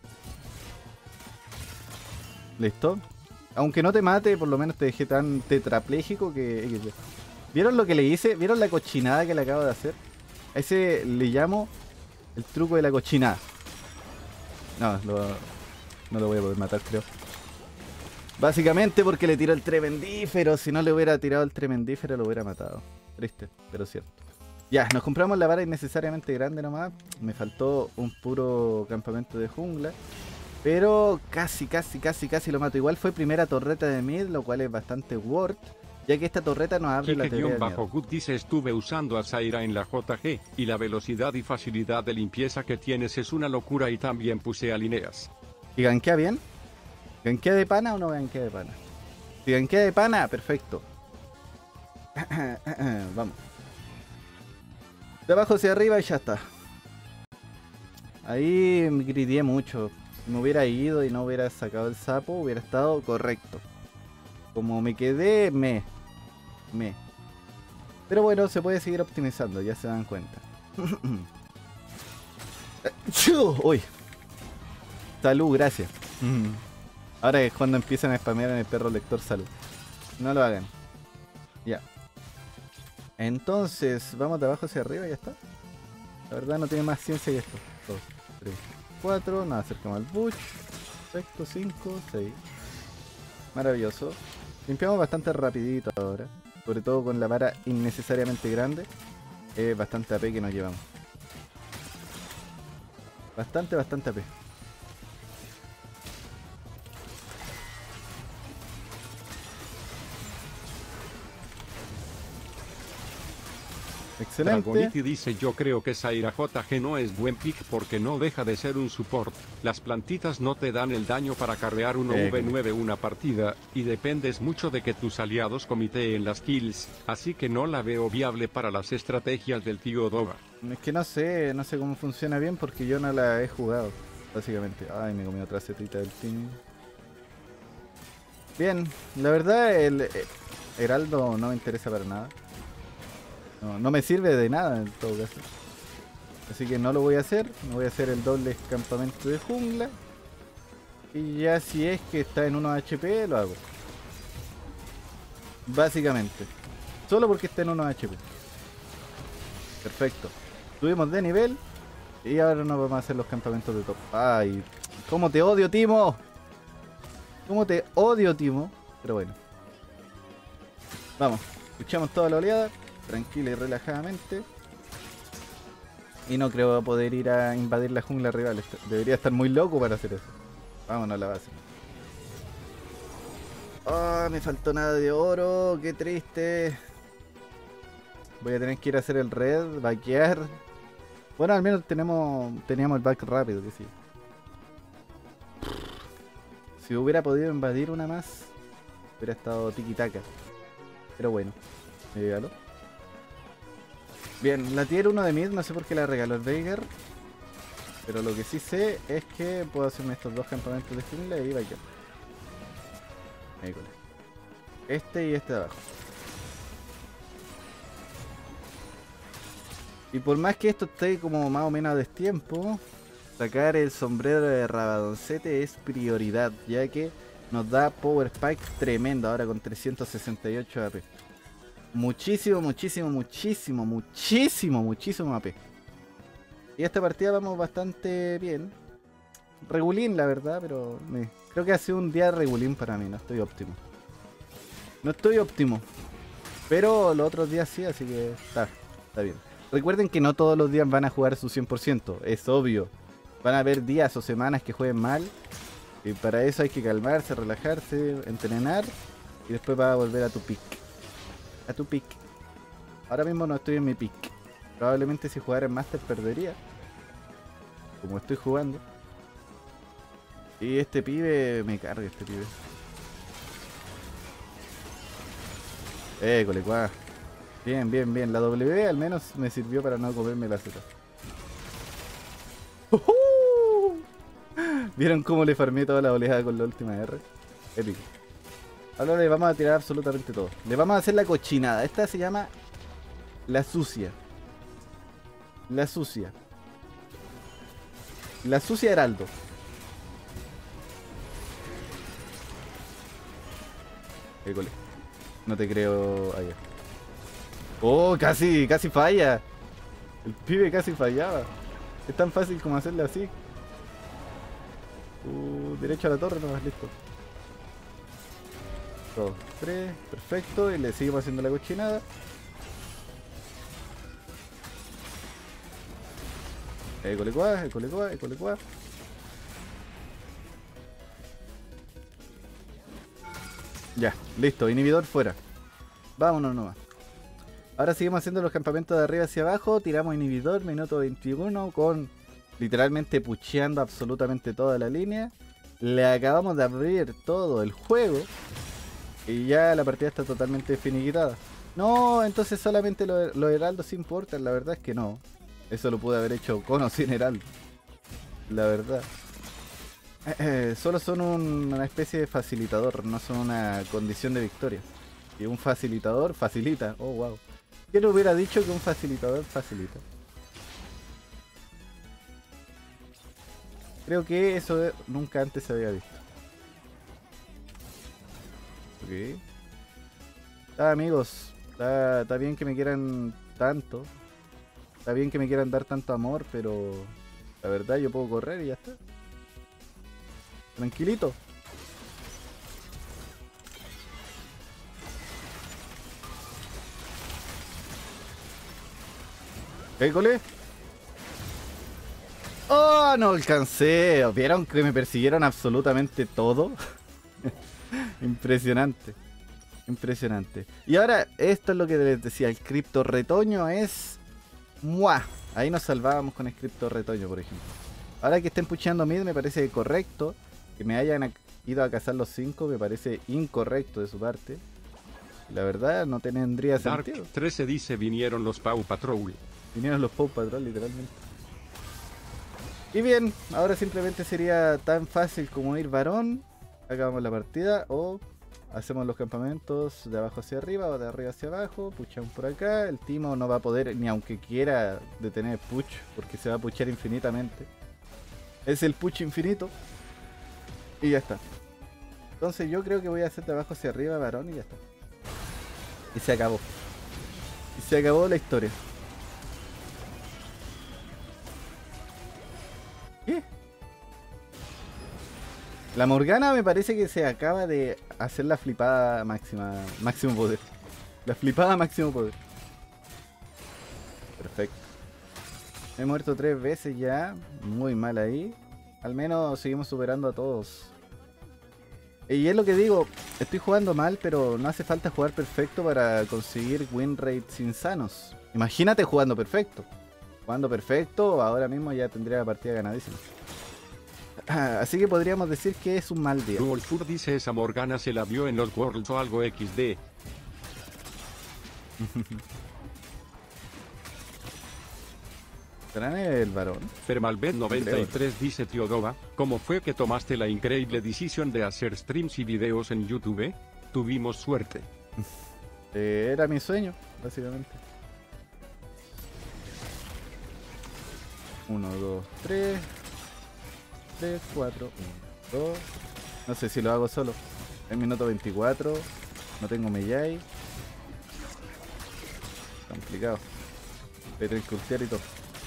Listo. Aunque no te mate, por lo menos te dejé tan tetrapléjico que... ¿Vieron lo que le hice? ¿Vieron la cochinada que le acabo de hacer? A ese le llamo el truco de la cochinada. No, lo, no lo voy a poder matar, creo. Básicamente porque le tiró el tremendífero. Si no le hubiera tirado el tremendífero, lo hubiera matado. Triste, pero cierto. Ya, nos compramos la vara innecesariamente grande nomás. Me faltó un puro campamento de jungla. Pero casi, casi, casi, casi lo mato. Igual fue primera torreta de mid, lo cual es bastante worth. Ya que esta torreta nos abre la teoría del miedo. Kike-Good dice: estuve usando a Zaira en la J G, y la velocidad y facilidad de limpieza que tienes es una locura, y también puse a Lineas. ¿Y gankea bien? ¿Gankea de pana o no gankea de pana? Si gankea de pana, perfecto. Vamos. De abajo hacia arriba y ya está. Ahí me grité mucho. Si me hubiera ido y no hubiera sacado el sapo, hubiera estado correcto. Como me quedé, me. Me. Pero bueno, se puede seguir optimizando, ya se dan cuenta. Uy. Salud, gracias. Ahora es cuando empiezan a spamear en el perro lector salud. No lo hagan. Ya. Entonces, vamos de abajo hacia arriba y ya está. La verdad no tiene más ciencia que esto. dos, tres, cuatro. Nos acercamos al bush. Perfecto, cinco, seis. Maravilloso. Limpiamos bastante rapidito ahora. Sobre todo con la vara innecesariamente grande. Es bastante A P que nos llevamos. Bastante, bastante A P. Excelente. Dragoniti dice: yo creo que Zaira J G no es buen pick porque no deja de ser un support. Las plantitas no te dan el daño para carrear uno Eh, V nueve una partida, y dependes mucho de que tus aliados comiteen las kills, así que no la veo viable para las estrategias del tío Doba. Es que no sé, no sé cómo funciona bien porque yo no la he jugado, básicamente. Ay, me comí otra setita del team. Bien, la verdad el, el Heraldo no me interesa para nada. No, no me sirve de nada en todo caso. Así que no lo voy a hacer. Me voy a hacer el doble campamento de jungla. Y ya si es que está en uno H P, lo hago. Básicamente. Solo porque está en uno H P. Perfecto. Subimos de nivel. Y ahora nos vamos a hacer los campamentos de top. Ay, cómo te odio, Timo. Cómo te odio, Timo. Pero bueno. Vamos. Luchamos toda la oleada. Tranquila y relajadamente. Y no creo poder ir a invadir la jungla rival. Debería estar muy loco para hacer eso. Vámonos a la base. Ah, oh, me faltó nada de oro. Qué triste. Voy a tener que ir a hacer el red, vaquear. Bueno, al menos tenemos teníamos el back rápido, que sí. Si hubiera podido invadir una más, hubiera estado tiki-taka. Pero bueno, me regaló. Bien, la tier uno de mid, no sé por qué la regaló el Veigar. Pero lo que sí sé es que puedo hacerme estos dos campamentos de jungla y va a quedar. Este y este de abajo. Y por más que esto esté como más o menos a destiempo, sacar el sombrero de Rabadoncete es prioridad, ya que nos da power spike tremendo ahora con trescientos sesenta y ocho A P. Muchísimo, muchísimo, muchísimo, muchísimo, muchísimo A P. Y esta partida vamos bastante bien. Regulín, la verdad, pero me... creo que ha sido un día regulín para mí, no estoy óptimo. No estoy óptimo. Pero los otros días sí, así que está, está bien. Recuerden que no todos los días van a jugar su cien por ciento, es obvio. Van a haber días o semanas que jueguen mal. Y para eso hay que calmarse, relajarse, entrenar. Y después va a volver a tu pick. A tu pick. Ahora mismo no estoy en mi pick. Probablemente si jugara en Master perdería. Como estoy jugando. Y este pibe me carga este pibe. Eh, colecuá. Bien, bien, bien. La W al menos me sirvió para no comerme la Z. ¡Uh! ¿Vieron cómo le farmé toda la oleada con la última R? Épico. Ahora le vamos a tirar absolutamente todo. Le vamos a hacer la cochinada. Esta se llama la sucia. La sucia. La sucia Heraldo. École. No te creo allá. Oh, casi, casi falla. El pibe casi fallaba. Es tan fácil como hacerle así. Uh, derecho a la torre nomás, listo. Dos, tres, perfecto. Y le seguimos haciendo la cochinada. École cuá, école cuá, école cuá. Ya, listo, inhibidor fuera. Vámonos nomás. Ahora seguimos haciendo los campamentos de arriba hacia abajo. Tiramos inhibidor, minuto veintiuno, con literalmente pucheando absolutamente toda la línea. Le acabamos de abrir todo el juego. Y ya la partida está totalmente finiquitada. No, entonces solamente los lo heraldos importan. La verdad es que no. Eso lo pude haber hecho con o sin heraldo. La verdad. Eh, eh, solo son un, una especie de facilitador. No son una condición de victoria. Y un facilitador facilita. Oh, wow. ¿Quién hubiera dicho que un facilitador facilita? Creo que eso nunca antes se había visto. Ok. Ah, amigos. Está, está bien que me quieran tanto. Está bien que me quieran dar tanto amor, pero la verdad yo puedo correr y ya está. Tranquilito. ¿École? ¡Oh! No alcancé. ¿Vieron que me persiguieron absolutamente todo? Impresionante. Impresionante. Y ahora, esto es lo que les decía. El cripto retoño es... ¡Muah! Ahí nos salvábamos con el cripto retoño, por ejemplo. Ahora que estén pucheando mid me parece correcto. Que me hayan ido a cazar los cinco me parece incorrecto de su parte. La verdad no tendría Dark sentido. trece dice vinieron los Paw Patrol. Vinieron los Paw Patrol literalmente. Y bien, ahora simplemente sería tan fácil como ir varón. Acabamos la partida o hacemos los campamentos de abajo hacia arriba o de arriba hacia abajo. Puchamos por acá. El Timo no va a poder ni aunque quiera detener push porque se va a puchar infinitamente. Es el push infinito. Y ya está. Entonces yo creo que voy a hacer de abajo hacia arriba varón y ya está. Y se acabó. Y se acabó la historia. ¿Qué? La Morgana me parece que se acaba de hacer la flipada máxima, máximo poder. La flipada máximo poder. Perfecto. He muerto tres veces ya. Muy mal ahí. Al menos seguimos superando a todos. Y es lo que digo, estoy jugando mal, pero no hace falta jugar perfecto para conseguir win rates insanos. Imagínate jugando perfecto. Jugando perfecto, ahora mismo ya tendría la partida ganadísima. Así que podríamos decir que es un mal día. Wolfur dice esa Morgana se la vio en los Worlds o algo equis de. ¿Serán el varón? Fermalbet noventa y tres dice tío Dova, ¿cómo fue que tomaste la increíble decisión de hacer streams y videos en YouTube? Tuvimos suerte. Eh, era mi sueño, básicamente. uno, dos, tres. tres, cuatro, uno, dos. No sé si lo hago solo. Es minuto veinticuatro. No tengo Meyai. Complicado. Voy a tener que ultear y todo.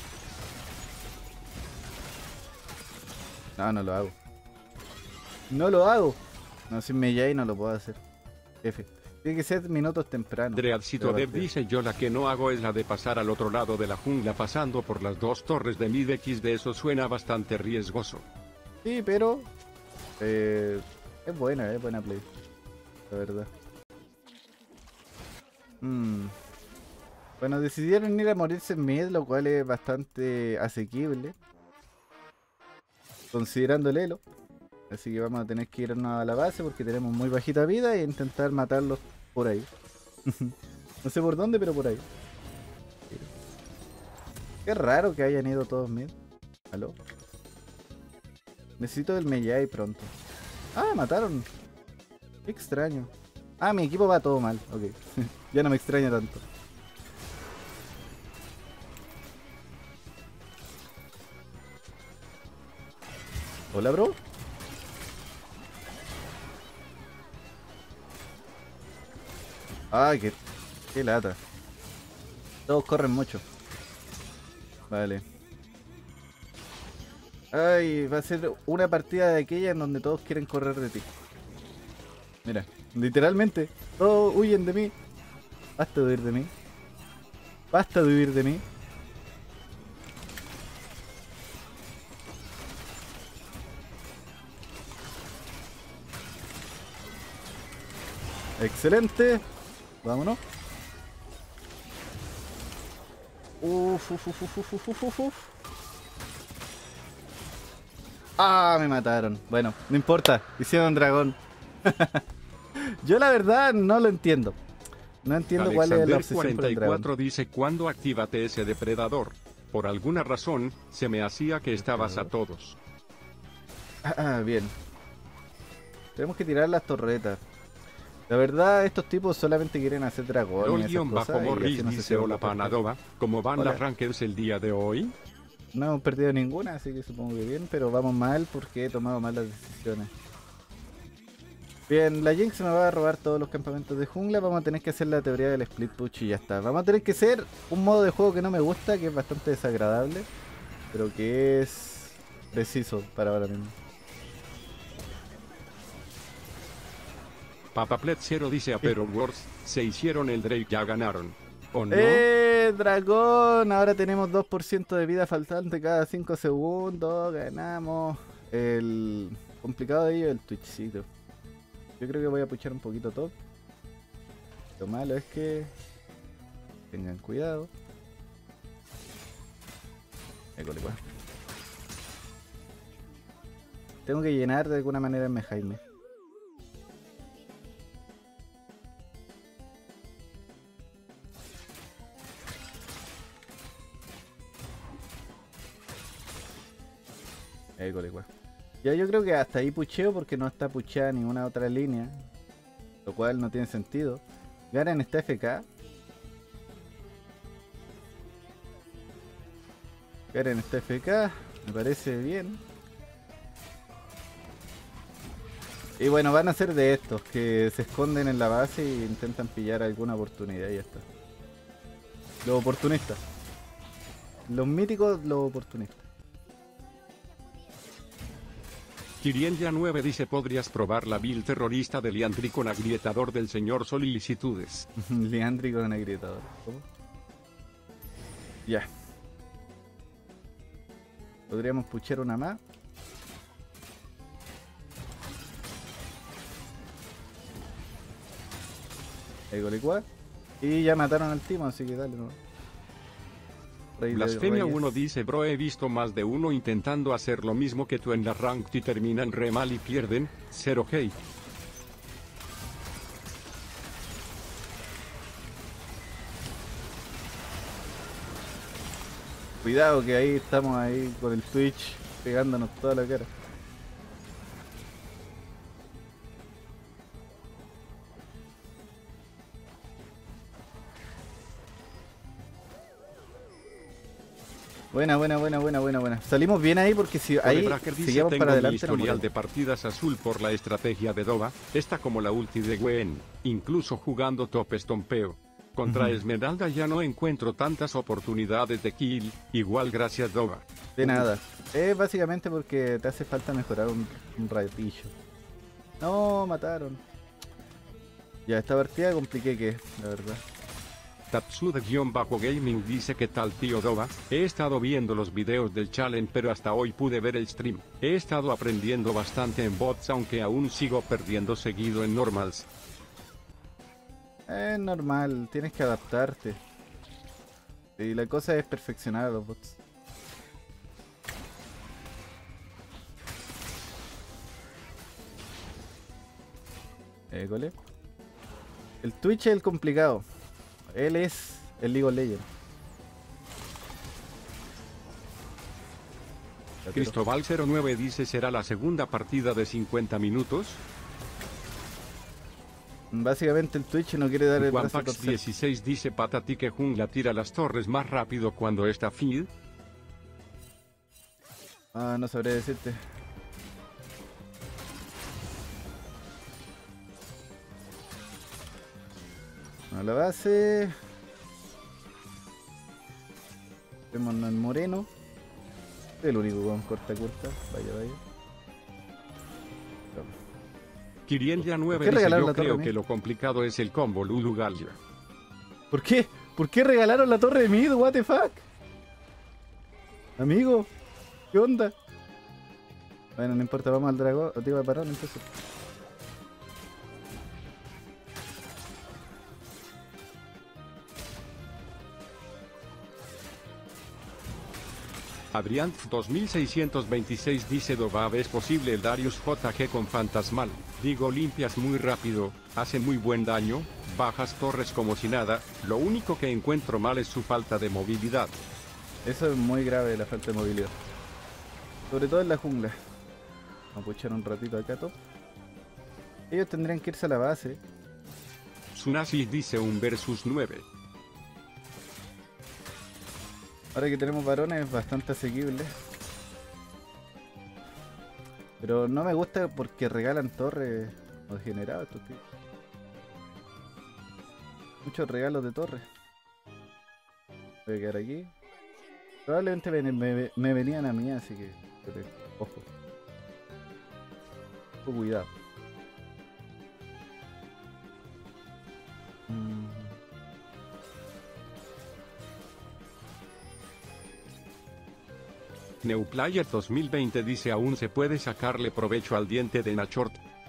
No, no lo hago. No lo hago. No, sin Meyai no lo puedo hacer. F. Tiene que ser minutos tempranos. Dreadcito Dev dice yo la que no hago es la de pasar al otro lado de la jungla pasando por las dos torres de mid X de eso suena bastante riesgoso. Sí, pero eh, es buena, es buena play. La verdad. Mm. Bueno, decidieron ir a morirse en mid, lo cual es bastante asequible. Considerando el elo. Así que vamos a tener que irnos a la base porque tenemos muy bajita vida e intentar matarlos por ahí. No sé por dónde, pero por ahí. Qué raro que hayan ido todos mid. ¿Aló? Necesito el Meyai pronto. Ah, me mataron. Qué extraño. Ah, mi equipo va todo mal. Ok. Ya no me extraña tanto. Hola, bro. Ay, qué, qué lata. Todos corren mucho. Vale. Ay, va a ser una partida de aquella en donde todos quieren correr de ti. Mira, literalmente, todos huyen de mí. Basta de huir de mí. Basta de huir de mí. Excelente. Vámonos. Uf, uf, uf, uf, uf, uf, uf, uf. Ah, me mataron. Bueno, no importa. Hicieron dragón. Yo la verdad no lo entiendo. No entiendo cuál es la obsesión por el dragón. cuarenta y cuatro dice ¿cuándo actívate ese depredador? Por alguna razón, se me hacía que estabas a todos. Ah, bien. Tenemos que tirar las torretas. La verdad, estos tipos solamente quieren hacer dragón. Bajo Morris no dice hola Panadova, ¿cómo van hola. Las rankeds el día de hoy? No hemos perdido ninguna, así que supongo que bien, pero vamos mal porque he tomado malas decisiones. Bien, la Jinx me va a robar todos los campamentos de jungla. Vamos a tener que hacer la teoría del split push y ya está. Vamos a tener que hacer un modo de juego que no me gusta, que es bastante desagradable, pero que es preciso para ahora mismo. Papaplet cero dice a pero Wars, se hicieron el Drake, ya ganaron. ¿O no? ¡Eh, dragón! Ahora tenemos dos por ciento de vida faltante cada cinco segundos. Ganamos. El complicado de ello es el Twitchcito. Yo creo que voy a puchar un poquito top. Lo malo es que tengan cuidado. École, pues. Tengo que llenar de alguna manera el Jaime. École, pues. Ya yo creo que hasta ahí pucheo porque no está pucheada ninguna otra línea. Lo cual no tiene sentido. Garen está F K. Garen está F K. Me parece bien. Y bueno, van a ser de estos que se esconden en la base e intentan pillar alguna oportunidad y ya está. Los oportunistas. Los míticos, los oportunistas. Kirienja nueve dice podrías probar la build terrorista de Liandry con agrietador del señor solicitudes. Liandry con agrietador. ¿Cómo? Ya. Podríamos puchar una más. Egolicua. Y ya mataron al timo, así que dale, no. Blasfemia uno dice bro, he visto más de uno intentando hacer lo mismo que tú en la ranked y terminan re mal y pierden. Cero hate. Cuidado que ahí estamos ahí con el Twitch pegándonos toda la cara. Buena, buena, buena, buena, buena, buena. Salimos bien ahí porque si ahí Bracker dice, seguimos tengo para mi adelante. historial No de partidas azul por la estrategia de Dova, está como la ulti de Gwen, incluso jugando top estompeo. Contra Ujú. Esmeralda ya no encuentro tantas oportunidades de kill, igual gracias Dova. De nada. Es básicamente porque te hace falta mejorar un, un ratillo. No, mataron. Ya, esta partida compliqué que, la verdad. Tatsuda-Gaming dice que tal tío Dova, he estado viendo los videos del challenge pero hasta hoy pude ver el stream. He estado aprendiendo bastante en bots aunque aún sigo perdiendo seguido en normals. Es normal, tienes que adaptarte. Y la cosa es perfeccionar a los bots. École. El Twitch es el complicado. Él es el League of Legends. Cristóbal cero nueve dice será la segunda partida de cincuenta minutos. Básicamente el Twitch no quiere dar el brazo a Juanpax torcer. dieciséis dice Patati que Jungla tira las torres más rápido cuando está feed. Ah, no sabré decirte. A la base. Vemos en moreno. Es el único con corta curta. Vaya, vaya. Kirienja nueve qué dice regalaron yo la torre a creo mí? que lo complicado es el combo Lulu Gallia. ¿Por qué? ¿Por qué regalaron la torre de mid? What the fuck? Amigo, ¿qué onda? Bueno, no importa, vamos al dragón, digo al varón entonces. Adrián dos mil seiscientos veintiséis dice Dovab es posible el Darius J G con Fantasmal, digo limpias muy rápido, hace muy buen daño, bajas torres como si nada, lo único que encuentro mal es su falta de movilidad. Eso es muy grave, la falta de movilidad. Sobre todo en la jungla. Vamos a puchar un ratito acá top. Ellos tendrían que irse a la base. Tsunasi dice un versus nueve. Ahora que tenemos varones es bastante asequible. Pero no me gusta porque regalan torres o degenerados estos tíos. Muchos regalos de torres. Voy a quedar aquí. Probablemente me, me- me venían a mí, así que pero, ojo. Ojo, cuidado. Mm. Neuplayer dos mil veinte dice aún se puede sacarle provecho al diente de Nachort.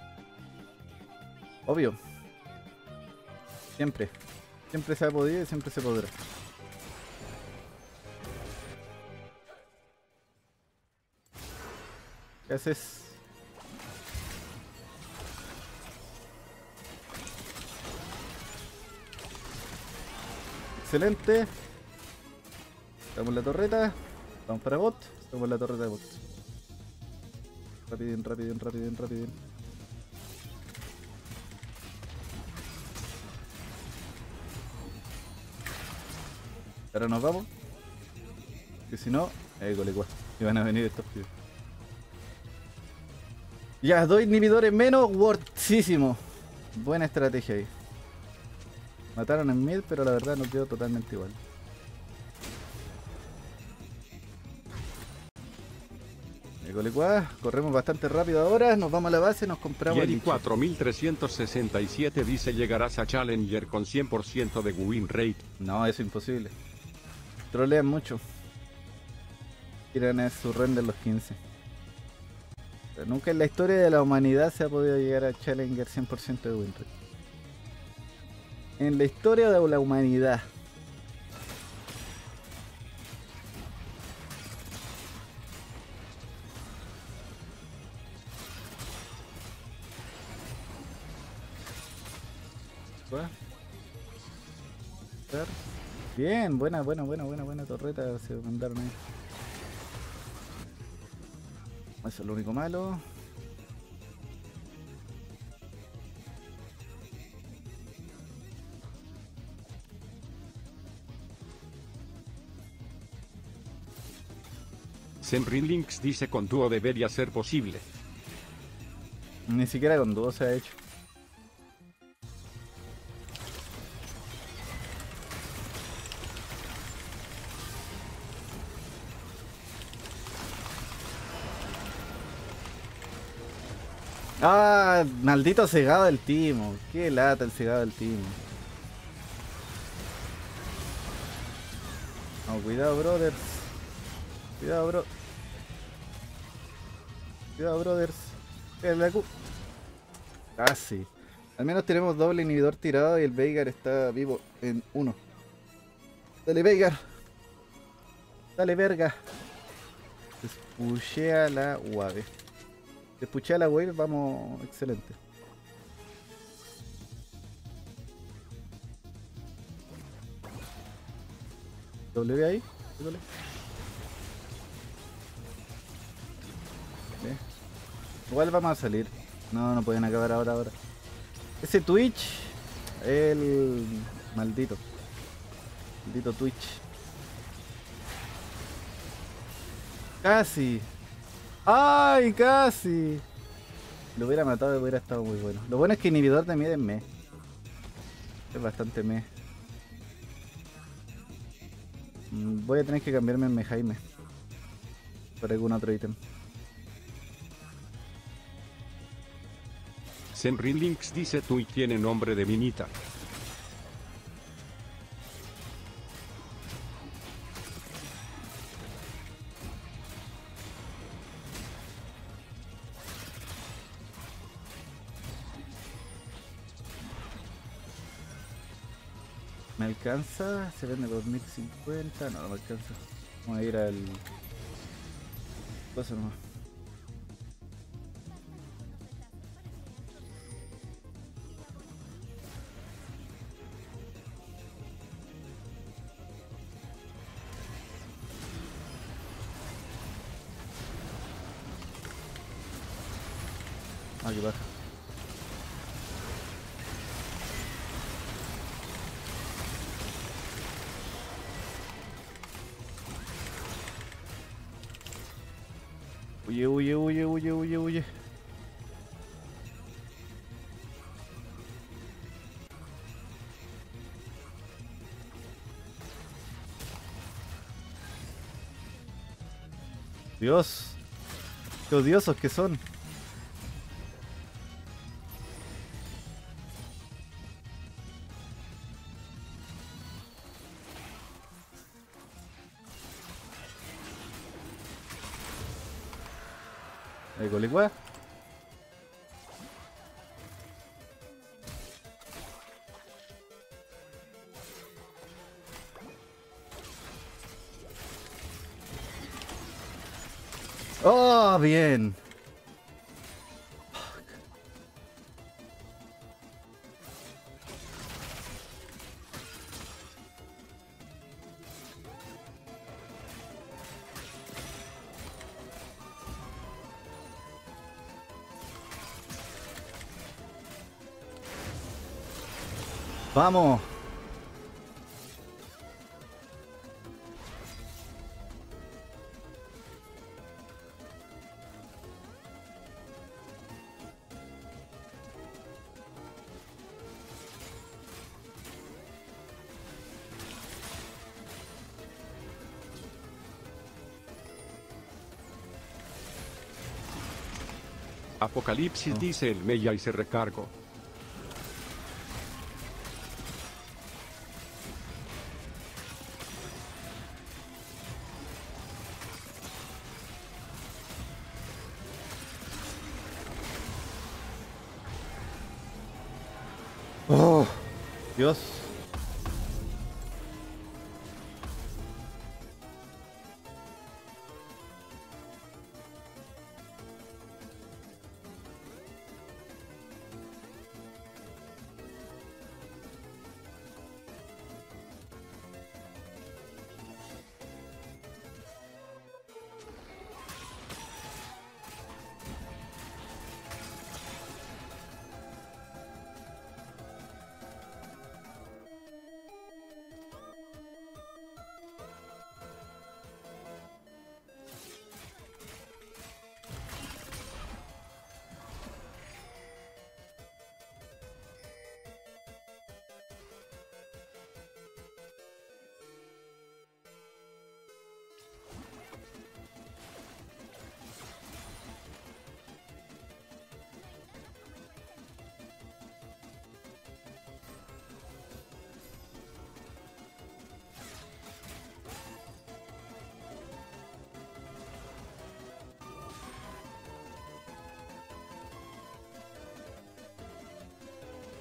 Obvio. Siempre. Siempre se ha podido y siempre se podrá. ¿Qué haces? Excelente. Sacamos la torreta. Vamos para bot. Sacamos la torreta de bot. Rapidín, rapidín, rapidín, rapidín. Ahora nos vamos. Que si no, eh, colecua. Y van a venir estos pibes. Ya, dos inhibidores menos, worthísimo. Buena estrategia ahí. Mataron en mid, pero la verdad nos quedó totalmente igual. Eh, colecua, corremos bastante rápido ahora, nos vamos a la base, nos compramos el Yeri liche. cuatro mil trescientos sesenta y siete dice llegarás a Challenger con cien por ciento de win rate. No, eso es imposible. Trolean mucho. Tiran a su render los quince. Pero nunca en la historia de la humanidad se ha podido llegar a Challenger cien por ciento de win rate. En la historia de la humanidad. ¿Va? Ver. Bien, buena, buena, buena, buena, buena torreta se mandaron ahí. Eso es lo único malo. Zenrilinks dice con dúo debería ser posible. Ni siquiera con dúo se ha hecho. Ah, maldito cegado del timo. Qué lata el cegado del timo. No, cuidado, brothers. Cuidado, bro. Cuidado, brothers. Es la Q. Casi. Al menos tenemos doble inhibidor tirado y el Veigar está vivo en uno. Dale, Veigar. Dale, verga. Despuchea la wave. Despuchea la wave, vamos. Excelente. W ahí. Dale. Bien. Igual vamos a salir. No, no pueden acabar ahora, ahora. Ese Twitch. El maldito. Maldito Twitch. Casi. ¡Ay, casi! Lo hubiera matado y hubiera estado muy bueno. Lo bueno es que inhibidor de miedo es me. Es bastante me. Mm, Voy a tener que cambiarme en me Jaime. Por algún otro ítem. Zenrilinks dice tú y tiene nombre de minita. ¿Me alcanza? Se vende dos mil cincuenta. No, no me alcanza. Vamos a ir al... Cosa nomás. Ah, que baja. Huye, huye, huye, huye, huye, huye. Dios, qué odiosos que son. Ahí, coligua. Oh, bien. Vamos. Apocalipsis Oh. dice el Meya y se recargo. Oh, Dios.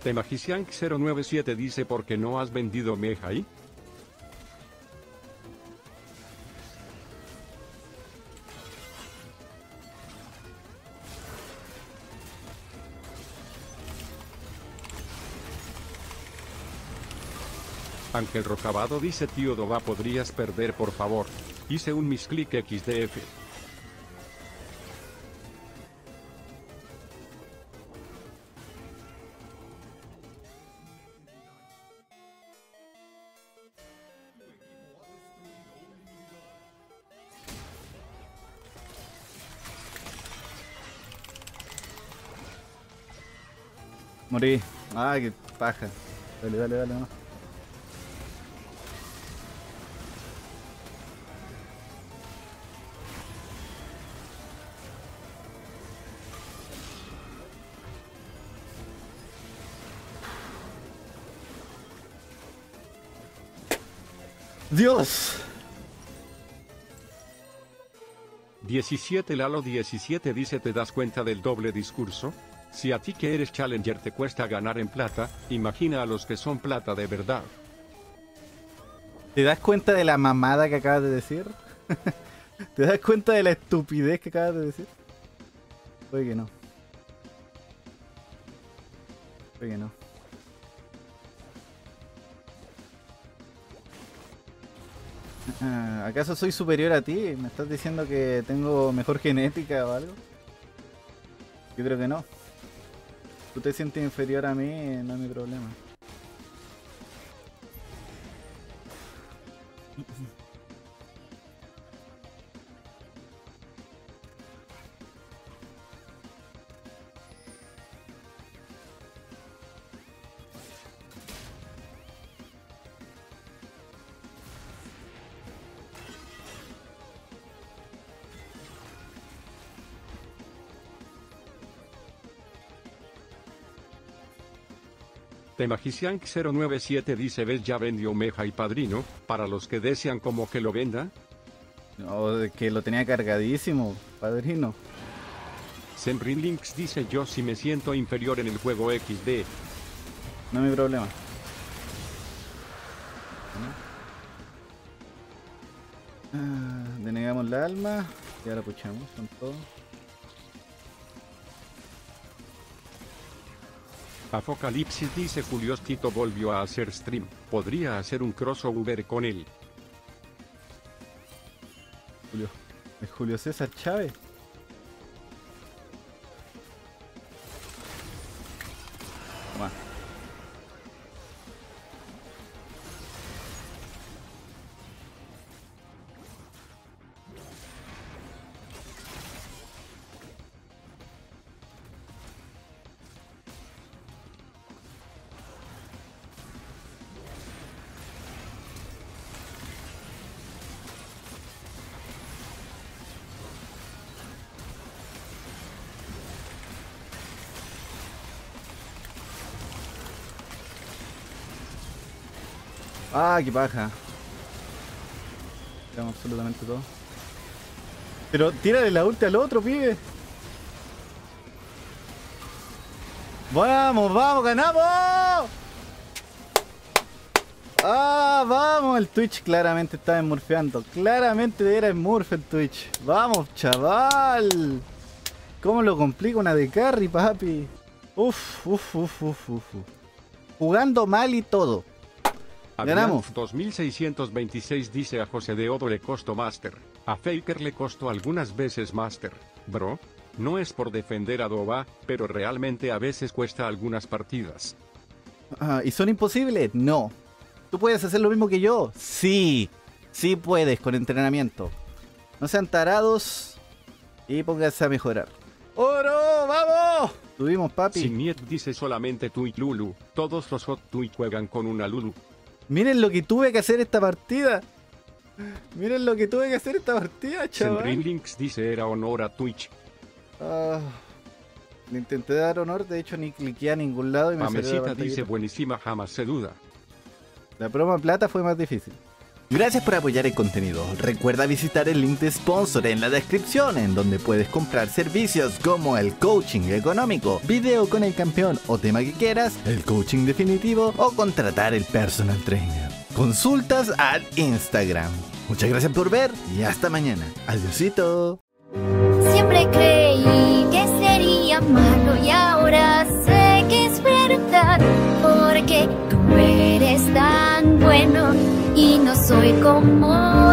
Temagiciank cero nueve siete dice ¿por qué no has vendido Mejai? Ángel Rocabado dice tío Doba podrías perder por favor. Hice un misclick equis de efe. Morí. Ah, qué paja. Dale, dale, dale, no. Dios. diecisiete Lalo diecisiete dice ¿te das cuenta del doble discurso? Si a ti que eres challenger te cuesta ganar en plata, imagina a los que son plata de verdad. ¿Te das cuenta de la mamada que acabas de decir? ¿Te das cuenta de la estupidez que acabas de decir? Puede que no. Puede que no. Ah, ¿acaso soy superior a ti? ¿Me estás diciendo que tengo mejor genética o algo? Yo creo que no. Tú te sientes inferior a mí, no es mi problema. Temagiciank cero nueve siete dice ¿ves ya vendió Meja y Padrino? Para los que desean como que lo venda. No, de que lo tenía cargadísimo, padrino. Senrin Links dice yo si me siento inferior en el juego equis de. No es mi problema. Ah, denegamos la alma. Ya la puchamos con todo. Apocalipsis dice Julio Tito volvió a hacer stream. Podría hacer un crossover con él. Julio. ¿Es Julio César Chávez? Toma. Ah, qué paja. Tiramos absolutamente todo. Pero tírale la ulti al otro, pibe. Vamos, vamos, ganamos. Ah, vamos. El Twitch claramente estaba enmurfeando. Claramente era enmurf el Twitch. Vamos, chaval. ¿Cómo lo complica una de carry, papi? Uf, uf, uf, uf, uf. Jugando mal y todo. Ganamos. dos mil seiscientos veintiséis dice a José de Odo le costó Master. A Faker le costó algunas veces Master. Bro, no es por defender a Doba, pero realmente a veces cuesta algunas partidas. Ah, ¿y son imposibles? No. ¿Tú puedes hacer lo mismo que yo? Sí. Sí puedes con entrenamiento. No sean tarados y pónganse a mejorar. ¡Oro! ¡Vamos! Tuvimos, papi. Signiet dice solamente Twitch Lulu. Todos los hot Twitch juegan con una Lulu. Miren lo que tuve que hacer esta partida. Miren lo que tuve que hacer esta partida, chaval. Senrin Links dice era honor a Twitch. Ah, le intenté dar honor, de hecho ni cliqué a ningún lado y me salió la Pamecita pantallita. dice buenísima, jamás se duda. La broma plata fue más difícil. Gracias por apoyar el contenido. Recuerda visitar el link de sponsor en la descripción, en donde puedes comprar servicios como el coaching económico, video con el campeón o tema que quieras, el coaching definitivo o contratar el personal trainer. Consultas al Instagram. Muchas gracias por ver y hasta mañana. Adiósito. Siempre creí que sería malo y ahora sé que es verdad, porque tú eres tan bueno y no soy como